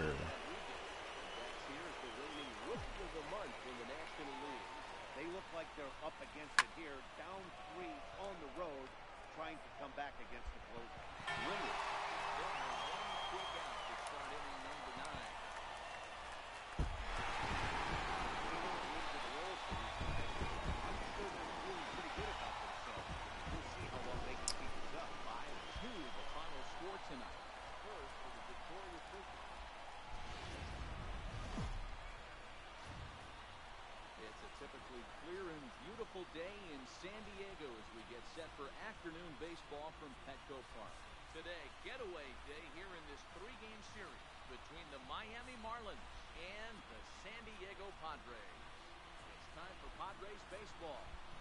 They look like they're up against it here, down three on the road, trying to come back against the closer. Williams. Day in San Diego as we get set for afternoon baseball from Petco Park. Today, getaway day here in this three-game series between the Miami Marlins and the San Diego Padres. It's time for Padres baseball.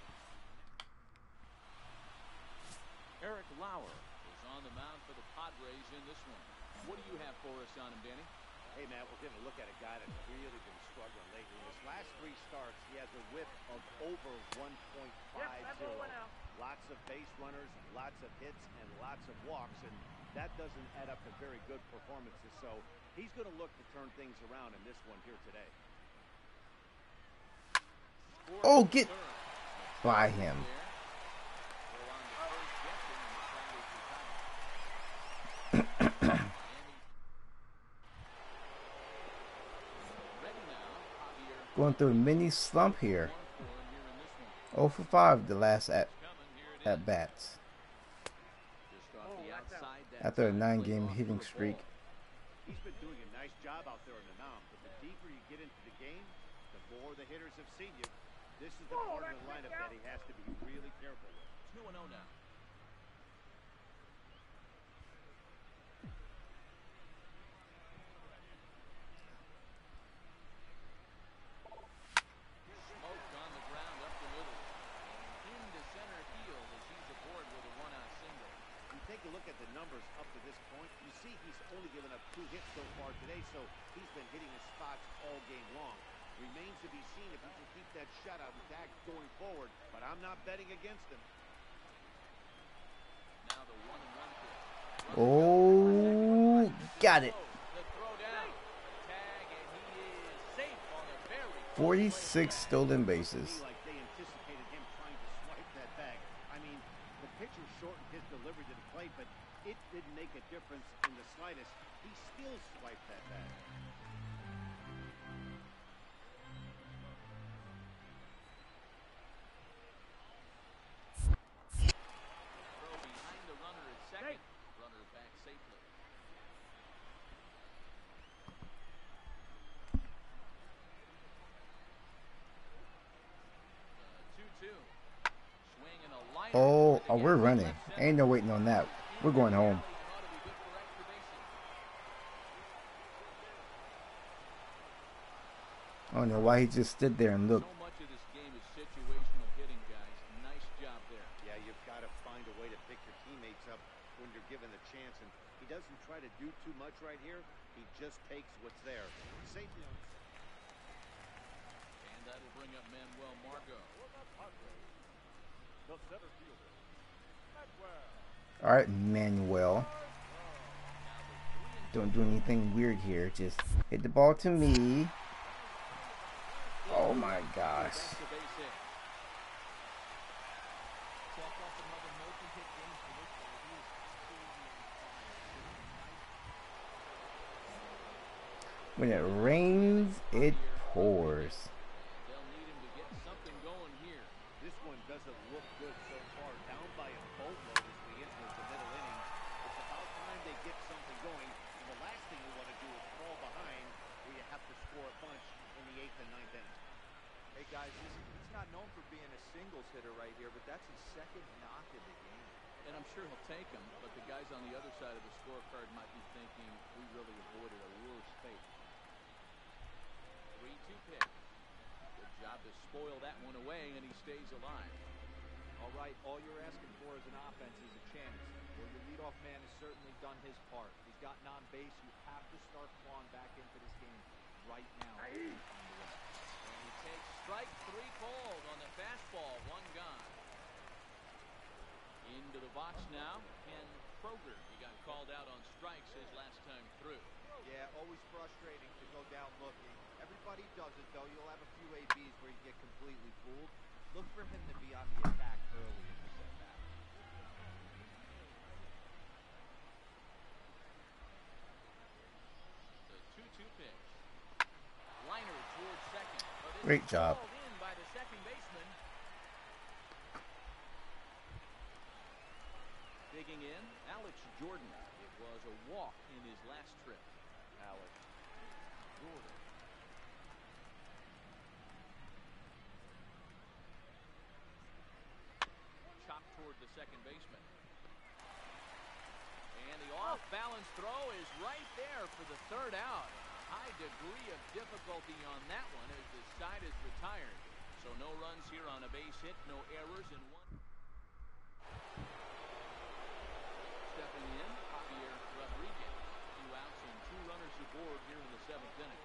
Eric Lauer is on the mound for the Padres in this one. What do you have for us on him, Danny? Hey, Matt, we're going to look at a guy that's really been struggling lately. In his last three starts, he has a whip of over one point five oh. Lots of base runners, lots of hits, and lots of walks, and that doesn't add up to very good performances. So he's going to look to turn things around in this one here today. Oh, get by him. Going through a mini slump here. oh for five the last at at bats. After a nine game hitting streak. He's been doing a nice job out there in the mound, but the deeper you get into the game, the more the hitters have seen you. This is the part of the lineup that he has to be really careful with. two and oh now. Look at the numbers up to this point. You see he's only given up two hits so far today, so he's been hitting his spots all game long. Remains to be seen if he can keep that shutout intact going forward, but I'm not betting against him. Now the one and one pitch. Oh, got it. forty-six stolen bases. Like they anticipated him trying to swipe that bag. I mean, the pitcher shortened his delivery to the plate, but it didn't make a difference in the slightest. He still swiped that bag. safely. two two. Swing and a liner. Oh, oh, we're running. Ain't no waiting on that. We're going home. I don't know why he just stood there and looked. So much of this game is situational hitting, guys. Nice job there. Yeah, you've got to find a way to pick your teammates up when you're given the chance. And he doesn't try to do too much right here. He just takes what's there. Safety on. And that'll bring up Manuel Margot. The center fielder. All right, Manuel. Don't do anything weird here. Just hit the ball to me. Oh my gosh. When it rains, it pours. They'll need him to get something going here. This one doesn't look good so far. Down by a boatload as we enter the middle innings. It's about time they get something going. And the last thing you want to do is fall behind where you have to score a bunch in the eighth and ninth innings. Hey guys, he's, he's not known for being a singles hitter right here, but that's his second knock in the game. And I'm sure he'll take him, but the guys on the other side of the scorecard might be thinking we really avoided a worse fate. three two pitch. Good job to spoil that one away, and he stays alive. All right, all you're asking for as an offense is a chance. Well, your leadoff man has certainly done his part. He's gotten on base. You have to start clawing back into this game right now. And he takes strike three called on the fastball, one gone. Into the box now, Ken Kroger. He got called out on strikes his last time through. Yeah, always frustrating to go down looking. Everybody does it, though. You'll have a few A Bs where you get completely fooled. Look for him to be on the attack early in the setback. The two two pitch. Liner towards second. But it's Great job. called in by the second baseman. Digging in, Alex Jordan. It was a walk in his last trip. Alex Jordan. Chopped toward the second baseman. And the off-balance throw is right there for the third out. High degree of difficulty on that one as the side is retired. So no runs here on a base hit, no errors, and one. Stepping in, Javier Rodriguez. Two outs and two runners aboard here in the seventh inning.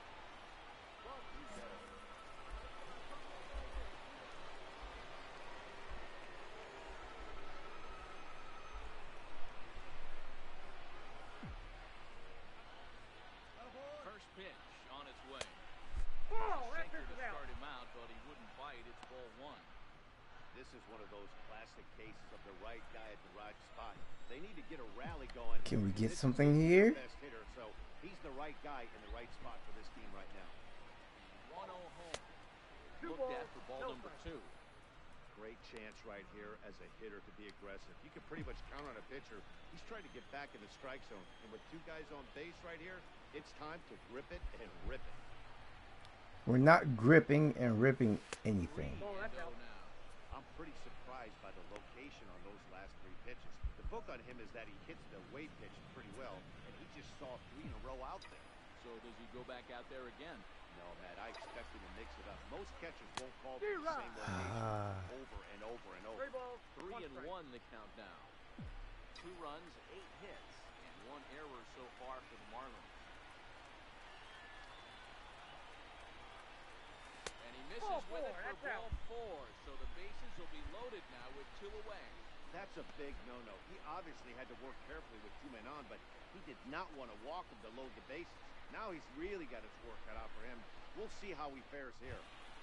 First pitch on its way. Sinker to start him out, but he wouldn't bite. It's ball one. This is one of those classic cases of the right guy at the right spot. They need to get a rally going. Can we get This is something the here? best hitter, so he's the right guy in the right spot for this team right now. one oh home. Looked at for ball number two. Great chance right here as a hitter to be aggressive. You can pretty much count on a pitcher. He's trying to get back in the strike zone. And with two guys on base right here, it's time to grip it and rip it. We're not gripping and ripping anything. Oh, that's out now. I'm pretty surprised by the location on those last three pitches. The book on him is that he hits the weight pitch pretty well, and he just saw three in a row out there. So does he go back out there again? No, Matt, I expect him to mix it up. Most catchers won't call for the same location Ah. over and over and over. Three and one the count now. Two runs, eight hits, and one error so far for the Marlins. And he misses with it for ball four, so the bases will be loaded now with two away. That's a big no-no. He obviously had to work carefully with two men on, but he did not want to walk him to load the bases. Now he's really got his work cut out for him. We'll see how he fares here.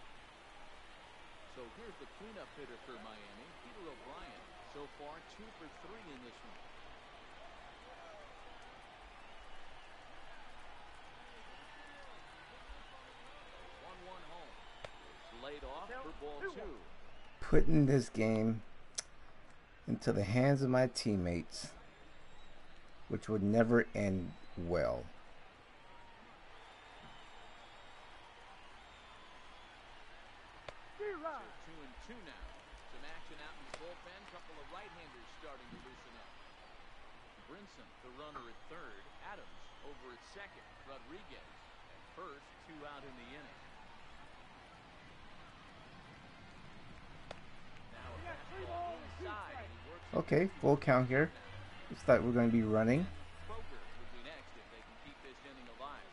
So here's the cleanup hitter for Miami, Peter O'Brien. So far, two for three in this one. one one home. It's laid off for ball two. Putting this game into the hands of my teammates. which would never end well. So two and two now. Some action out in the bullpen. Couple of right-handers starting to loosen up. Brinson, the runner at third. Adams over at second. Rodriguez at first. Two out in the inning. Now a fastball inside. And he works it Okay, full count here. Looks like we're going to be running. Kroger would be next if they can keep this inning alive.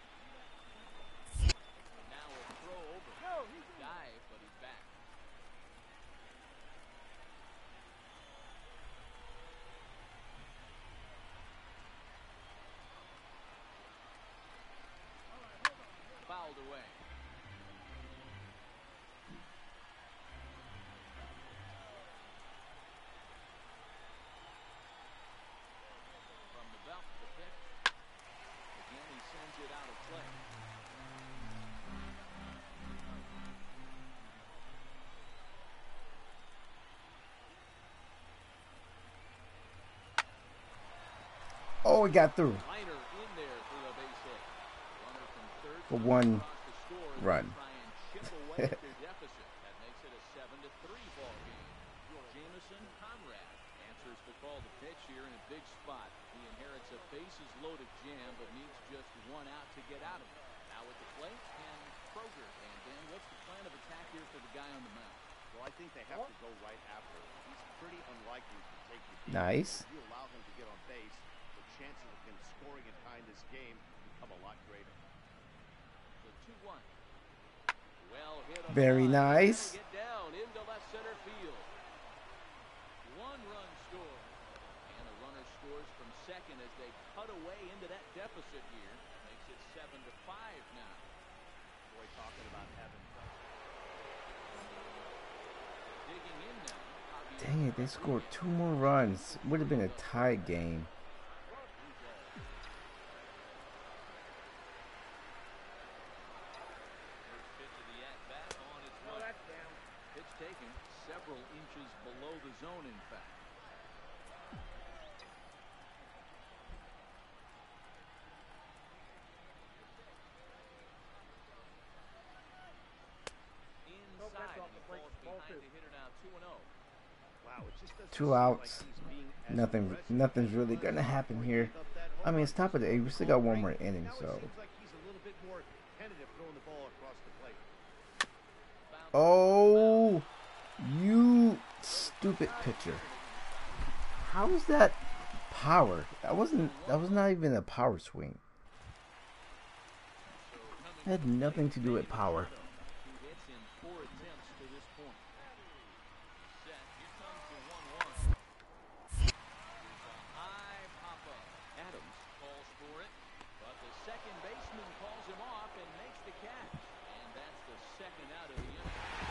Now a throw over. Dive, but he's back. Fouled away. From the belt, the pitch. Again, he sends it out of play. Oh, it got through Liner in there for a base hit. Runner from third for comes one across the score and run. try and chip away at their deficit. That makes it a seven to three ball game. Jamison Conrad answers the call to pitch here in a big spot. He inherits a bases loaded jam, but needs just one out to get out of it. Now at the plate, and Kroger. And Dan, what's the plan of attack here for the guy on the mound? Well, I think they have to go right after him. He's pretty unlikely to take the deep. Nice. If you allow him to get on base, the chances of him scoring and tying this game become a lot greater. So two one. Well hit on Very the line. nice. Get down into left center field. One run score. And a runner scores from second as they cut away into that deficit here. Makes it seven to five now. Boy, talking about having Digging in now. Javier Dang it, they scored two more runs. Would have been a tie game. First pitch of the at-bat on its way. Pitch taken several inches below the zone, in fact. Inside, and he falls behind the hitter now, two and oh. wow, it just doesn't Two seem like outs. he's being as Nothing, aggressive nothing's as really he gonna was happen before he here. gave up that I mean, home it's top of the run. eighth. We still got one more Right inning, now it so. seems like he's a little bit more tentative throwing the ball across the plate. Oh, you stupid pitcher! How is that power? That wasn't. That was not even a power swing. It had nothing to do with power. Two hits in four attempts to this point. Set. Here comes the one one. Here's a high pop-up. Adams calls for it, but the second baseman calls him off and makes the catch. And that's the second out of the inning.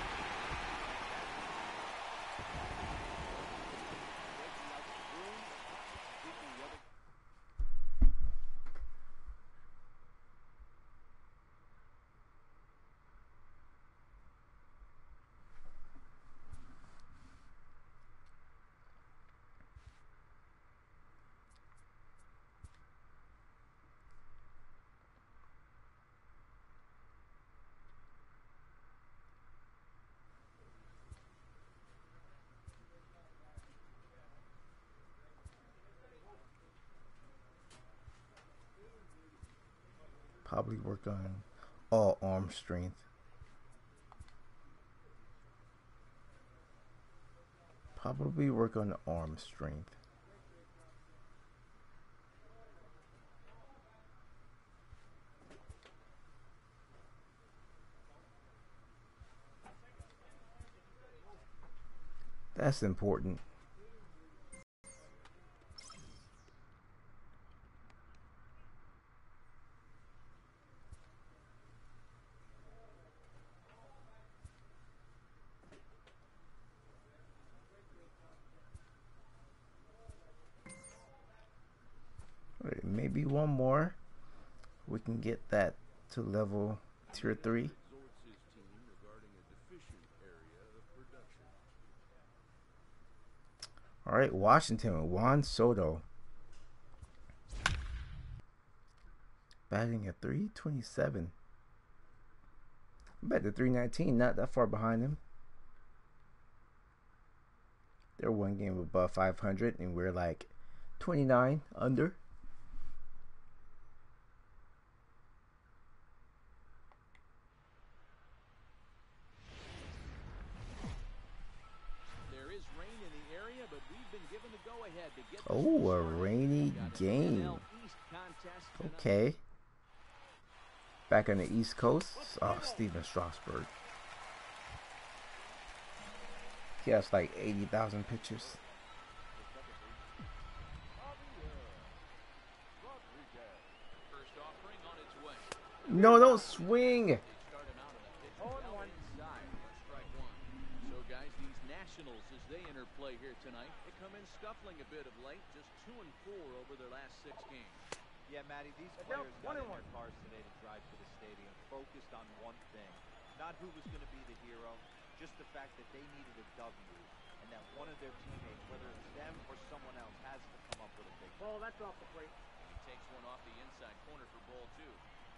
Breaking out the room, speaking the other. Probably work on all arm strength. Probably work on the arm strength. That's important. Alright, maybe one more. We can get that to level tier three. Exhorts his team regarding a deficient area of production. All right, Washington, Juan Soto. Batting at three twenty-seven. I bet the three nineteen, not that far behind him. They're one game above five hundred, and we're like twenty-nine under. There is rain in the area, but we've been given the go-ahead to get this Oh, one a started. rainy Got an game. N L East contest tonight. Okay. Back on the East Coast. Oh, Steven Strasburg. He has like eighty thousand pictures. First offering on its way. No, don't swing. They started out on a pitch well inside for strike one. So, guys, these Nationals, as they interplay here tonight, they come in scuffling a bit of late, just two and four over their last six games. Yeah, Matty, these players got in their cars today to drive to the stadium, focused on one thing. Not who was going to be the hero, just the fact that they needed a W, and that one of their teammates, whether it's them or someone else, has to come up with a big Ball, that's off the plate. He takes one off the inside corner for ball two.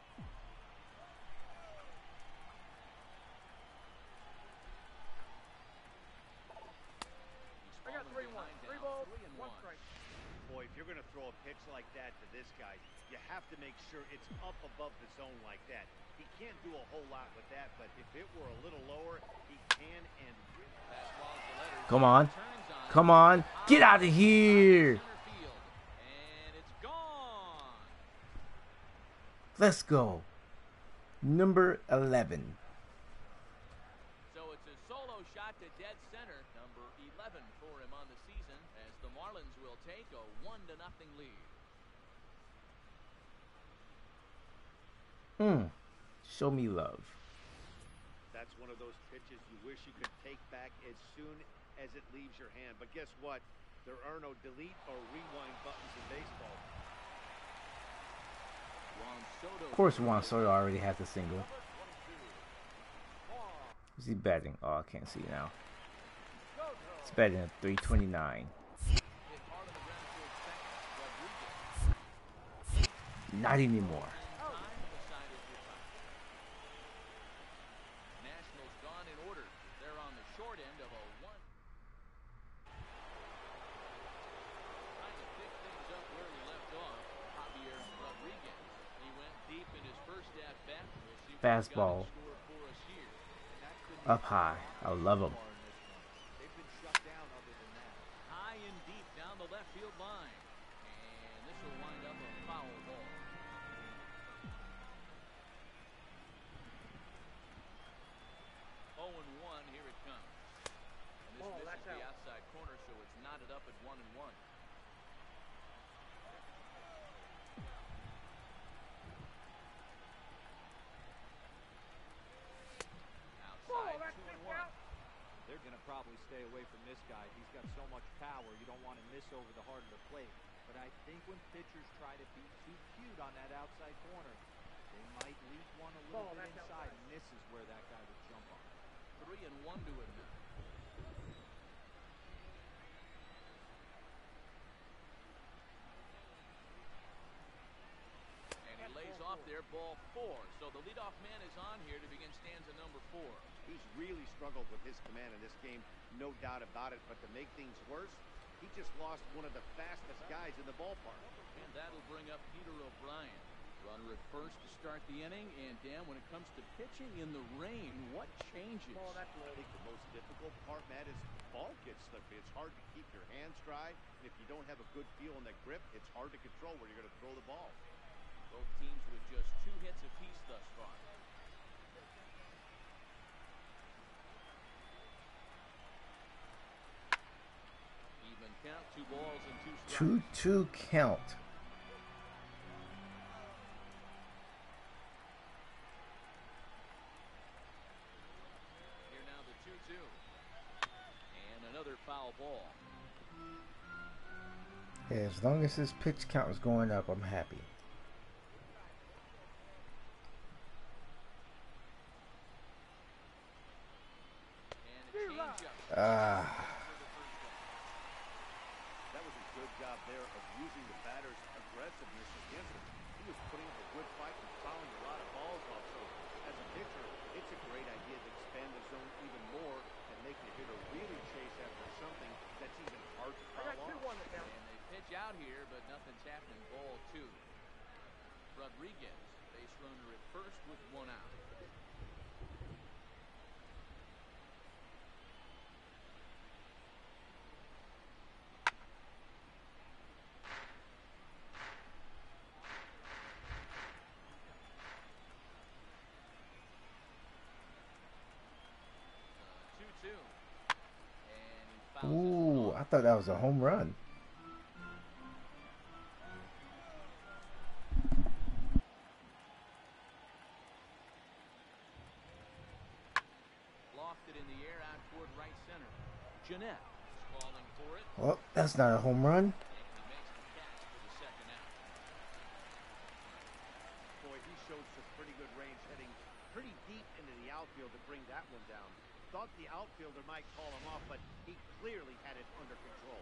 He's I got fallen three one. behind Three now, balls, three and one one. strike. Boy, if you're going to throw a pitch like that to this guy, you have to make sure it's up above the zone like that. He can't do a whole lot with that, but if it were a little lower, he can and will. Fastball to letters. Come on. Turns on. Come on. Get out of here. Center field. And it's gone. Let's go. Number eleven. So it's a solo shot to dead center, number eleven for him on the season, as the Marlins will take a one to nothing lead. Hmm. Show me love. That's one of those pitches you wish you could take back as soon as it leaves your hand. But guess what? There are no delete or rewind buttons in baseball. Juan Soto. Of course, Juan Soto already has a single. Is he betting? Oh, I can't see now. He's betting at three twenty-nine. Hit hard on the ground towards second. Rodriguez. Not anymore. Time the side is retired. Nationals gone in order. They're on the short end of a one. Trying to pick things up where we left off. Javier Rodriguez. He went deep in his first at bat. We'll see what he's got in Fastball. store for us here. Up high. I love him. They've been shut down other than that. High and deep down the left field line. And this will wind up a foul ball. oh and one, here it comes. And this Ball, misses that's the out. outside corner, so it's knotted up at one and one. Outside, that's two and it, one. out. They're going to probably stay away from this guy. He's got so much power, you don't want to miss over the heart of the plate. But I think when pitchers try to be too cute on that outside corner, they might leave one a little Ball, bit that's inside, outside. and this is where that guy would jump on. Three and one to him now. And he lays off there, ball four. So the leadoff man is on here to begin stanza number four. He's really struggled with his command in this game, no doubt about it. But to make things worse, he just lost one of the fastest guys in the ballpark. And that'll bring up Peter O'Brien. Runner at first to start the inning. And Dan, when it comes to pitching in the rain, what changes? Ball, that's I low. think the most difficult part, Matt, is ball gets slippery. It's hard to keep your hands dry. And if you don't have a good feel in that grip, it's hard to control where you're going to throw the ball. Both teams with just two hits apiece thus far. Even count, two balls and two strikes. two two count. Here now the two two. And another foul ball. Yeah, as long as his pitch count is going up, I'm happy. And a changeup. Ah. For the first one. That was a good job there of using the batter's aggressiveness against him. He was putting up a good fight but nothing's happening. Ball two. Rodriguez, base runner at first with one out. Ooh, I thought that was a home run. Lofted in the air out toward right center. Jeanette is calling for it. Well, that's not a home run. He makes the catch for the second out. Boy, he showed some pretty good range heading pretty deep into the outfield to bring that one down. Thought the outfielder might call him off, but he clearly had it under control.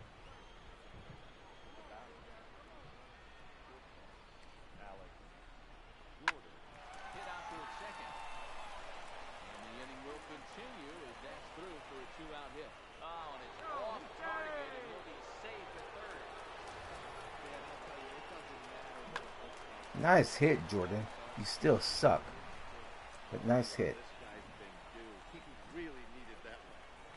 Alex Jordan hit out towards second. And the inning will continue as that's through for a two-out hit. Oh, and it's off target, and he'll be safe at third. Yeah, I'll tell you, it doesn't matter what it looks like. Nice hit, Jordan. You still suck, but nice hit. This guy's been due. He really needed that one.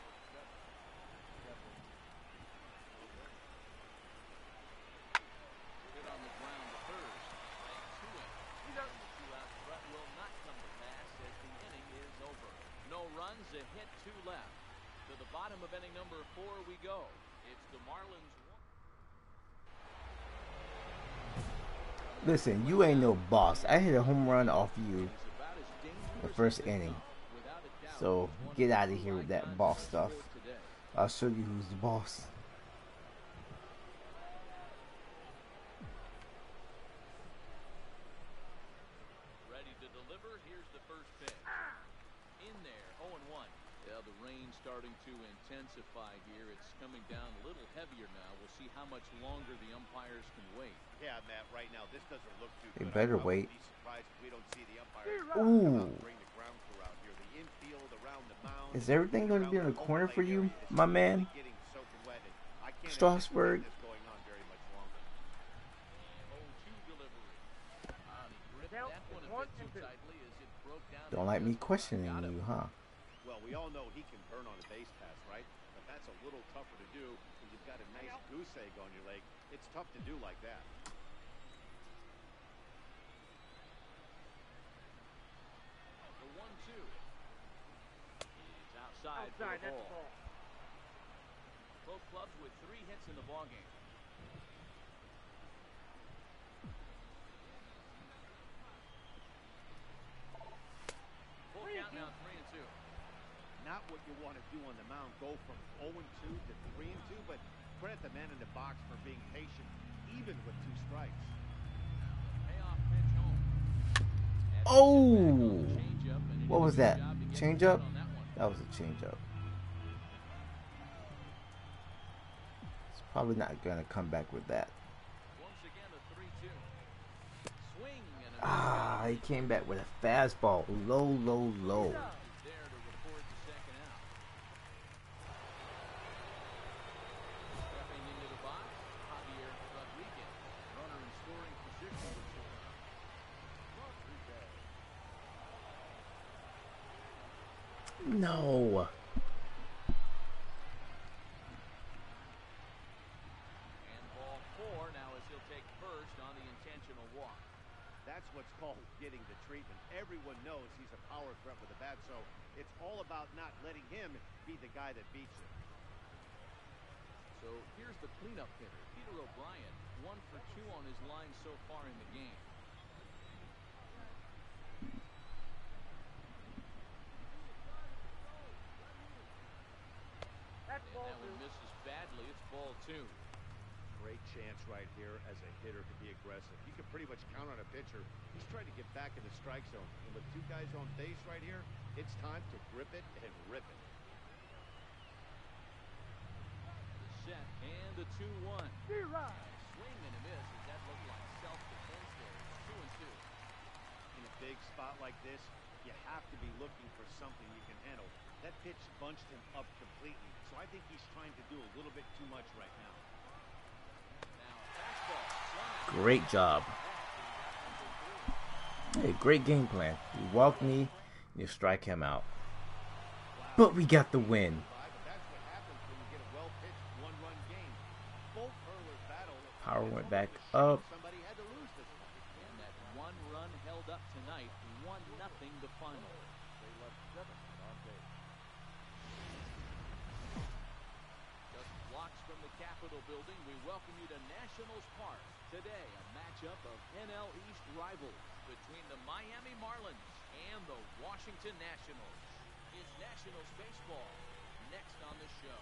Hit on the ground to first. Strike two in. And the two-out threat will not come to pass as the inning is over. No runs, a hit, two left. To the bottom of inning number four we go. It's the Marlins one. Listen, you ain't no boss. I hit a home run off you the first inning. So get out of here with that boss stuff. I'll show you who's the boss. Ready to deliver. Here's the first pitch. In there, oh and one. Yeah, the rain starting to intensify here. It's coming down a little heavier now. We'll see how much longer the umpires can wait. Yeah, Matt, right now this doesn't look too They good. better I'll probably wait. be surprised if we don't see the umpires Ooh. bring the ground crew out here. The infield around the mound. Is everything going to be in the corner for you, my man? Getting soaking wet, and I can't Strasburg? anticipate this going on very much longer. oh two delivery. Ah, he gripped that one a bit too tightly as it broke down. Don't like me questioning you, huh? Well, we all know he can burn on a base pass, right? But that's a little tougher to do when you've got a nice goose egg on your leg. It's tough to do like that. The one two. He's outside, outside for the ball. Both clubs with three hits in the ballgame. Full count now, three and two. Not what you want to do on the mound, go from oh and two to three and two, but credit the man in the box for being patient, even with two strikes. Payoff pitch home. Oh! What was that? Changeup? That was a changeup. It's probably not going to come back with that. Once again, a three two. Swing and a Ah, he came back with a fastball. Low, low, low. there to record the second out. Stepping into the box, Javier Rodriguez. Runner in scoring position with two outs. Rodriguez. No. And ball four now as he'll take first on the intentional walk. That's what's called getting the treatment. Everyone knows he's a power threat with a bat, so it's all about not letting him be the guy that beats you. So here's the cleanup hitter, Peter O'Brien, one for two on his line so far in the game. And that one misses badly. It's ball two. Great chance right here as a hitter to be aggressive. You can pretty much count on a pitcher. He's trying to get back in the strike zone. And with two guys on base right here, it's time to grip it and rip it. The set and the two one. Swing and a miss as that looked like self-defense there. It's two and two. In a big spot like this, you have to be looking for something you can handle. That pitch bunched him up completely. So I think he's trying to do a little bit too much right now. Now a Great job. Hey, great game plan. You walk me, you strike him out. But we got the win. Power went back up. And that one run held up tonight, one nothing the final. They left seven on base. Just blocks from the Capitol building, we welcome you to Nationals Park. Today, a matchup of N L East rivals between the Miami Marlins and the Washington Nationals. It's Nationals baseball next on the show.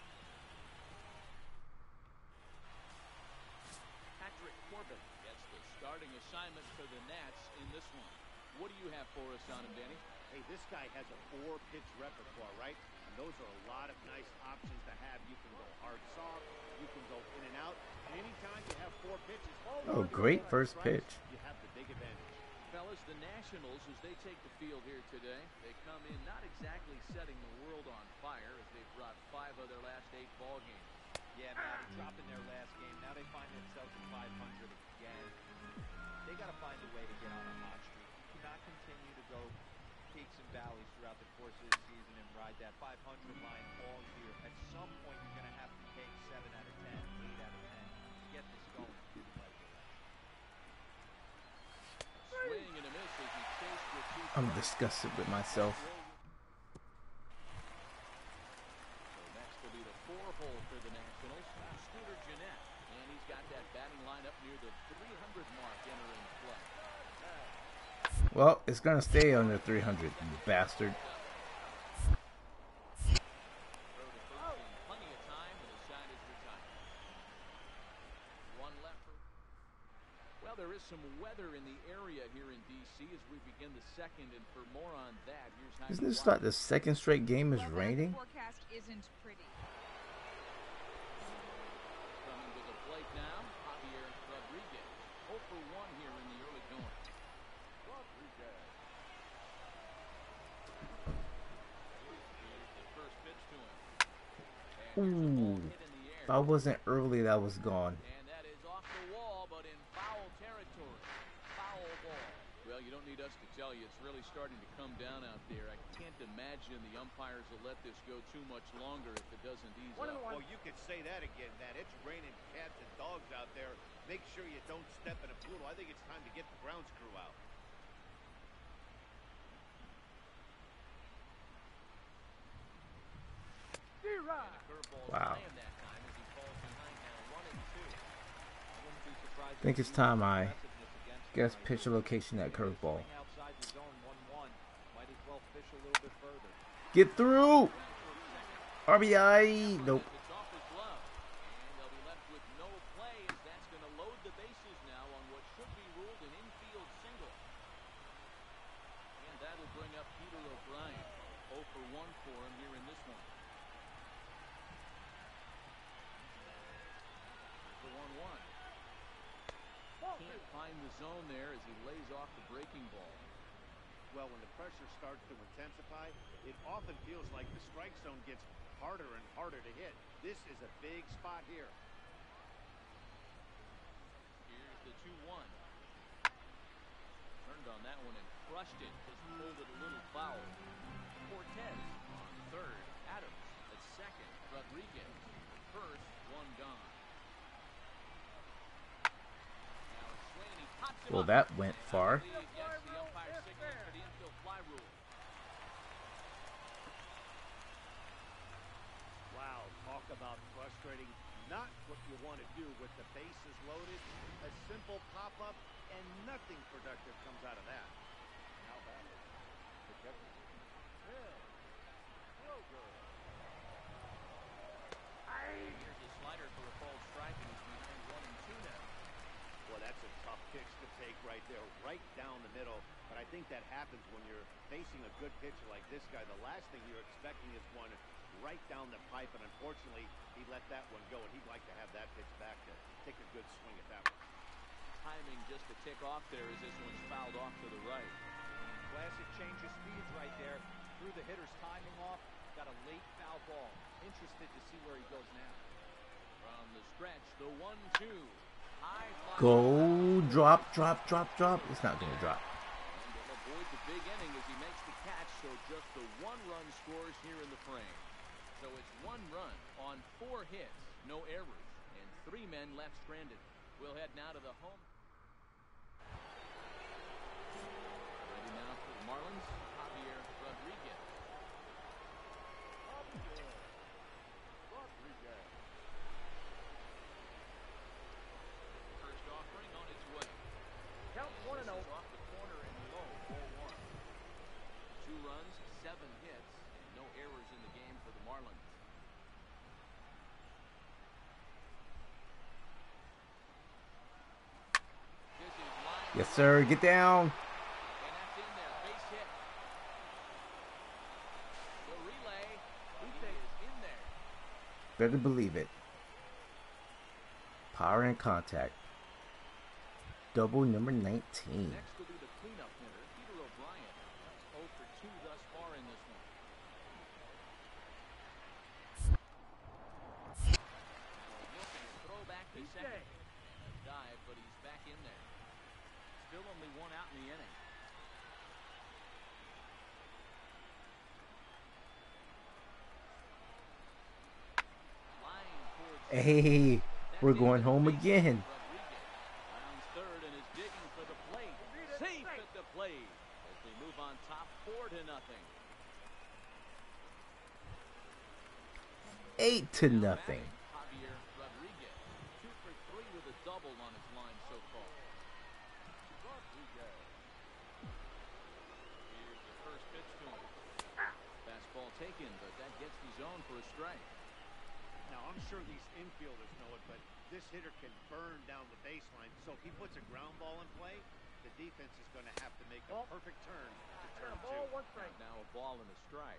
Patrick Corbin gets the starting assignment for the Nats in this one. What do you have for us on him, Danny? Hey, this guy has a four-pitch repertoire, right? And those are a lot of nice options to have. You can go hard soft, you can go in and out. And anytime you have four pitches, Oh, great first pitch. you have the big advantage. Fellas, the Nationals, as they take the field here today, they come in not exactly setting the world on fire as they've brought five of their last eight ball games. Yeah, Matty, dropping their last game. Now they find themselves at five hundred again. They got to find a way to get on a hot streak. You cannot continue to go peaks and valleys throughout the course of the season and ride that five hundred line all year. At some point, you're going to have to take seven out of ten, eight out of ten to get this going in the right direction. Swing and a miss as he chased with two I'm strikes. disgusted with myself. So next will be the four hole for the Nationals, Scooter Gennett, and he's got that batting line up near the three hundred mark entering play. Well, it's gonna stay under three hundred, you bastard. Throw to first in plenty of time, and the side is retired. One left for. Well, there is some weather in the area here in D C as we begin the second, and for more on that, here's how. Isn't this like the second straight game is Well, that raining? forecast isn't pretty. Coming to the plate now, Javier Rodriguez. oh for one here in the early going. Rodriguez. Here's the first pitch to him. And here's a ball Ooh. hit in the air. If I wasn't early, that was gone. And that is off the wall, but in foul territory. Foul ball. Well, you don't need us to tell you. It's really starting to come down out there. I can't imagine the umpires will let this go too much longer if it doesn't ease up. Well, you could say that again, Matt. It's raining cats and dogs out there. Make sure you don't step in a poodle. I think it's time to get the grounds crew out. And a curveball Wow. slammed that time as he falls behind now one and two. I wouldn't be surprised Think if it's he time uses I aggressiveness against guess him right pitch a there. location at curveball. Swing outside the zone, one one. Might as well fish a little bit further. Get through! R B I! Nope. It's off his glove. And they'll be left with no play as that's going to load the bases now on what should be ruled an infield single. And that'll bring up Peter O'Brien. oh for one for him here in this one. The one one. Can't find the zone there as he lays off the breaking ball. Well, when the pressure starts to intensify, it often feels like the strike zone gets harder and harder to hit. This is a big spot here. Here's the two one. Turned on that one and crushed it. Just pulled it a little foul. Cortez on third. Adams at second. Rodriguez first. One gone. Now it's swinging. He pops him Well, up. that went And far. I believe that's the umpire signal for the infield fly rule. Wow, talk about frustrating. Not what you want to do with the bases loaded. A simple pop-up, and nothing productive comes out of that. Now that is the catcher. Phil Kroger. Here's a slider for a called strike, and he's behind one and two now. Well, that's a tough pitch to take right there, right down the middle. But I think that happens when you're facing a good pitcher like this guy. The last thing you're expecting is one right down the pipe, and unfortunately, he let that one go, and he'd like to have that pitch back to take a good swing at that one. Timing just to tick off there as this one's fouled off to the right. Classic change of speeds right there. Threw the hitter's timing off. Got a late foul ball. Interested to see where he goes now. From the stretch, the one two. High fly go. Drop, drop, drop, drop. It's not gonna drop. And will avoid the big inning as he makes the catch, so just the one run scores here in the frame. So it's one run on four hits, no errors, and three men left stranded. We'll head now to the home. Ready now for the Marlins, Javier Rodriguez. First offering on its way. Count one and oh. Off the corner and low, ball one. Two runs, seven hits, and no errors in the game for the Marlins. This is line Yes, sir. Get down. and that's in there. Base hit. The relay. He is in there. Better believe it. Power and contact. Double number nineteen. Next will be the cleanup hitter, Peter O'Brien. That's oh for two thus far in this one. Looking to throw back to second. A dive, but he's back in there. Still only one out in the inning. Flying towards Hey, we're going home again. Rodriguez rounds third and is digging for the plate. Safe at the plate as they move on top, four to nothing. Eight to nothing. Javier Rodriguez, two for three with a double on his line so far. Rodriguez. Here's the first pitch to him. Fastball taken, but that gets the zone for a strike. Now, I'm sure these infielders know it, but this hitter can burn down the baseline. So if he puts a ground ball in play, the defense is going to have to make a perfect turn to turn two. Now a ball and a strike.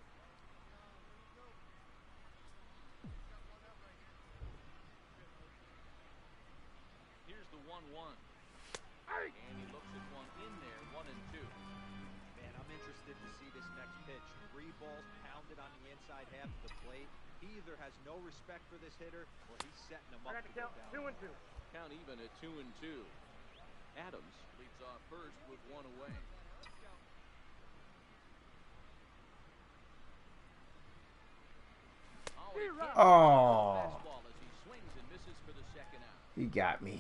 Here's the one one. And he looks at one in there, one and two. Man, I'm interested to see this next pitch. Three balls pounded on the inside half of the plate. He either has no respect for this hitter or he's setting him up to go down. Two and two. Count even at two and two. Adams leads off first with one away. Oh, he can't Oh, fastball as he swings and misses for the second out. he got me.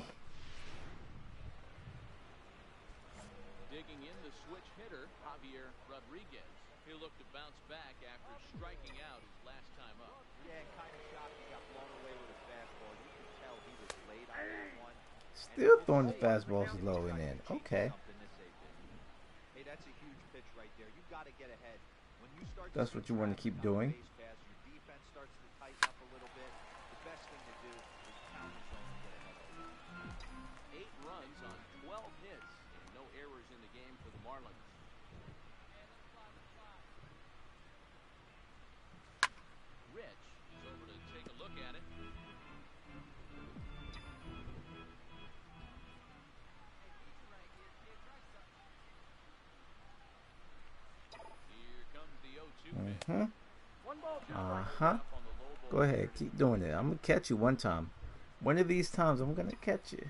Digging in the switch hitter, Javier Rodriguez. He'll look to bounce back after striking out his last time up. Yeah, kind of shocked he got blown away with a fastball. You can tell he was late on that one. Still throwing the fastballs low and in. Okay. Hey, that's a huge pitch right there. You got to get ahead. When you start to That's see what you want to keep traffic on the doing. base pass, your defense starts to tighten up a little bit. The best thing to do is pound the zone and get ahead. Eight runs on twelve hits and no errors in the game for the Marlins. Rich is over to take a look at it. Here comes the oh two pitch. Uh-huh. One ball, two Uh-huh. Up on the low ball. Go ahead. Keep doing it. I'm going to catch you one time. One of these times, I'm going to catch you.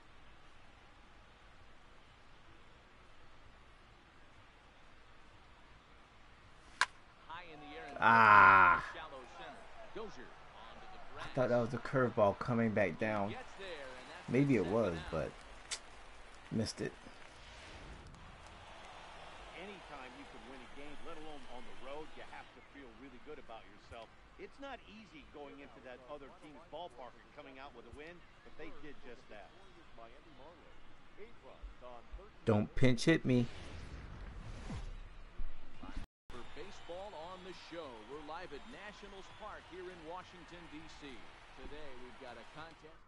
High in the air and Ah. shallow center. Dozier onto the grass. I thought that was a curveball coming back down. Gets there, and that's Maybe the it was, second out. but missed it. Anytime you can win a game, let alone on the road, you have to feel really good about yourself. It's not easy going into that other team's ballpark and coming out with a win, but they did just that. Miami Marlins, eight runs on thirteen. Don't pinch hit me. For baseball on the show, we're live at Nationals Park here in Washington, D C Today we've got a contest.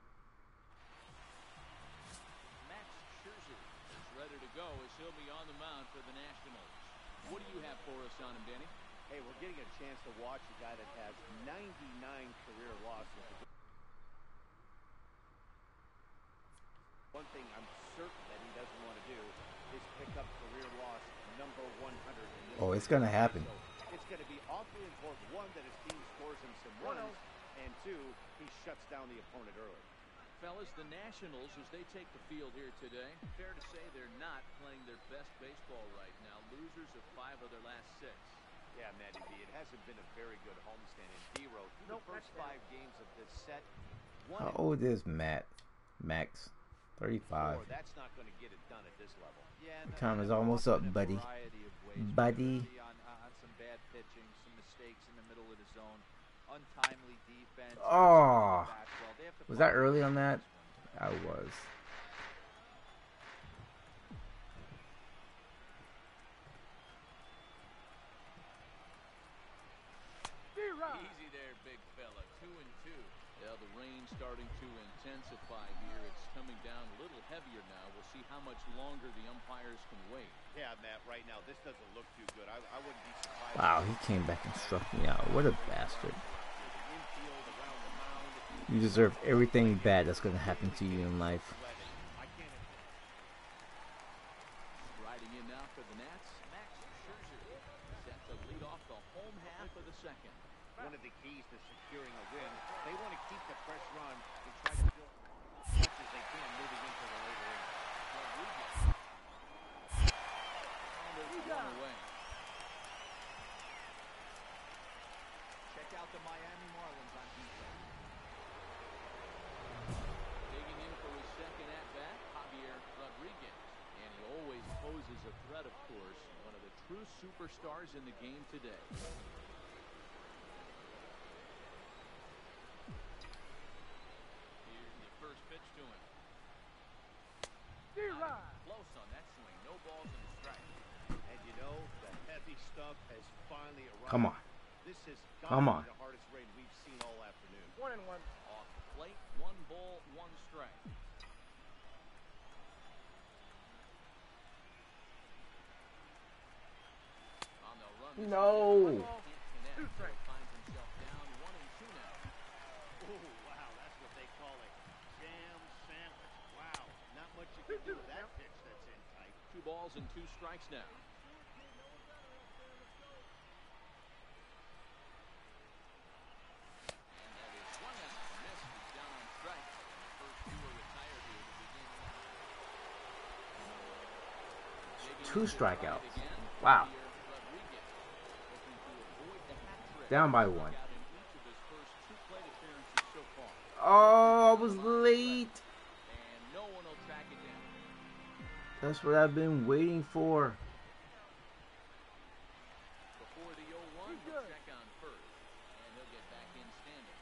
Max Scherzer is ready to go as he'll be on the mound for the Nationals. What do you have for us on him, Danny? Hey, we're getting a chance to watch a guy that has ninety-nine career losses. One thing I'm certain that he doesn't want to do is pick up career loss number one hundred. In this Oh, it's going to happen. So it's going to be awfully important, one, that his team scores him some runs, and two, he shuts down the opponent early. fellas, the Nationals, as they take the field here today, fair to say they're not playing their best baseball right now. Losers of five of their last six. Yeah, Matty B, it hasn't been a very good homestand in D-Row. Through the first five games of this set, one How old is Matt? Max? thirty-five. four, that's not going to get it done at this level. Yeah, The no, time is they've almost lost up, in a buddy. variety of ways. Buddy. On, uh, on some bad pitching, some mistakes in the middle of the zone, untimely defense. Oh, Well, they have to was that find early on this that? one. I was. Easy there, big fella. Two and two. Yeah, the rain starting to intensify here. It's coming down a little heavier now. We'll see how much longer the umpires can wait. Yeah, Matt, right now, this doesn't look too good. I, I wouldn't be surprised. Wow, he came back and struck me out. What a bastard. The infield, around the mound. You deserve everything bad that's going to happen to you in life. I can't. Riding in now for the Nats, Max Scherzer set to lead off the home half of the second. One of the keys to securing a win, they want to keep the pressure on and try to build as much as they can moving into the later innings. Rodriguez. And it's one away. Check out the Miami Marlins on defense. Digging in for his second at-bat, Javier Rodriguez. And he always poses a threat, of course. One of the true superstars in the game today. Here's the first pitch to him. Close on that swing. No balls and a strike. And you know, the heavy stuff has finally arrived. Come on. This has Come got to on. be the hardest rain we've seen all afternoon. One and one. Off the plate, one ball, one strike. On the run. this No. is- Can't connect, Two so strikes. finds himself down one and two now. Oh, wow, that's what they call a jam sandwich. Wow, not much you can do with that pitch that's in tight. Two balls and two strikes now. And that is swung out and missed. He's down on strikes. First two are retired here to begin. Digging Two into the strikeouts. fight again, Wow. Javier Rodriguez, looking to avoid the hat trick. Down by one. Out in each of his first two plate appearances so far. Oh, I was late. And no one will track it down. That's what I've been waiting for. Before the oh one, he'll check on first. And he'll get back in standing.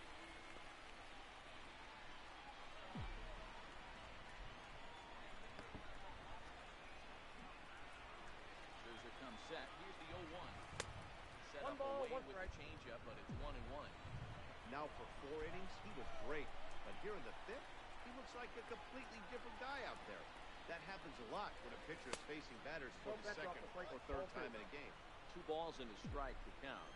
Scherzer comes set. Here's the oh one. Set One up ball, away one with strike. the changeup, but it's one and one. Now for four innings, he was great. But here in the fifth, he looks like a completely different guy out there. That happens a lot when a pitcher is facing batters for Well, the that's off second the plate. or third Ball time two. in a game. Two balls and a strike to count.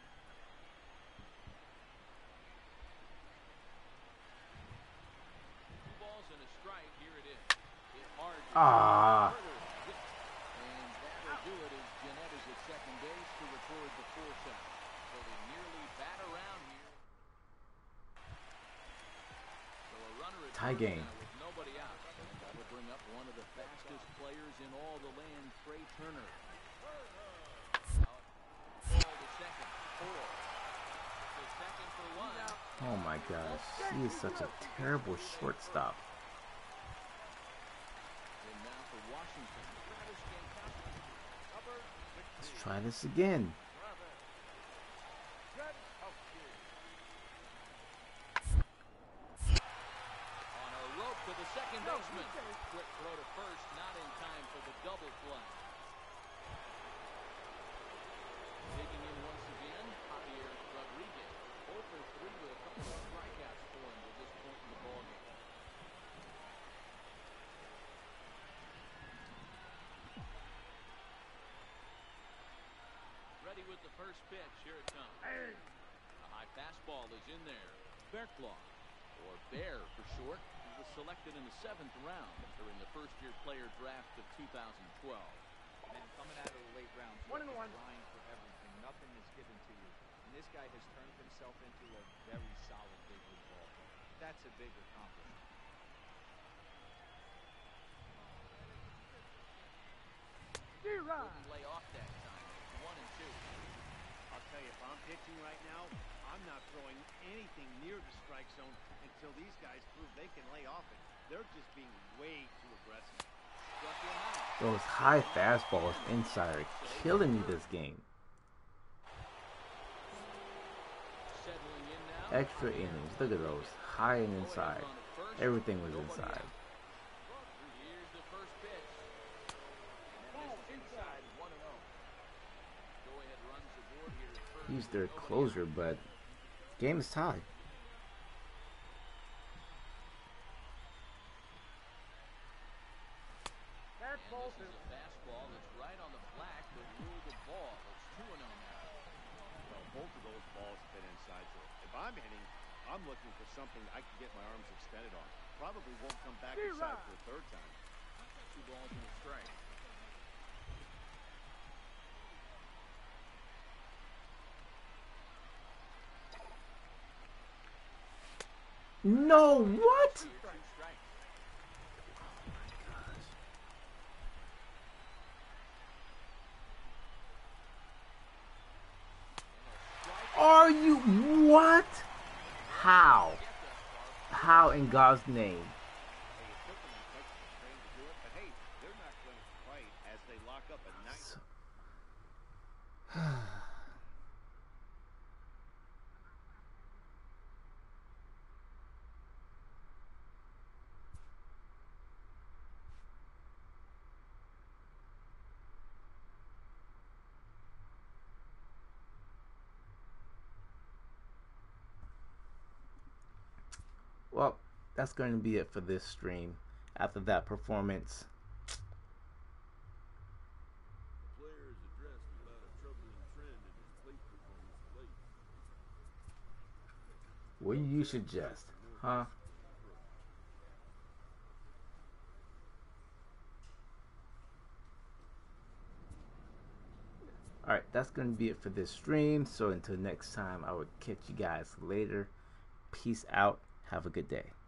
Two balls and a strike. Here it is. Hit hard. to Ah. further hit. And that'll do it as Jeanette is at second base to record the force out. So they nearly bat around here. So a runner at Tie first game. now with nobody out. And that'll bring up one of the fastest players in all the land, Trey Turner. Out. Ball to second. Four. To second for one. Oh my gosh. He is such a terrible shortstop. And now for Washington, Travis Jankowski. Let's try this again. On a rope to the second baseman. Quick throw to first, not in time for the double play. Digging in once again, Javier Rodriguez. oh for three with a couple of strikeouts for him at this point in the ballgame. Ready with the first pitch. Here it comes. A high fastball is in there. Berklaw, or Bear for short, he was selected in the seventh round during the first-year player draft of two thousand twelve. And coming out of the late rounds, you One have and to one. grind for everything. Nothing is given to you. And this guy has turned himself into a very solid big league ball player. That's a big accomplishment. pitching right now, I'm not throwing anything near the strike zone until these guys prove they can lay off it. They're just being way too aggressive. Struck him out. Those high fastballs inside are killing me this game. Settling in now. Extra innings. Look at those. High and inside. Everything was inside. Here's the first pitch. And that is inside one and oh. Go ahead runs aboard here at first. He's their closer, but game is tied. And this is a fastball that's right on the black that ruled the ball. It's two and oh now. Well, both of those balls have been inside. So if I'm hitting, I'm looking for something I can get my arms extended on. Probably won't come back inside for a third time. Two balls and a strike. No, what? Two strikes. Are you what? How? How in God's name? Hey, it took them a Texas train to do it, but hey, they're not going to fight as they lock up a nice. So- Well, that's going to be it for this stream. After that performance, Players addressed about a troubling trend in his plate performance of late. what do you suggest, huh? Alright, that's going to be it for this stream. So until next time, I will catch you guys later. Peace out. Have a good day.